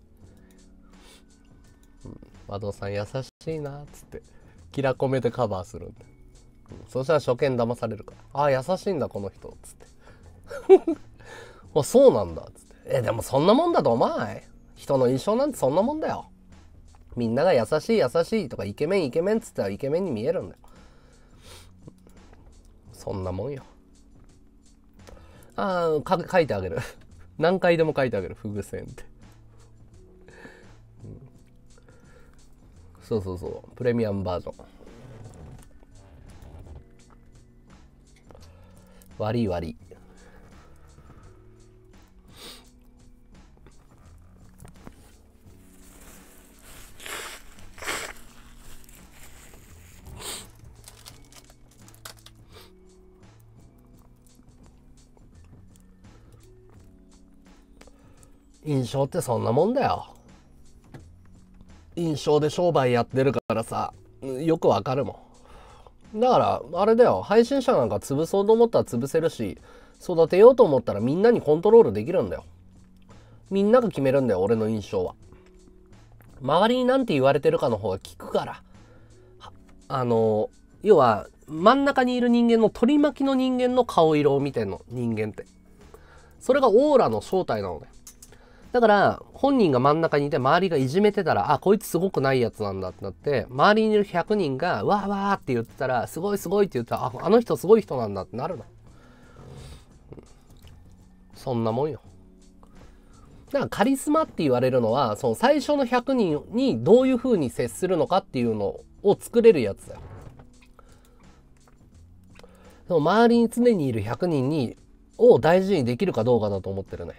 うん、和道さん優しいなっつってキラコメでカバーするんで、うん、そしたら初見騙されるから、ああ優しいんだこの人っつってあそうなんだっつって、えでもそんなもんだと思わない？人の印象なんてそんなもんだよ。みんなが優しい優しいとかイケメンイケメンっつったらイケメンに見えるんだよ。そんなもんよ。ああ、書いてあげる。何回でも書いてあげる、フグ線って、うん。そうそうそう、プレミアムバージョン。悪い悪い。印象ってそんなもんだよ。印象で商売やってるからさ、よくわかるもだからあれだよ、配信者なんか潰そうと思ったら潰せるし、育てようと思ったらみんなにコントロールできるんだよ。みんなが決めるんだよ、俺の印象は。周りに何て言われてるかの方が効くから。あの要は真ん中にいる人間の取り巻きの人間の顔色を見てんの、人間って。それがオーラの正体なのね。だから本人が真ん中にいて周りがいじめてたら、あ、こいつすごくないやつなんだってなって、周りにいるひゃくにんがわーわーって言ってたら、すごいすごいって言ったら、あ、あの人すごい人なんだってなるの。そんなもんよ。だからカリスマって言われるのは、その最初のひゃくにんにどういう風に接するのかっていうのを作れるやつだよ。でも周りに常にいるひゃくにんにを大事にできるかどうかだと思ってるね。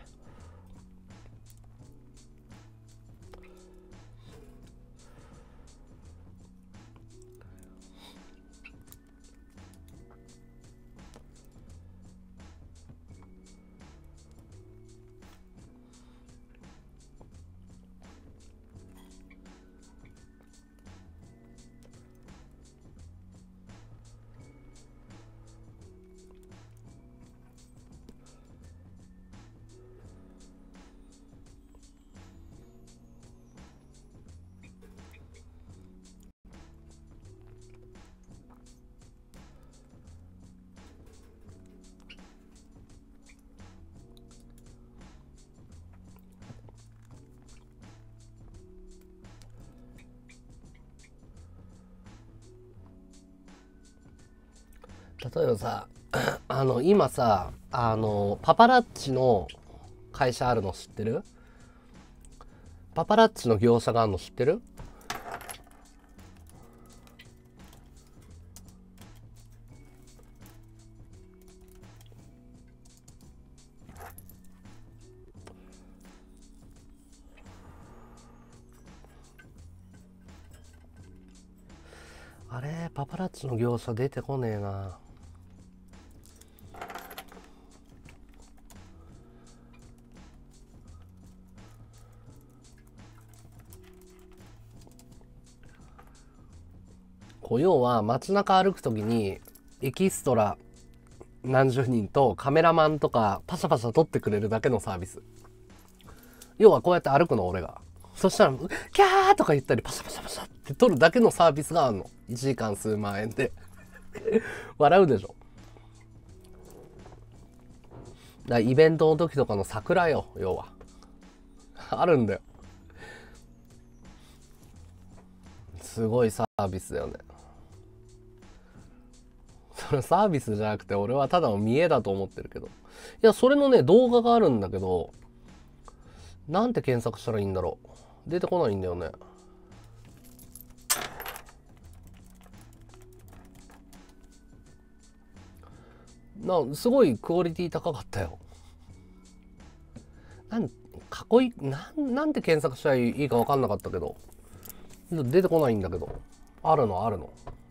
例えばさ、あの今さ、あのパパラッチの会社あるの知ってる？パパラッチの業者があるの知ってる？あれ、パパラッチの業者出てこねえな。こう要は街中歩くときにエキストラ何十人とカメラマンとかパシャパシャ撮ってくれるだけのサービス。要はこうやって歩くの俺が。そしたらキャーとか言ったりパシャパシャパシャって撮るだけのサービスがあるの。いちじかん数万円で笑うでしょ。だからイベントの時とかの桜よ、要はあるんだよ。すごいサービスだよね。それサービスじゃなくて俺はただの見栄だと思ってるけど。いや、それのね動画があるんだけど、なんて検索したらいいんだろう。出てこないんだよね。な、すごいクオリティ高かったよ。なん、囲い、なん、なんて検索したらいいか分かんなかったけど、出てこないんだけど、あるのあるの。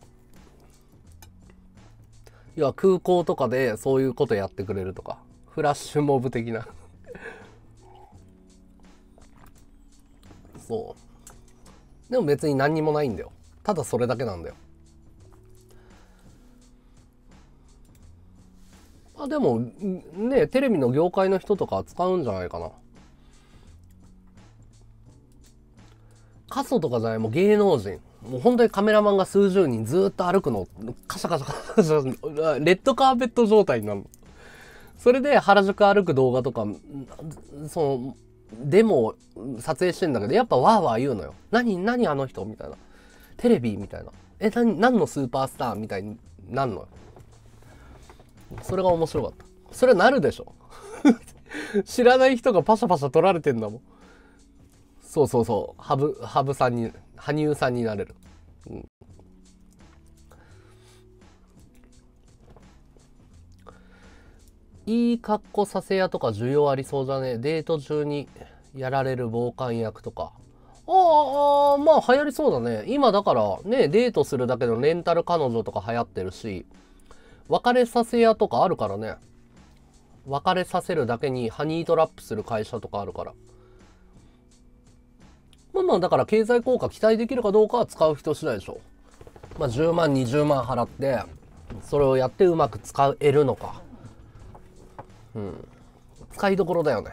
いや、空港とかでそういうことやってくれるとか、フラッシュモブ的なそうでも別に何にもないんだよ。ただそれだけなんだよ。あ、でもね、テレビの業界の人とか使うんじゃないかな。過疎とかじゃない、もう芸能人、もう本当にカメラマンが数十人ずっと歩くの、カシャカシャカシャレッドカーペット状態になるの。それで原宿歩く動画とか、そのデモ撮影してんだけど、やっぱわーわー言うのよ。何何あの人みたいな。テレビみたいな。え、何何のスーパースターみたいになんのよ。それが面白かった。それなるでしょ知らない人がパシャパシャ撮られてんだもん。そうそうそう、ハブハブさんに、羽生さんになれる。うん、いい格好させ屋とか需要ありそうだね。デート中にやられる傍観役とか。ああ、まあ流行りそうだね。今だからね、デートするだけのレンタル彼女とか流行ってるし、別れさせ屋とかあるからね。別れさせるだけにハニートラップする会社とかあるから。まあまあだから経済効果期待できるかどうかは使う人次第でしょ。 まあじゅうまんにじゅうまん払ってそれをやってうまく使えるのか。うん、使いどころだよね。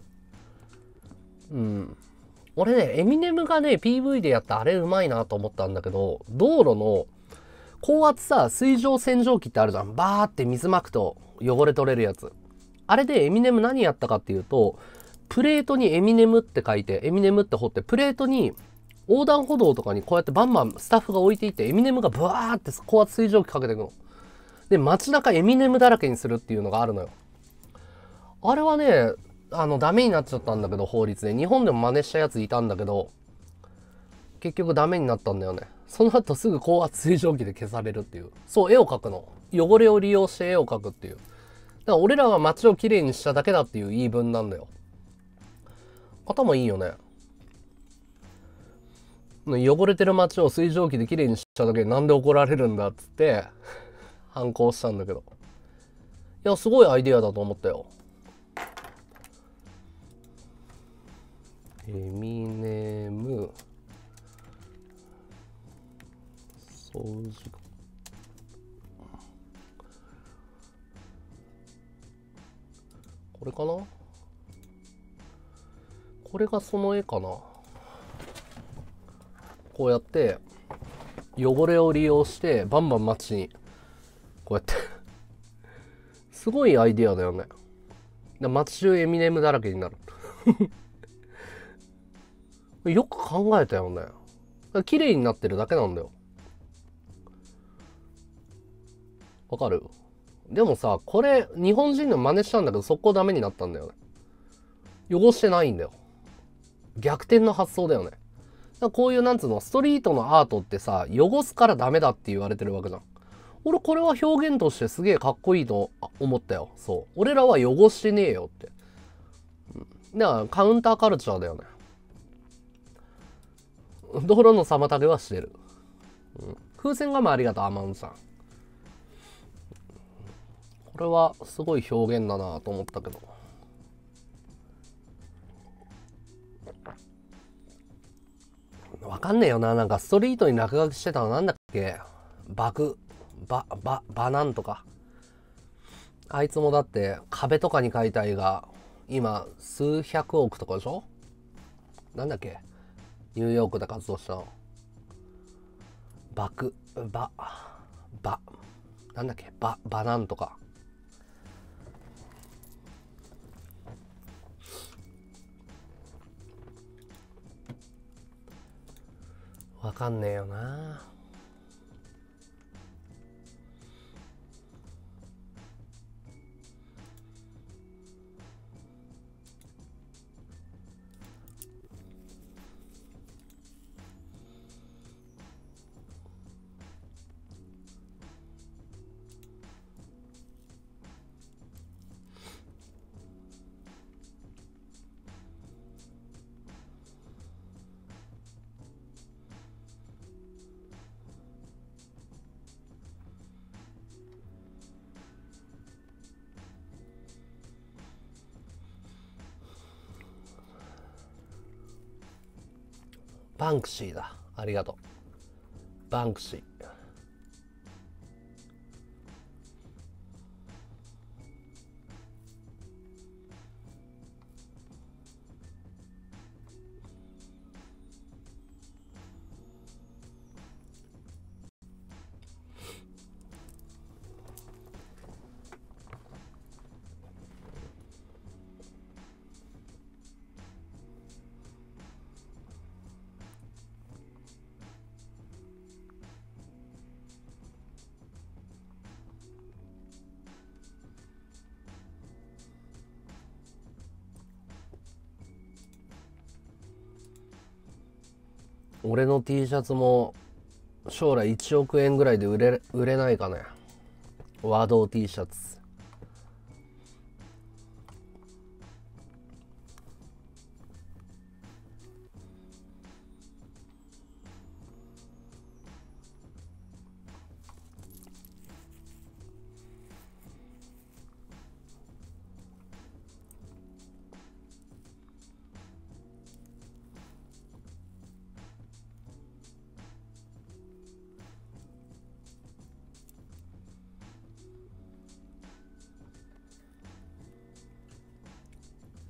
うん、俺ねエミネムがね ピーブイ でやったあれうまいなと思ったんだけど、道路の高圧さ水上洗浄機ってあるじゃん。バーって水まくと汚れ取れるやつ。あれでエミネム何やったかっていうと、プレートにエミネムって書いて、エミネムって掘って、プレートに横断歩道とかにこうやってバンバンスタッフが置いていって、エミネムがブワーって高圧水蒸気かけていくの。で、街中エミネムだらけにするっていうのがあるのよ。あれはね、あの、ダメになっちゃったんだけど、法律で。日本でも真似したやついたんだけど、結局ダメになったんだよね。その後すぐ高圧水蒸気で消されるっていう。そう、絵を描くの。汚れを利用して絵を描くっていう。だから俺らは街をきれいにしただけだっていう言い分なんだよ。頭いいよね。汚れてる街を水蒸気できれいにしただけでなんで怒られるんだっつって反抗したんだけど、いやすごいアイデアだと思ったよ。エミネム掃除これかな。これがその絵かな。こうやって汚れを利用してバンバン街にこうやってすごいアイディアだよね。で街中エミネムだらけになるよく考えたよね。綺麗になってるだけなんだよ。わかる？でもさ、これ日本人の真似したんだけど速攻ダメになったんだよね。汚してないんだよ。逆転の発想だよね。こういうなんつうのストリートのアートってさ、汚すからダメだって言われてるわけじゃん。俺これは表現としてすげえかっこいいと思ったよ。そう。俺らは汚してねえよって。だからカウンターカルチャーだよね。道路の妨げはしてる。うん、風船ガムありがとう、アマンさん。これはすごい表現だなと思ったけど。わかんねえよな。なんかストリートに落書きしてたのなんだっけ、バグバババなんとか。あいつもだって壁とかに描いた絵が今数百億とかでしょ。なんだっけ、ニューヨークで活動したの。バクババなんだっけ、ババなんとか。わかんねえよな。バンクシーだ。ありがとう。バンクシー。俺の T シャツも将来いちおくえんぐらいで売れ売れないかね。和道 T シャツ。 うん。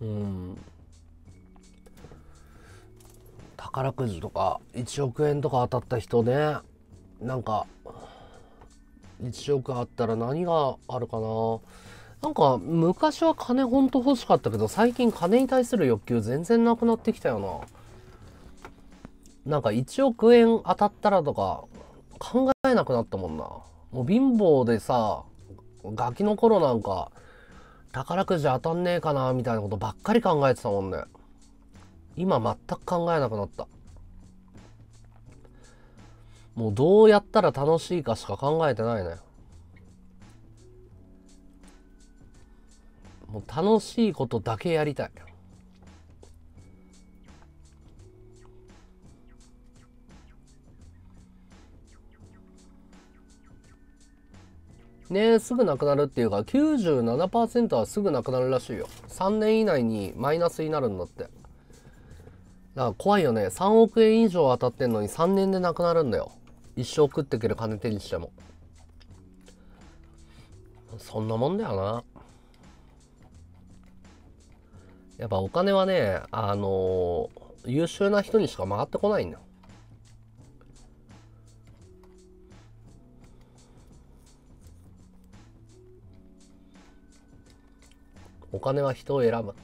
宝くじとかいちおくえんとか当たった人ね、なんかいちおくあったら何があるかな。なんか昔は金ほんと欲しかったけど、最近金に対する欲求全然なくなってきたよな。なんかいちおくえん当たったらとか考えなくなったもんな。もう貧乏でさ、ガキの頃なんか宝くじ当たんねえかなみたいなことばっかり考えてたもんね。今全く考えなくなった。もうどうやったら楽しいかしか考えてないね。もう楽しいことだけやりたい。ねえ、すぐなくなるっていうか、きゅうじゅうななパーセント はすぐなくなるらしいよ。さんねん以内にマイナスになるんだって。だから怖いよね。さんおくえん以上当たってんのにさんねんでなくなるんだよ。一生食ってける金手にしても。そんなもんだよな。やっぱお金はね、あのー、優秀な人にしか回ってこないんだよ。お金は人を選ぶ。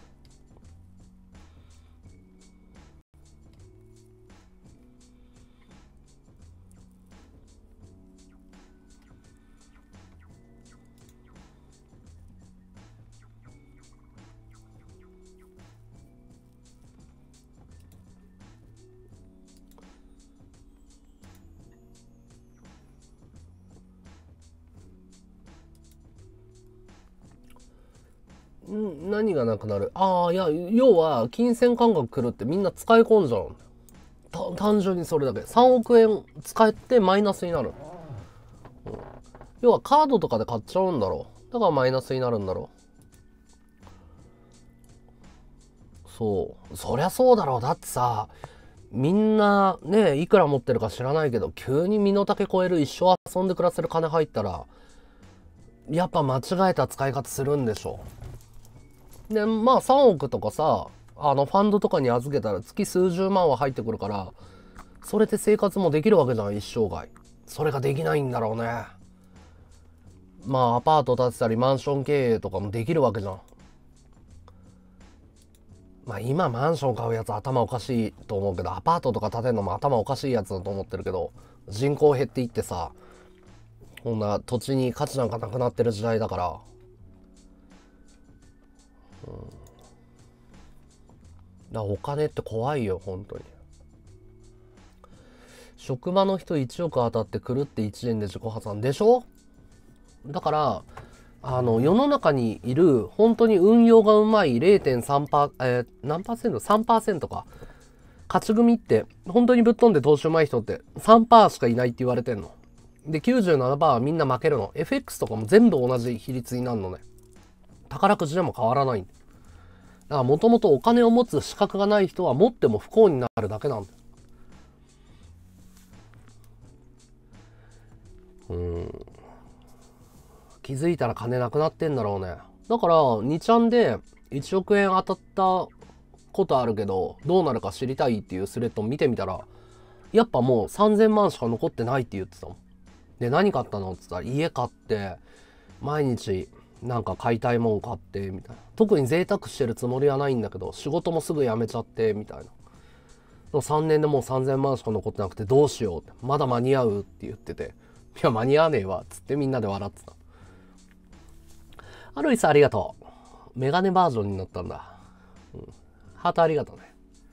ん何がなくなる？ああ、いや、要は、金銭感覚狂ってみんな使い込んじゃうんだよ。単純にそれだけ。さんおくえん使ってマイナスになる。うん、要は、カードとかで買っちゃうんだろう。だからマイナスになるんだろう。そう。そりゃそうだろう。だってさ、みんなね、いくら持ってるか知らないけど、急に身の丈超える一生遊んで暮らせる金入ったら、やっぱ間違えた使い方するんでしょ。で、まあさんおくとかさ、あのファンドとかに預けたら月数十万は入ってくるから、それで生活もできるわけじゃん、一生涯。それができないんだろうね。まあアパート建てたりマンション経営とかもできるわけじゃん。まあ今マンション買うやつ頭おかしいと思うけど、アパートとか建てるのも頭おかしいやつだと思ってるけど、人口減っていってさ、こんな土地に価値なんかなくなってる時代だから、うん、だからお金って怖いよ、本当に。職場の人いちおく当たって狂っていちねんで自己破産でしょ。だからあの世の中にいる本当に運用がうまい れいてんさんパーセント、えー、何パーセント さんパーセント か勝ち組って本当にぶっ飛んで投資うまい人って さんパーセント しかいないって言われてんので、 きゅうじゅうななパーセント はみんな負けるの。 エフエックス とかも全部同じ比率になるのね。宝くじでも変わらないんだ。だからもともとお金を持つ資格がない人は持っても不幸になるだけなんだよ。うーん、気づいたら金なくなってんだろうね。だからにちゃんでいちおくえん当たったことあるけどどうなるか知りたいっていうスレッド見てみたら、やっぱもうさんぜんまんしか残ってないって言ってたもん。で、何買ったのって言ったら、家買って毎日なんか買いたいもん買ってみたいな。特に贅沢してるつもりはないんだけど、仕事もすぐ辞めちゃってみたいな。さんねんでもうさんぜんまんしか残ってなくてどうしようって、まだ間に合うって言ってて、いや間に合わねえわっつってみんなで笑ってた。アルイスありがとう。メガネバージョンになったんだ。うん、ハートありがとうね。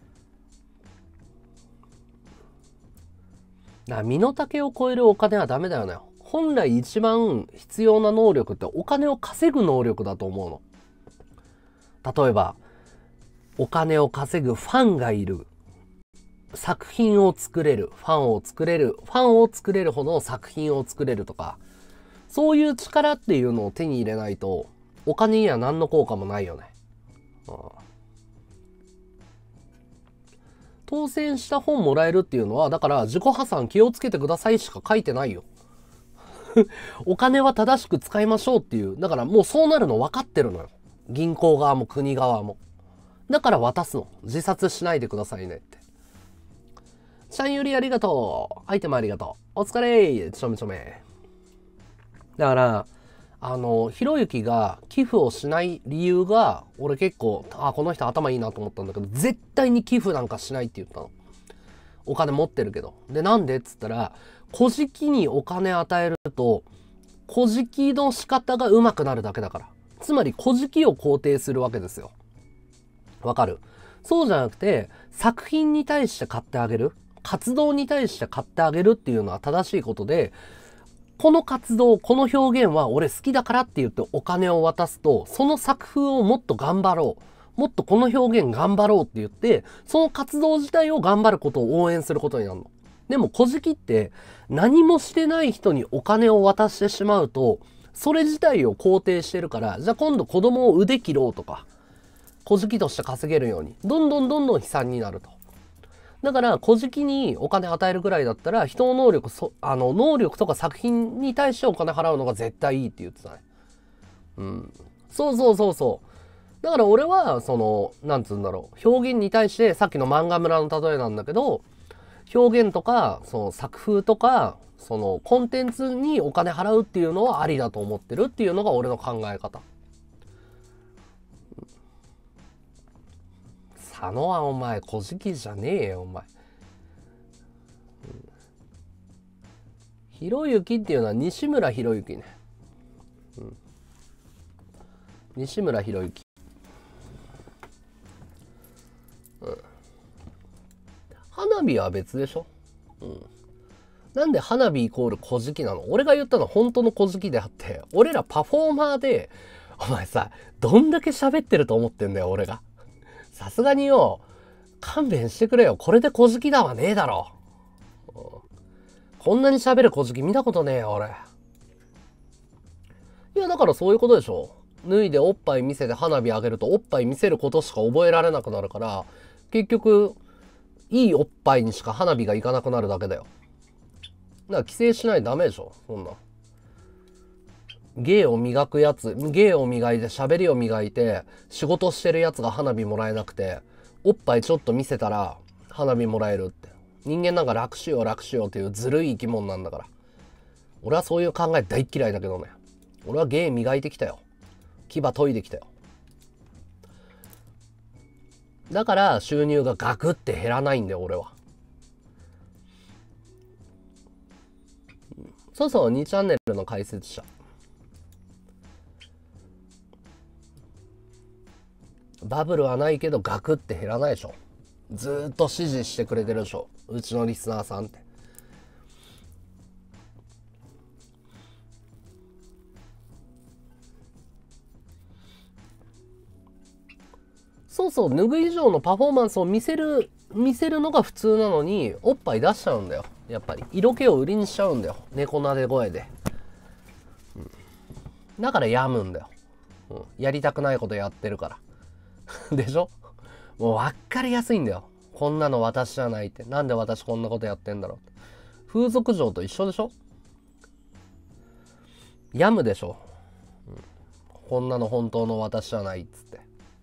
だから身の丈を超えるお金はダメだよね。本来一番必要な能力ってお金を稼ぐ能力だと思うの。例えばお金を稼ぐファンがいる、作品を作れる、ファンを作れる、ファンを作れるほどの作品を作れるとか、そういう力っていうのを手に入れないとお金には何の効果もないよね。ああ、当選した本もらえるっていうのは、だから自己破産気をつけてくださいしか書いてないよ。お金は正しく使いましょうっていう。だからもうそうなるの分かってるのよ。銀行側も国側も。 だから渡すの。自殺しないでくださいねって。ちゃんよりありがとう。アイテムありがとう。お疲れ。ちょめちょめ。だから、あの、ひろゆきが寄付をしない理由が、俺結構、あ、この人頭いいなと思ったんだけど、絶対に寄付なんかしないって言ったの。お金持ってるけど。で、なんでっつったら、小じきにお金与えると、小じきの仕方が上手くなるだけだから。つまり、小じきを肯定するわけですよ。わかる？そうじゃなくて、作品に対して買ってあげる。活動に対して買ってあげるっていうのは正しいことで、この活動、この表現は俺好きだからって言ってお金を渡すと、その作風をもっと頑張ろう。もっとこの表現頑張ろうって言って、その活動自体を頑張ることを応援することになるの。でも、小じきって何もしてない人にお金を渡してしまうと、それ自体を肯定してるから、じゃあ今度子供を腕切ろうとか、小じきとして稼げるように、どんどんどんどん悲惨になると。だから、小じきにお金与えるぐらいだったら、人の能力、そあの、能力とか作品に対してお金払うのが絶対いいって言ってたね。うん。そうそうそうそう。だから俺は、その、なんつうんだろう。表現に対して、さっきの漫画村の例えなんだけど、表現とか、その作風とか、そのコンテンツにお金払うっていうのはありだと思ってるっていうのが俺の考え方。佐野はお前、小じきじゃねえよ、お前。ひろゆきっていうのは西村ひろゆきね。うん、西村ひろゆき。うん。花火は別でしょ？うん。なんで花火イコール小じきなの？俺が言ったのは本当の小じきであって、俺らパフォーマーで、お前さ、どんだけ喋ってると思ってんだよ、俺が。さすがによ、勘弁してくれよ。これで小じきだはねえだろ。こんなに喋る小じき見たことねえよ、俺。いや、だからそういうことでしょ。脱いでおっぱい見せて花火あげると、おっぱい見せることしか覚えられなくなるから、結局、いいおっぱいにしか花火がいかなくなるだけだよ。だから規制しないとダメでしょ、そんな。芸を磨くやつ、芸を磨いて喋りを磨いて仕事してるやつが花火もらえなくて、おっぱいちょっと見せたら花火もらえるって。人間なんか楽しよう楽しようっていうずるい生き物なんだから。俺はそういう考え大嫌いだけどね。俺は芸磨いてきたよ。牙研いできたよ。だから収入がガクって減らないんだよ、俺は。そうそう、にチャンネルの解説者。バブルはないけどガクって減らないでしょ。ずーっと支持してくれてるでしょ、うちのリスナーさんって。そうそう、脱ぐ以上のパフォーマンスを見せる見せるのが普通なのに、おっぱい出しちゃうんだよ。やっぱり色気を売りにしちゃうんだよ、猫なで声で、うん、だから病むんだよ、うん、やりたくないことやってるからでしょ。もう分かりやすいんだよ。こんなの私じゃないって。なんで私こんなことやってんだろうって。風俗嬢と一緒でしょ。病むでしょ、うん、こんなの本当の私じゃないっつって。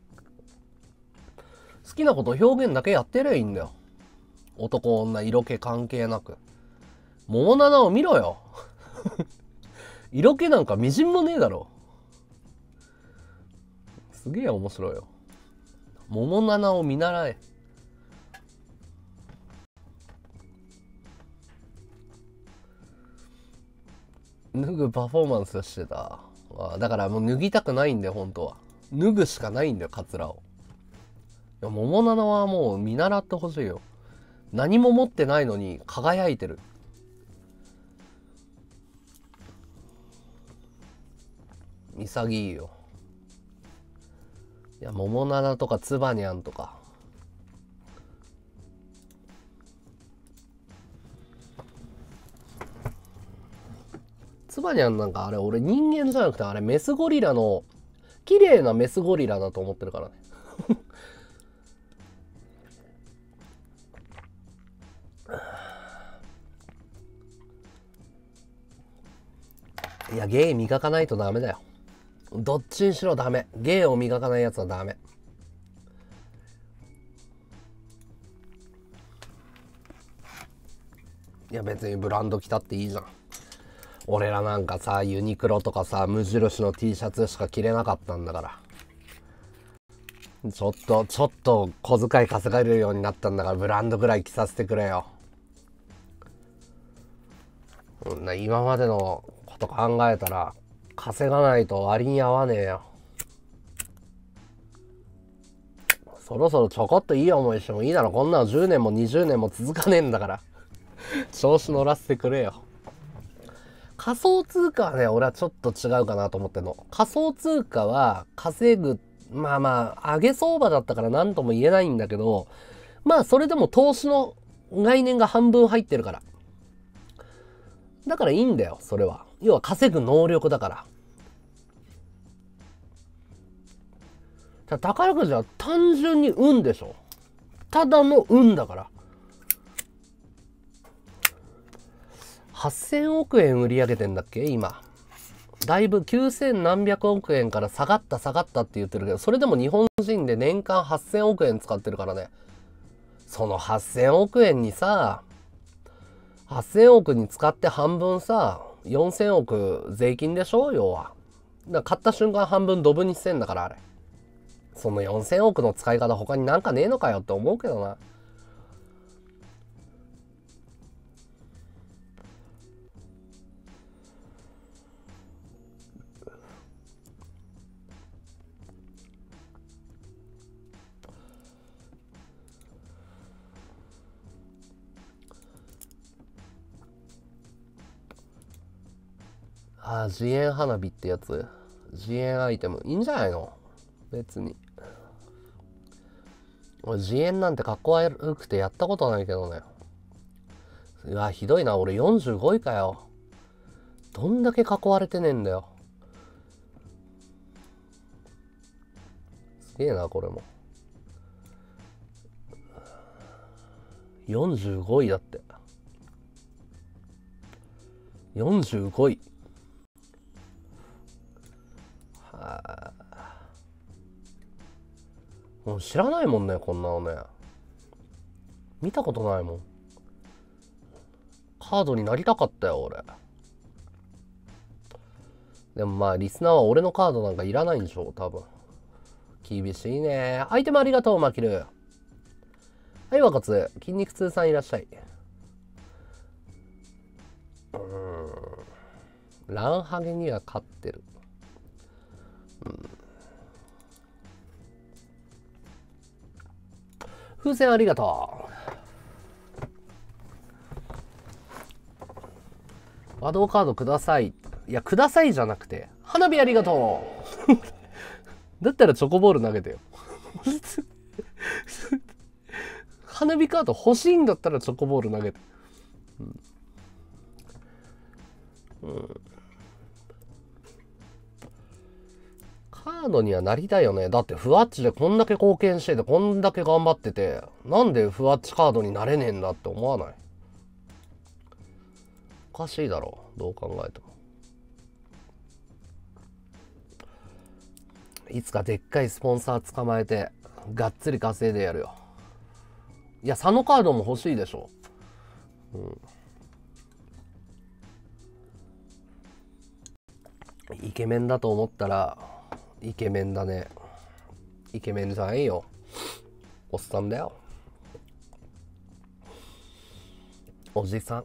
好きなこと表現だけやってりゃいいんだよ。男女色気関係なく。桃七を見ろよ色気なんかみじんもねえだろ。すげえ面白いよ。桃七を見習え。脱ぐパフォーマンスしてた。あ、だからもう脱ぎたくないんだよ、本当は。脱ぐしかないんだよ、カツラを。いや、桃七はもう見習ってほしいよ。何も持ってないのに輝いてる。潔いよ。いや、桃七とかつばにゃんとか。つばにゃんなんかあれ、俺人間じゃなくてあれメスゴリラの、綺麗なメスゴリラだと思ってるからね。いや、芸磨かないとダメだよ。どっちにしろダメ。芸を磨かないやつはダメ。 いや別にブランド着たっていいじゃん。俺らなんかさ、ユニクロとかさ、無印の T シャツしか着れなかったんだから。ちょっと、ちょっと小遣い稼がれるようになったんだから、ブランドぐらい着させてくれよ。今までのこと考えたら、稼がないと割に合わねえよ。そろそろちょこっといい思いしてもいいだろ。こんなのじゅうねんもにじゅうねんも続かねえんだから。調子乗らせてくれよ。仮想通貨はね、俺はちょっと違うかなと思ってんの。仮想通貨は稼ぐ、まあまあ、上げ相場だったから何とも言えないんだけど、まあそれでも投資の概念が半分入ってるから。だからいいんだよ、それは。要は稼ぐ能力だから。じゃ宝くじは単純に運でしょ。ただの運だから。はっせんおくえん売り上げてんだっけ今。だいぶきゅうせんなんびゃくおくえんから下がった下がったって言ってるけど、それでも日本人で年間はっせんおくえん使ってるからね。そのはっせんおくえんにさ、はっせんおくに使って半分さ、よんせんおく税金でしょ要は。だから買った瞬間半分ドブにしてんだからあれ。そのよんせんおくの使い方他になんかねえのかよって思うけどな。ああ、自演花火ってやつ。自演アイテム。いいんじゃないの別に。俺自演なんてかっこ悪くてやったことないけどね。うわ、ひどいな。俺よんじゅうごいかよ。どんだけ囲われてねえんだよ。すげえな、これも。よんじゅうごいだって。よんじゅうごい。はあ。もう知らないもんね、こんなのね。見たことないもん。カードになりたかったよ、俺。でもまあ、リスナーは俺のカードなんかいらないんでしょ、多分。厳しいね。アイテムありがとう、マキル。はい、若津。筋肉痛さんいらっしゃい。うーん。ランハゲには勝ってる。うん。風船ありがとう。ワドカードください。いや、くださいじゃなくて、花火ありがとう。だったらチョコボール投げてよ。花火カード欲しいんだったらチョコボール投げて。うんうん、カードにはなりたいよね。だってふわっちでこんだけ貢献しててこんだけ頑張ってて、なんでふわっちカードになれねえんだって思わない？おかしいだろう、どう考えても。いつかでっかいスポンサー捕まえてがっつり稼いでやるよ。いや、佐野カードも欲しいでしょ。うん、イケメンだと思ったらイケメンだね。イケメンじゃないよ、おっさんだよ、おじさん。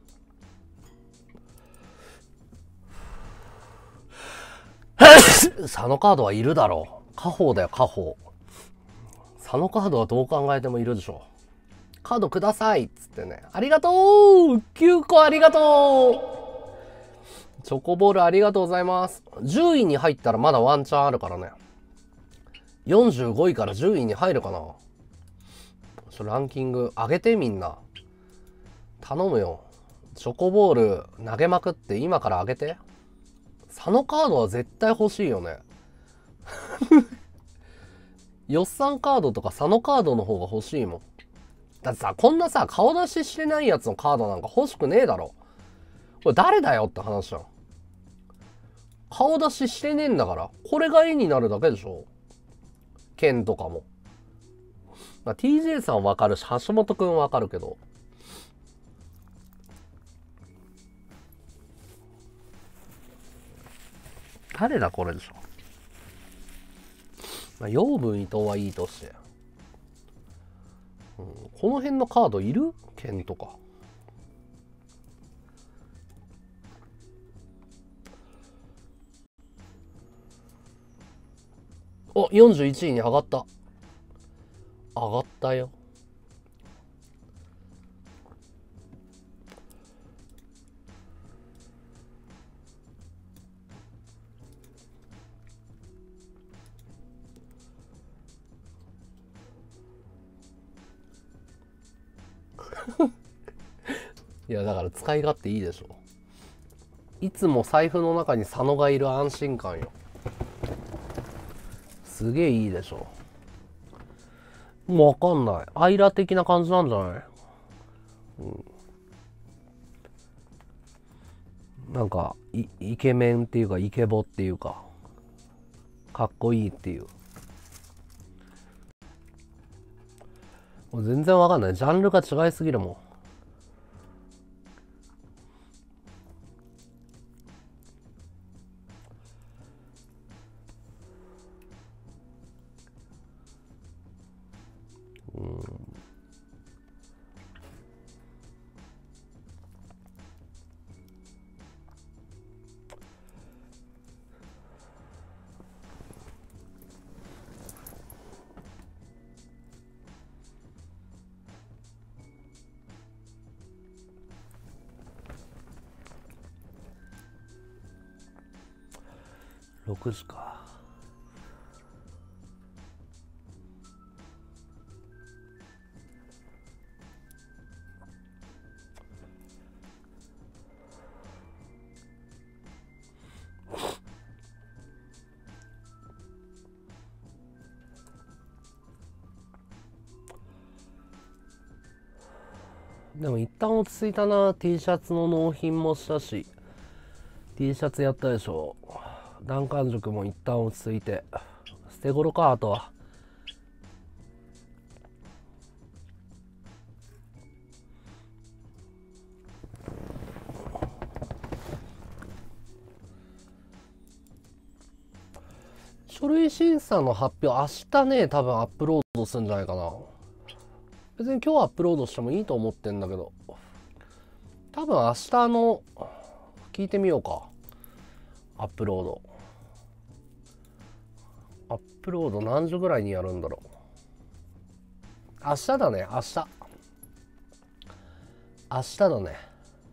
佐野カードはいるだろう。家宝だよ、家宝。佐野カードはどう考えてもいるでしょ。カードくださいっつってね。ありがとう !きゅうこありがとう。チョコボールありがとうございます。じゅういに入ったらまだワンチャンあるからね。よんじゅうごいからじゅういに入るかな。ちょランキング上げてみんな。頼むよ。チョコボール投げまくって今から上げて。佐野カードは絶対欲しいよね。よっさんカードとか佐野カードの方が欲しいもん。だってさ、こんなさ、顔出ししてないやつのカードなんか欲しくねえだろ。これ誰だよって話じゃん。顔出ししてねえんだから。これが絵になるだけでしょ。剣とかも。まあ、ティージェー さんわかるし、橋本くんわかるけど。 ャレだこれでしょ。まあ、養分伊藤はいいとして、うん、この辺のカードいる？剣とか。お、よんじゅういちいに上がった。上がったよ。いやだから使い勝手いいでしょ。いつも財布の中に佐野がいる安心感よ。すげえいいでしょ。もうわかんない。アイラ的な感じなんじゃない？うん、なんかイ、イケメンっていうかイケボっていうかかっこいいっていう。もう全然わかんない。ジャンルが違いすぎるもん。うん、ろくじか。でも一旦落ち着いたな。 T シャツの納品もしたし T シャツやったでしょ。弾丸塾も一旦落ち着いて捨て頃か。あとは書類審査の発表明日ね、多分アップロードするんじゃないかな。別に今日アップロードしてもいいと思ってんだけど、多分明日の聞いてみようか。アップロードアップロード何時ぐらいにやるんだろう。明日だね。明日明日だね。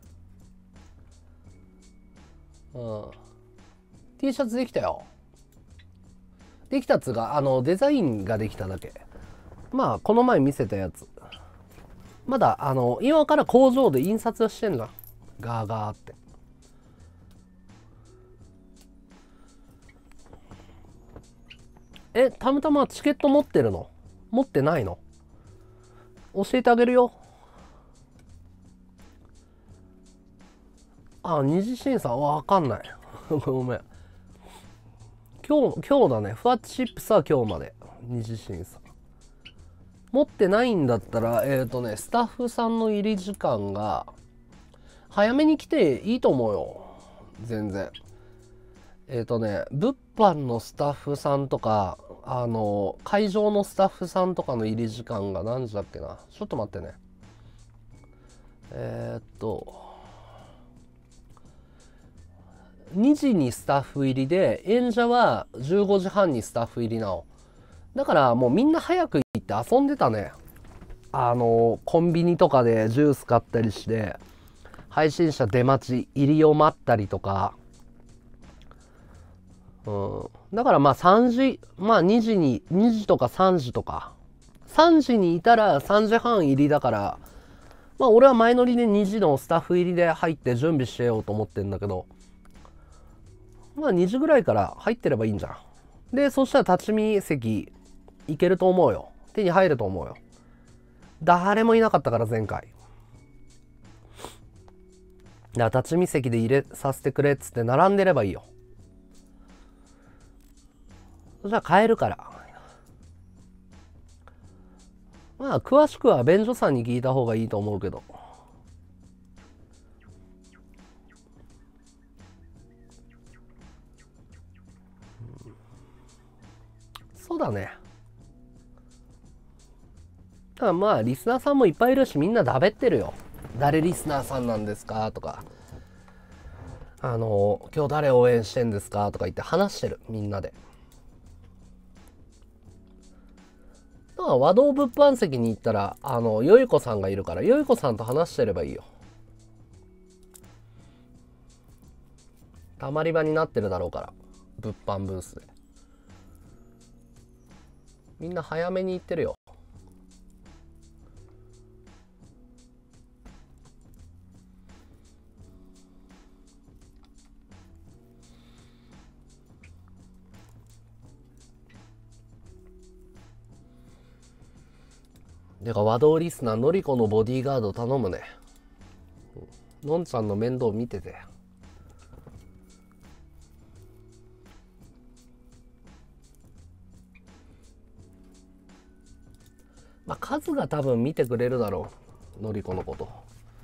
うん。 T シャツできたよ。できたっつうか、あのデザインができただけ。まあこの前見せたやつ、まだあの今から工場で印刷してんじゃん。ガーガーって。え、たまたまチケット持ってるの？持ってないの？教えてあげるよ。あ、二次審査わかんない。ごめん。今日、今日だね。フワッチシップスは今日まで。二次審査。持ってないんだったら、えっとね、スタッフさんの入り時間が、早めに来ていいと思うよ。全然。えっとね、物販のスタッフさんとか、あの、会場のスタッフさんとかの入り時間が何時だっけな。ちょっと待ってね。えー、っと、にじにスタッフ入りで、演者はじゅうごじはんにスタッフ入りなの。だからもうみんな早く行って遊んでたね。あの、コンビニとかでジュース買ったりして、配信者出待ち、入りを待ったりとか。うん。だからまあさんじ、まあにじに、にじとかさんじとか。さんじにいたらさんじはん入りだから、まあ俺は前乗りでにじのスタッフ入りで入って準備してようと思ってんだけど、まあにじぐらいから入ってればいいんじゃん。で、そしたら立ち見席いけると思うよ。手に入ると思うよ。誰もいなかったから前回。だから立ち見席で入れさせてくれっつって並んでればいいよ。そしたら買えるから。まあ詳しくは便所さんに聞いた方がいいと思うけど。 だね。ただまあリスナーさんもいっぱいいるし、みんなだべってるよ。誰リスナーさんなんですかとか、あの今日誰応援してんですかとか言って話してる、みんなで。だから和道物販席に行ったら、あのよいこさんがいるから、よいこさんと話してればいいよ。たまり場になってるだろうから、物販ブースで。みんな早めに行ってるよ。てか和道リスナーのりこのボディーガード頼むね。のんちゃんの面倒見てて。まあ数が多分見てくれるだろう、のりこのこと。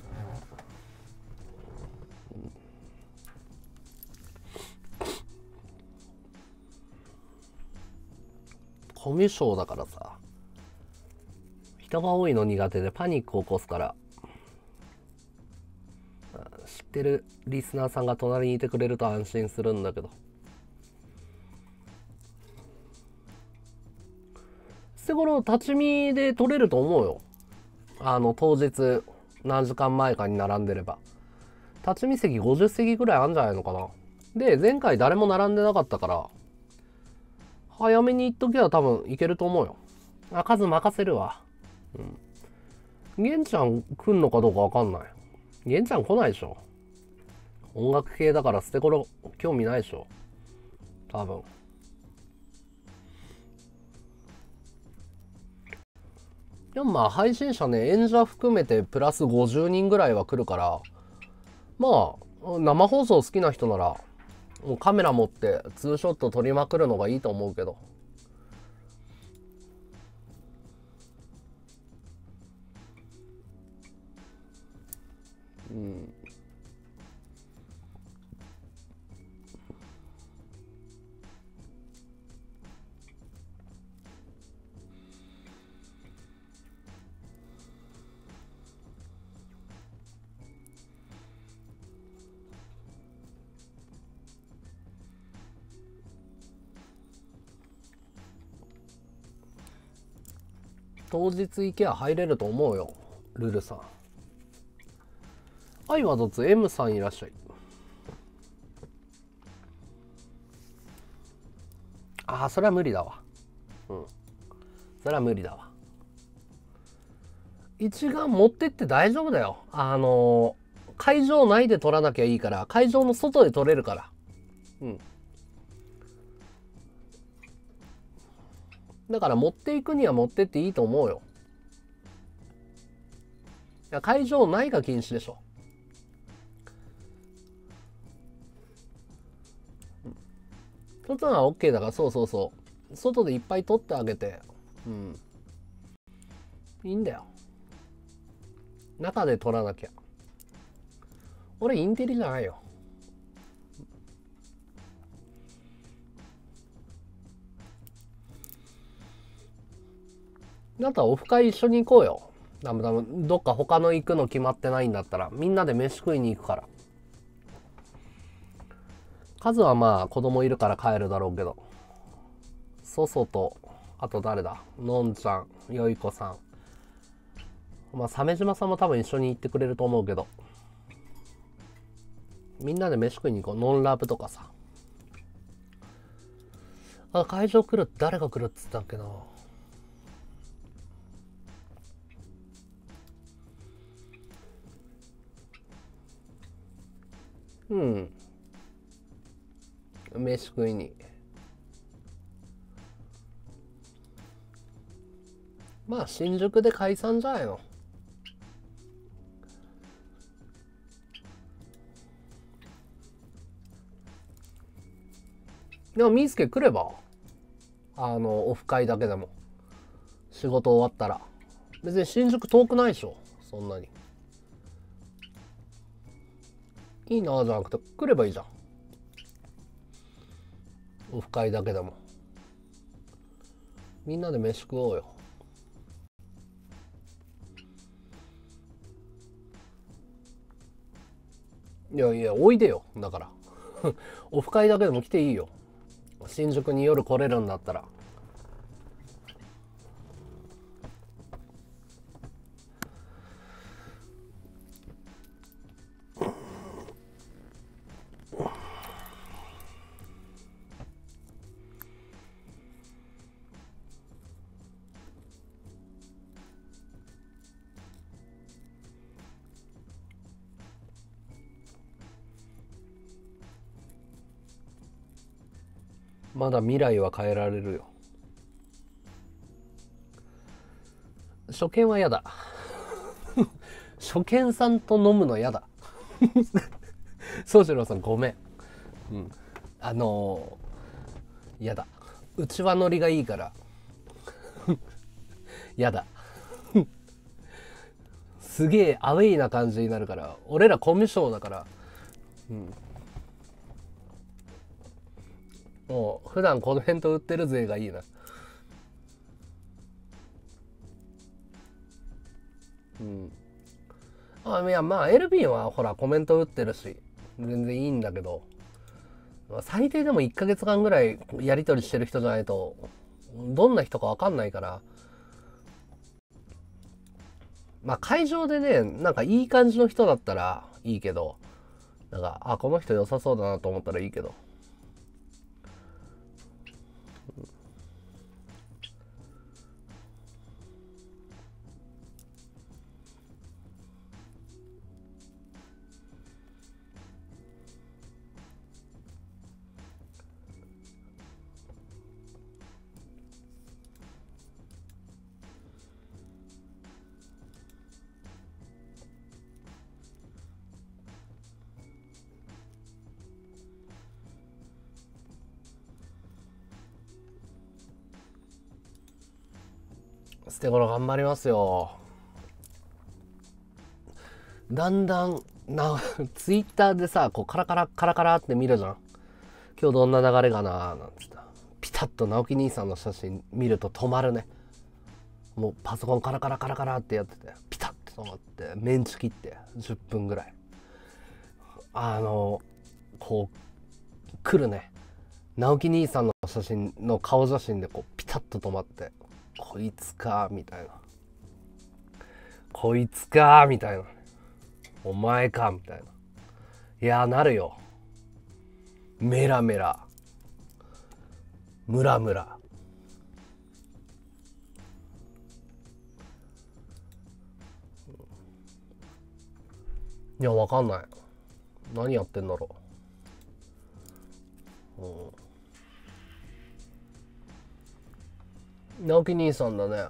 コミュ障だからさ、人が多いの苦手でパニックを起こすから、知ってるリスナーさんが隣にいてくれると安心するんだけど。捨て頃立ち見で取れると思うよ。あの当日何時間前かに並んでれば立ち見席ごじゅっ席ぐらいあるんじゃないのかな。で前回誰も並んでなかったから早めに行っとけば多分いけると思うよ。あ、数任せるわ。うん。玄ちゃん来んのかどうかわかんない。玄ちゃん来ないでしょ。音楽系だから捨て頃興味ないでしょ。多分。でもまあ配信者ね、演者含めてプラスごじゅうにんぐらいは来るから、まあ生放送好きな人ならもうカメラ持ってツーショット撮りまくるのがいいと思うけど。うん。当日行けば入れると思うよ、ルルさん。愛はどつ M さんいらっしゃい。ああ、それは無理だわ。うん。それは無理だわ。一眼持ってって大丈夫だよ。あのー、会場内で撮らなきゃいいから、会場の外で撮れるから。うん。だから持っていくには持ってっていいと思うよ。いや、会場内が禁止でしょ。外は OK だから、そうそうそう。外でいっぱい撮ってあげて、うん。いいんだよ。中で撮らなきゃ。俺インテリじゃないよ。だったらオフ会一緒に行こうよ。だめだめ、どっか他の行くの決まってないんだったら、みんなで飯食いに行くから。数はまあ子供いるから帰るだろうけど。ソソと、あと誰だ、のんちゃん、よいこさん。まあ鮫島さんも多分一緒に行ってくれると思うけど。みんなで飯食いに行こう。ノンラブとかさ。あ、会場来る、誰が来るっつったっけな。うん。飯食いに。まあ新宿で解散じゃないの。でもみーすけ来れば、あのオフ会だけでも仕事終わったら別に新宿遠くないでしょ、そんなに。いいなあじゃなくて来ればいいじゃん、オフ会だけでも。 みんなで飯食おうよ。いやいや、おいでよ。だからオフ会だけでも来ていいよ。新宿に夜来れるんだったら。まだ未来は変えられるよ。初見は嫌だ初見さんと飲むの嫌だ宗次郎さんごめん、うん、あのー、嫌だ。うちわノリがいいから嫌だすげえアウェイな感じになるから。俺らコミュ障だから、うん、もう普段この辺と売ってる勢がいいな。うん。あ、いやまあエルビンはほらコメント打ってるし全然いいんだけど、最低でもいっかげつかんぐらいやり取りしてる人じゃないとどんな人か分かんないから。まあ会場でね、なんかいい感じの人だったらいいけど、なんかあこの人良さそうだなと思ったらいいけど。捨て頃頑張りますよ。だんだんなツイッターでさこうカラカラカラカラって見るじゃん。今日どんな流れかなーなんつってピタッと直樹兄さんの写真見ると止まるね。もうパソコンカラカラカラカラってやっててピタッて止まってメンチ切ってじゅっぷんぐらいあのこう来るね。直樹兄さんの写真の顔写真でこうピタッと止まってこいつかみたいな、こいつかみたいな、お前かみたいな。いやなるよ。メラメラムラムラ。いやわかんない。何やってんだろう。うん、直樹兄さんだね。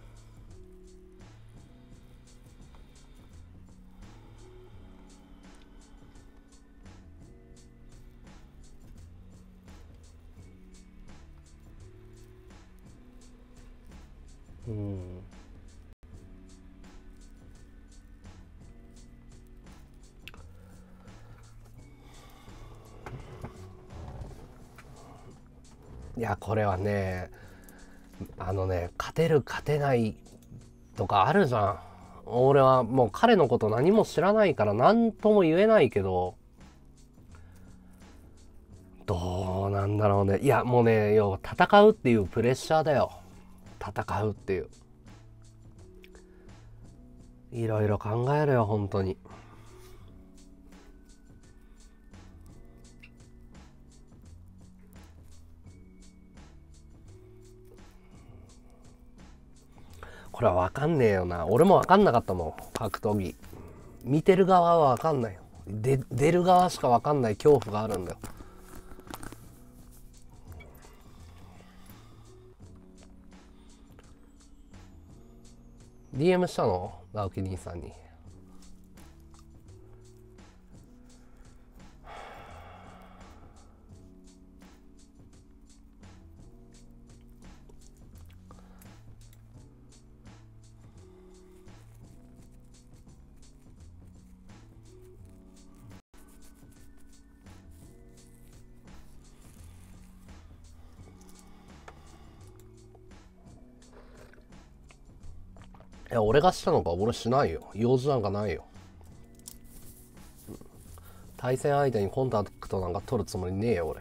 うん。いやこれはね、あのね勝てる勝てないとかあるじゃん。俺はもう彼のこと何も知らないから何とも言えないけど、どうなんだろうね。いやもうね、要は戦うっていうプレッシャーだよ。戦うっていう、いろいろ考えるよ本当に。これは分かんねえよな。俺も分かんなかったもん格闘技。見てる側は分かんないよ。で出る側しか分かんない恐怖があるんだよ。ディーエム したの直樹兄さんに。 いや俺がしたのか、俺しないよ。用事なんかないよ。対戦相手にコンタクトなんか取るつもりねえよ俺。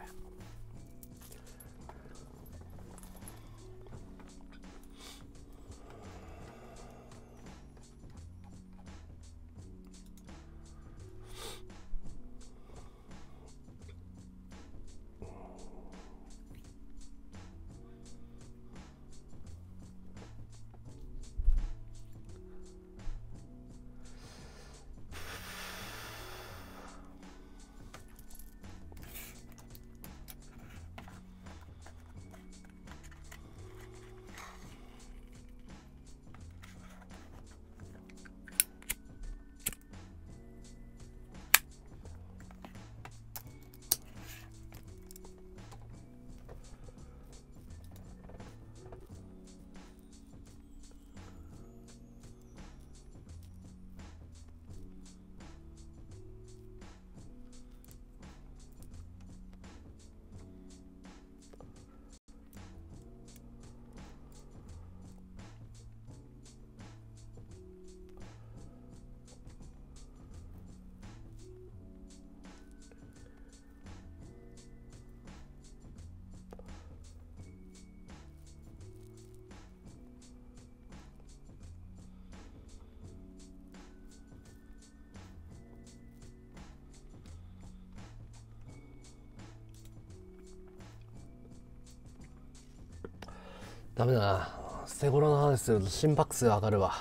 ダメだな。捨て頃の話すると心拍数上がるわ。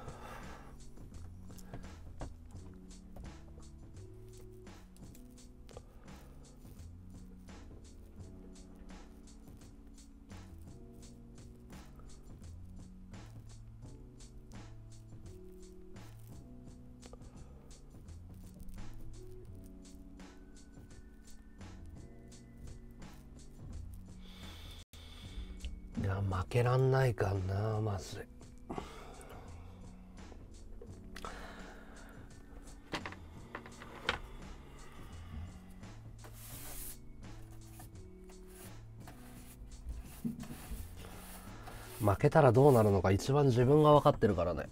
いや負けらんないかなマジで。負けたらどうなるのか一番自分が分かってるからね。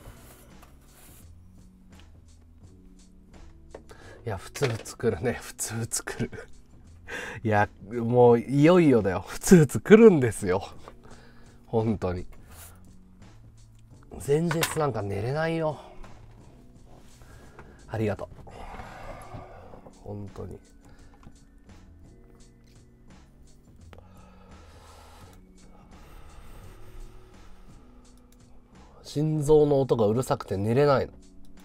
いや普通作るね、普通作るいやもういよいよだよ、普通作るんですよ本当に。前日なんか寝れないよ。ありがとう本当に。心臓の音がうるさくて寝れないの。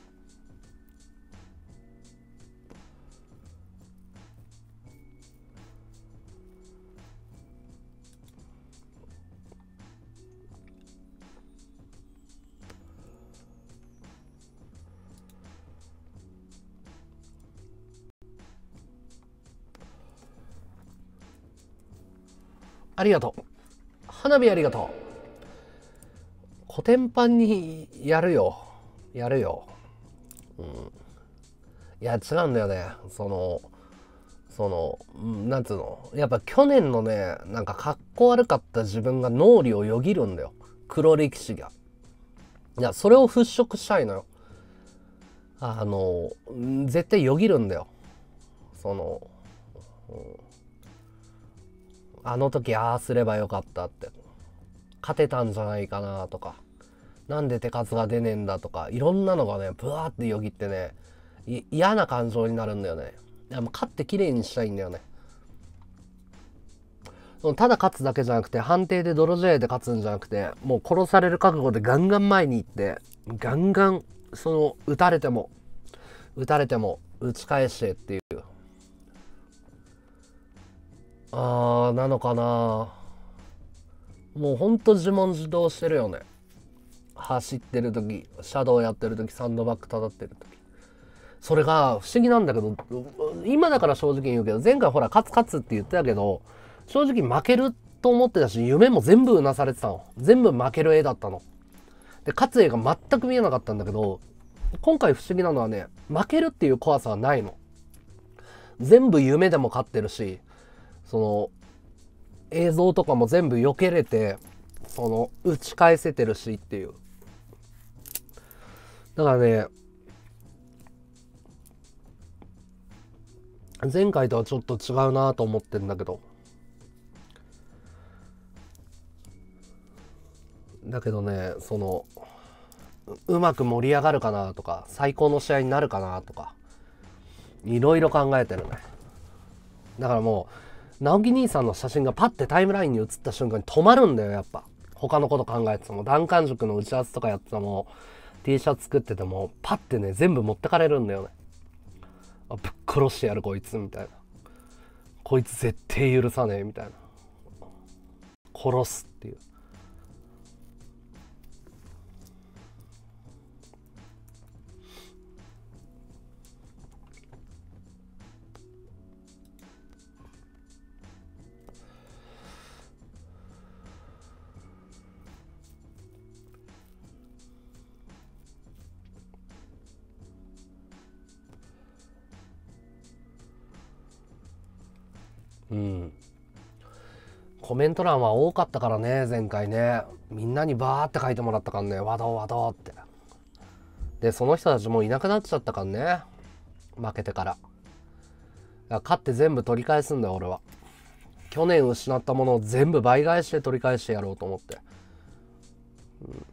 ありがとう。花火ありがとう。コテンパンにやるよ。やるよ。うん。いや、違うんだよね。その、その、なんつうの。やっぱ去年のね、なんかかっこ悪かった自分が脳裏をよぎるんだよ。黒歴史が。いや、それを払拭したいのよ。あの、絶対よぎるんだよ。その、うんあの時ああすればよかったって、勝てたんじゃないかなとか、なんで手数が出ねえんだとか、いろんなのがねブワーってよぎってね、嫌な感情になるんだよね。でも勝って綺麗にしたいんだよね。そのただ勝つだけじゃなくて、判定で泥試合で勝つんじゃなくて、もう殺される覚悟でガンガン前に行って、ガンガンその打たれても打たれても打ち返してっていう。あーなのかな。もうほんと自問自答してるよね。走ってる時、シャドウやってる時、サンドバッグ叩ってる時。それが不思議なんだけど、今だから正直言うけど、前回ほら勝つ勝つって言ってたけど、正直負けると思ってたし、夢も全部うなされてたの。全部負ける絵だったの。で勝つ絵が全く見えなかったんだけど、今回不思議なのはね、負けるっていう怖さはないの。全部夢でも勝ってるし、その映像とかも全部避けれて、その打ち返せてるしっていう。 だからね、前回とはちょっと違うなと思ってんだけど、だけどね、そのうまく盛り上がるかなとか、最高の試合になるかなとか、いろいろ考えてるね。だからもう直樹兄さんの写真がパッてタイムラインに映った瞬間に止まるんだよ、やっぱ。他のこと考えてても、段間塾の打ち合わせとかやってても、 T シャツ作っててもパッてね全部持ってかれるんだよね。あ、ぶっ殺してやるこいつみたいな、こいつ絶対許さねえみたいな、殺すっていう。うん、コメント欄は多かったからね、前回ね。みんなにバーって書いてもらったからね、わどわどって。でその人たちもういなくなっちゃったからね、負けてから。いや勝って全部取り返すんだよ俺は。去年失ったものを全部倍返して取り返してやろうと思って、うん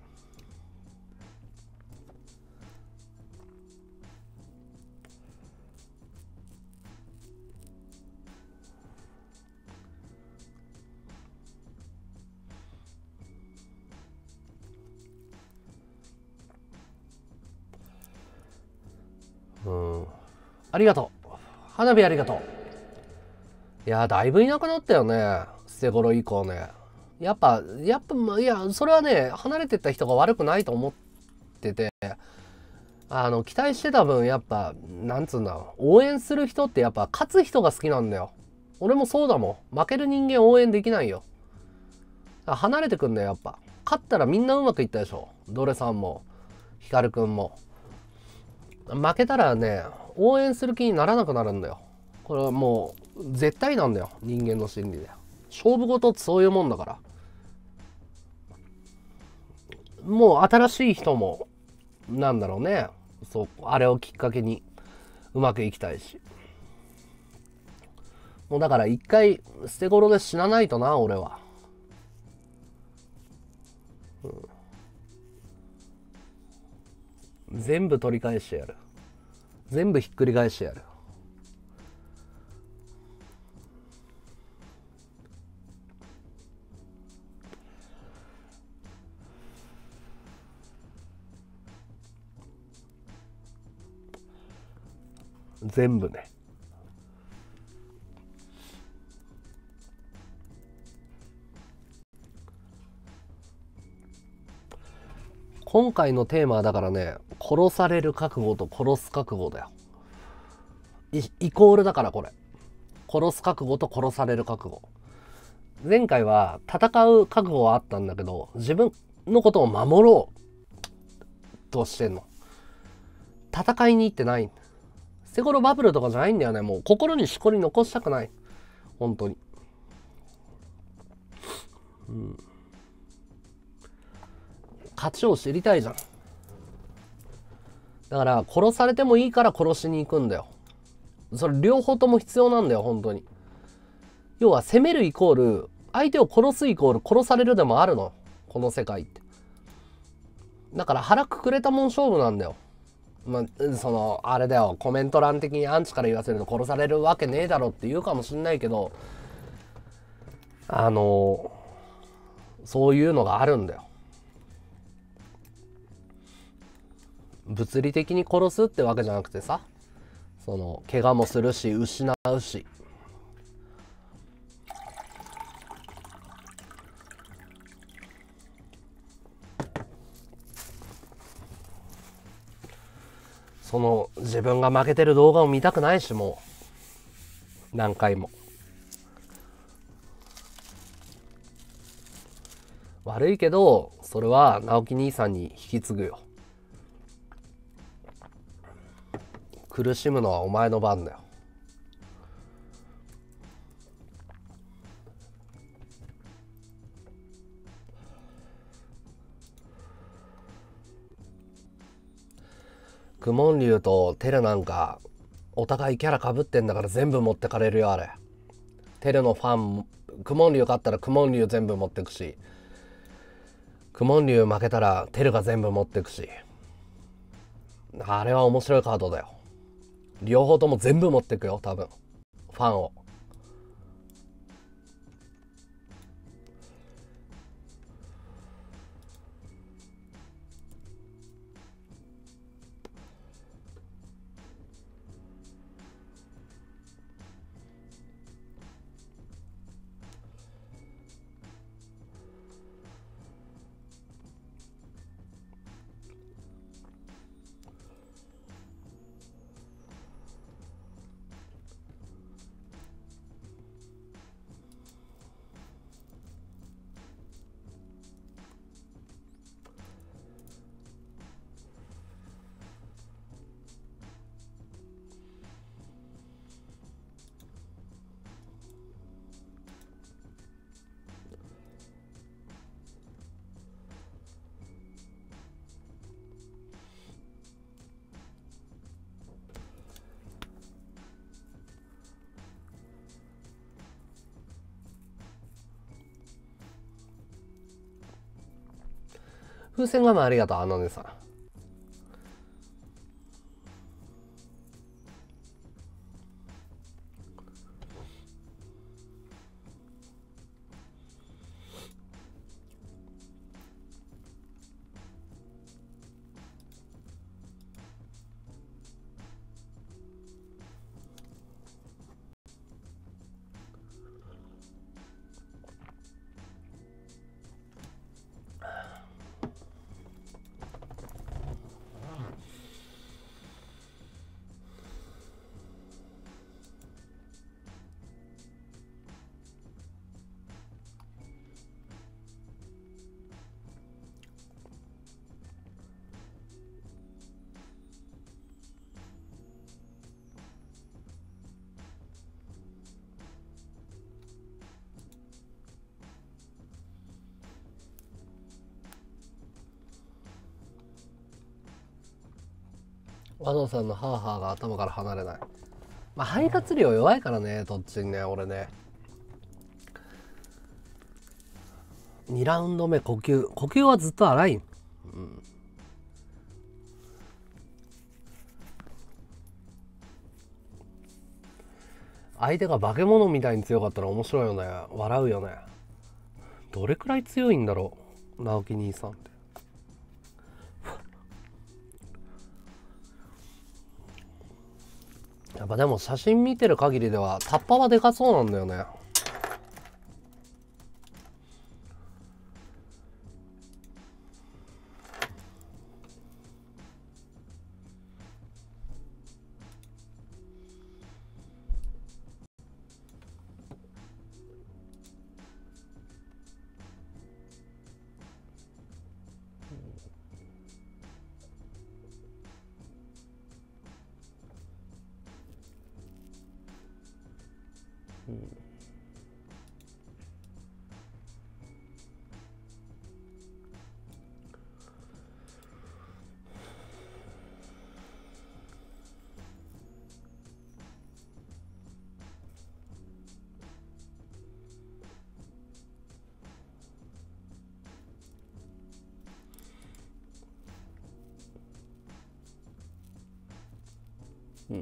うん、ありがとう。花火ありがとう。いやだいぶいなくなったよね、捨て頃以降ね。やっぱやっぱいやそれはね、離れてった人が悪くないと思ってて、あの期待してた分やっぱなんつうんだ、応援する人ってやっぱ勝つ人が好きなんだよ。俺もそうだもん。負ける人間応援できないよ。離れてくんだよやっぱ。勝ったらみんなうまくいったでしょ、ドレさんもヒカルくんも。負けたらね応援する気にならなくなるんだよ。これはもう絶対なんだよ、人間の心理で。勝負事ってそういうもんだから。もう新しい人もなんだろうね、そうあれをきっかけにうまくいきたいし、もうだから一回捨て頃で死なないとな俺は、うん、全部取り返してやる、全部ひっくり返してやる。全部ね。今回のテーマはだからね、殺される覚悟と殺す覚悟だよ。イ, イコールだからこれ。殺す覚悟と殺される覚悟。前回は戦う覚悟はあったんだけど、自分のことを守ろうとしてんの。戦いに行ってない。捨て頃バブルとかじゃないんだよね。もう心にしこり残したくない。本当に。うん。勝ちを知りたいじゃん。だから殺されてもいいから殺しに行くんだよ。それ両方とも必要なんだよ、本当に。要は攻めるイコール、相手を殺すイコール殺されるでもあるの。この世界って。だから腹くくれたもん勝負なんだよ。まあ、そのあれだよ、コメント欄的にアンチから言わせると殺されるわけねえだろって言うかもしんないけど、あのそういうのがあるんだよ。物理的に殺すってわけじゃなくてさ、その怪我もするし失うし、その自分が負けてる動画を見たくないし、もう何回も。悪いけどそれは直樹兄さんに引き継ぐよ。苦しむのはお前の番だよ。 クモンリュウとテルなんかお互いキャラかぶってんだから全部持ってかれるよあれ。テルのファンクモンリュウ勝ったらクモンリュウ全部持ってくし、クモンリュウ負けたらテルが全部持ってくし、あれは面白いカードだよ。両方とも全部持ってくよ多分ファンを。風船ガムありがとう、あのねさん。和野さんのハーハーが頭から離れない。まあ肺活量弱いからね、どっちにね、俺ね。にラウンド目呼吸呼吸はずっと荒い。うん。相手が化け物みたいに強かったら面白いよね。笑うよね。どれくらい強いんだろう、直樹兄さんって。やっぱでも写真見てる限りではタッパはでかそうなんだよね。うん。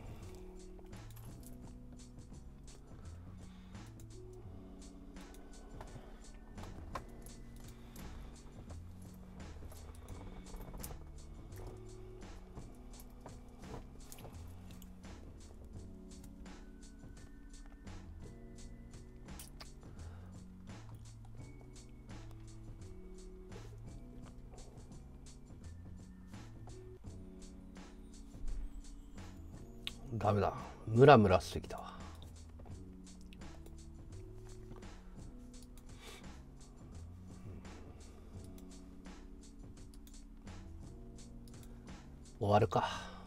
ダメだ、ムラムラしてきたわ。終わるか。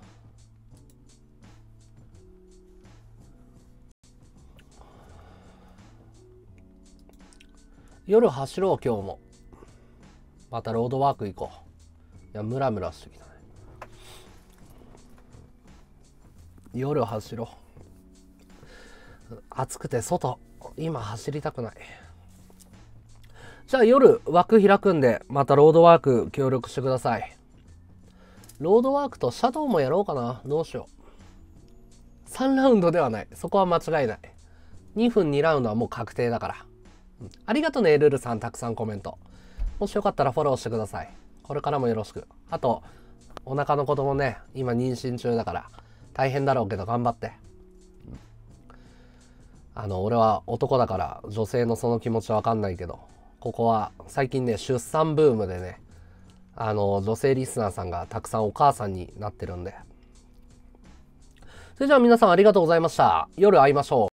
夜走ろう今日も。またロードワーク行こう。いやムラムラしてきたね。 夜走ろう。暑くて外今走りたくない。じゃあ夜枠開くんでまたロードワーク協力してください。ロードワークとシャドウもやろうかな。どうしよう。さんラウンドではない。そこは間違いない。にふんにラウンドはもう確定だから。ありがとうね、ルルさん。たくさんコメント。もしよかったらフォローしてください。これからもよろしく。あと、お腹の子供ね、今妊娠中だから、大変だろうけど頑張って。あの、俺は男だから女性のその気持ちわかんないけど、ここは最近ね、出産ブームでね、あの、女性リスナーさんがたくさんお母さんになってるんで。それじゃあ皆さんありがとうございました。夜会いましょう。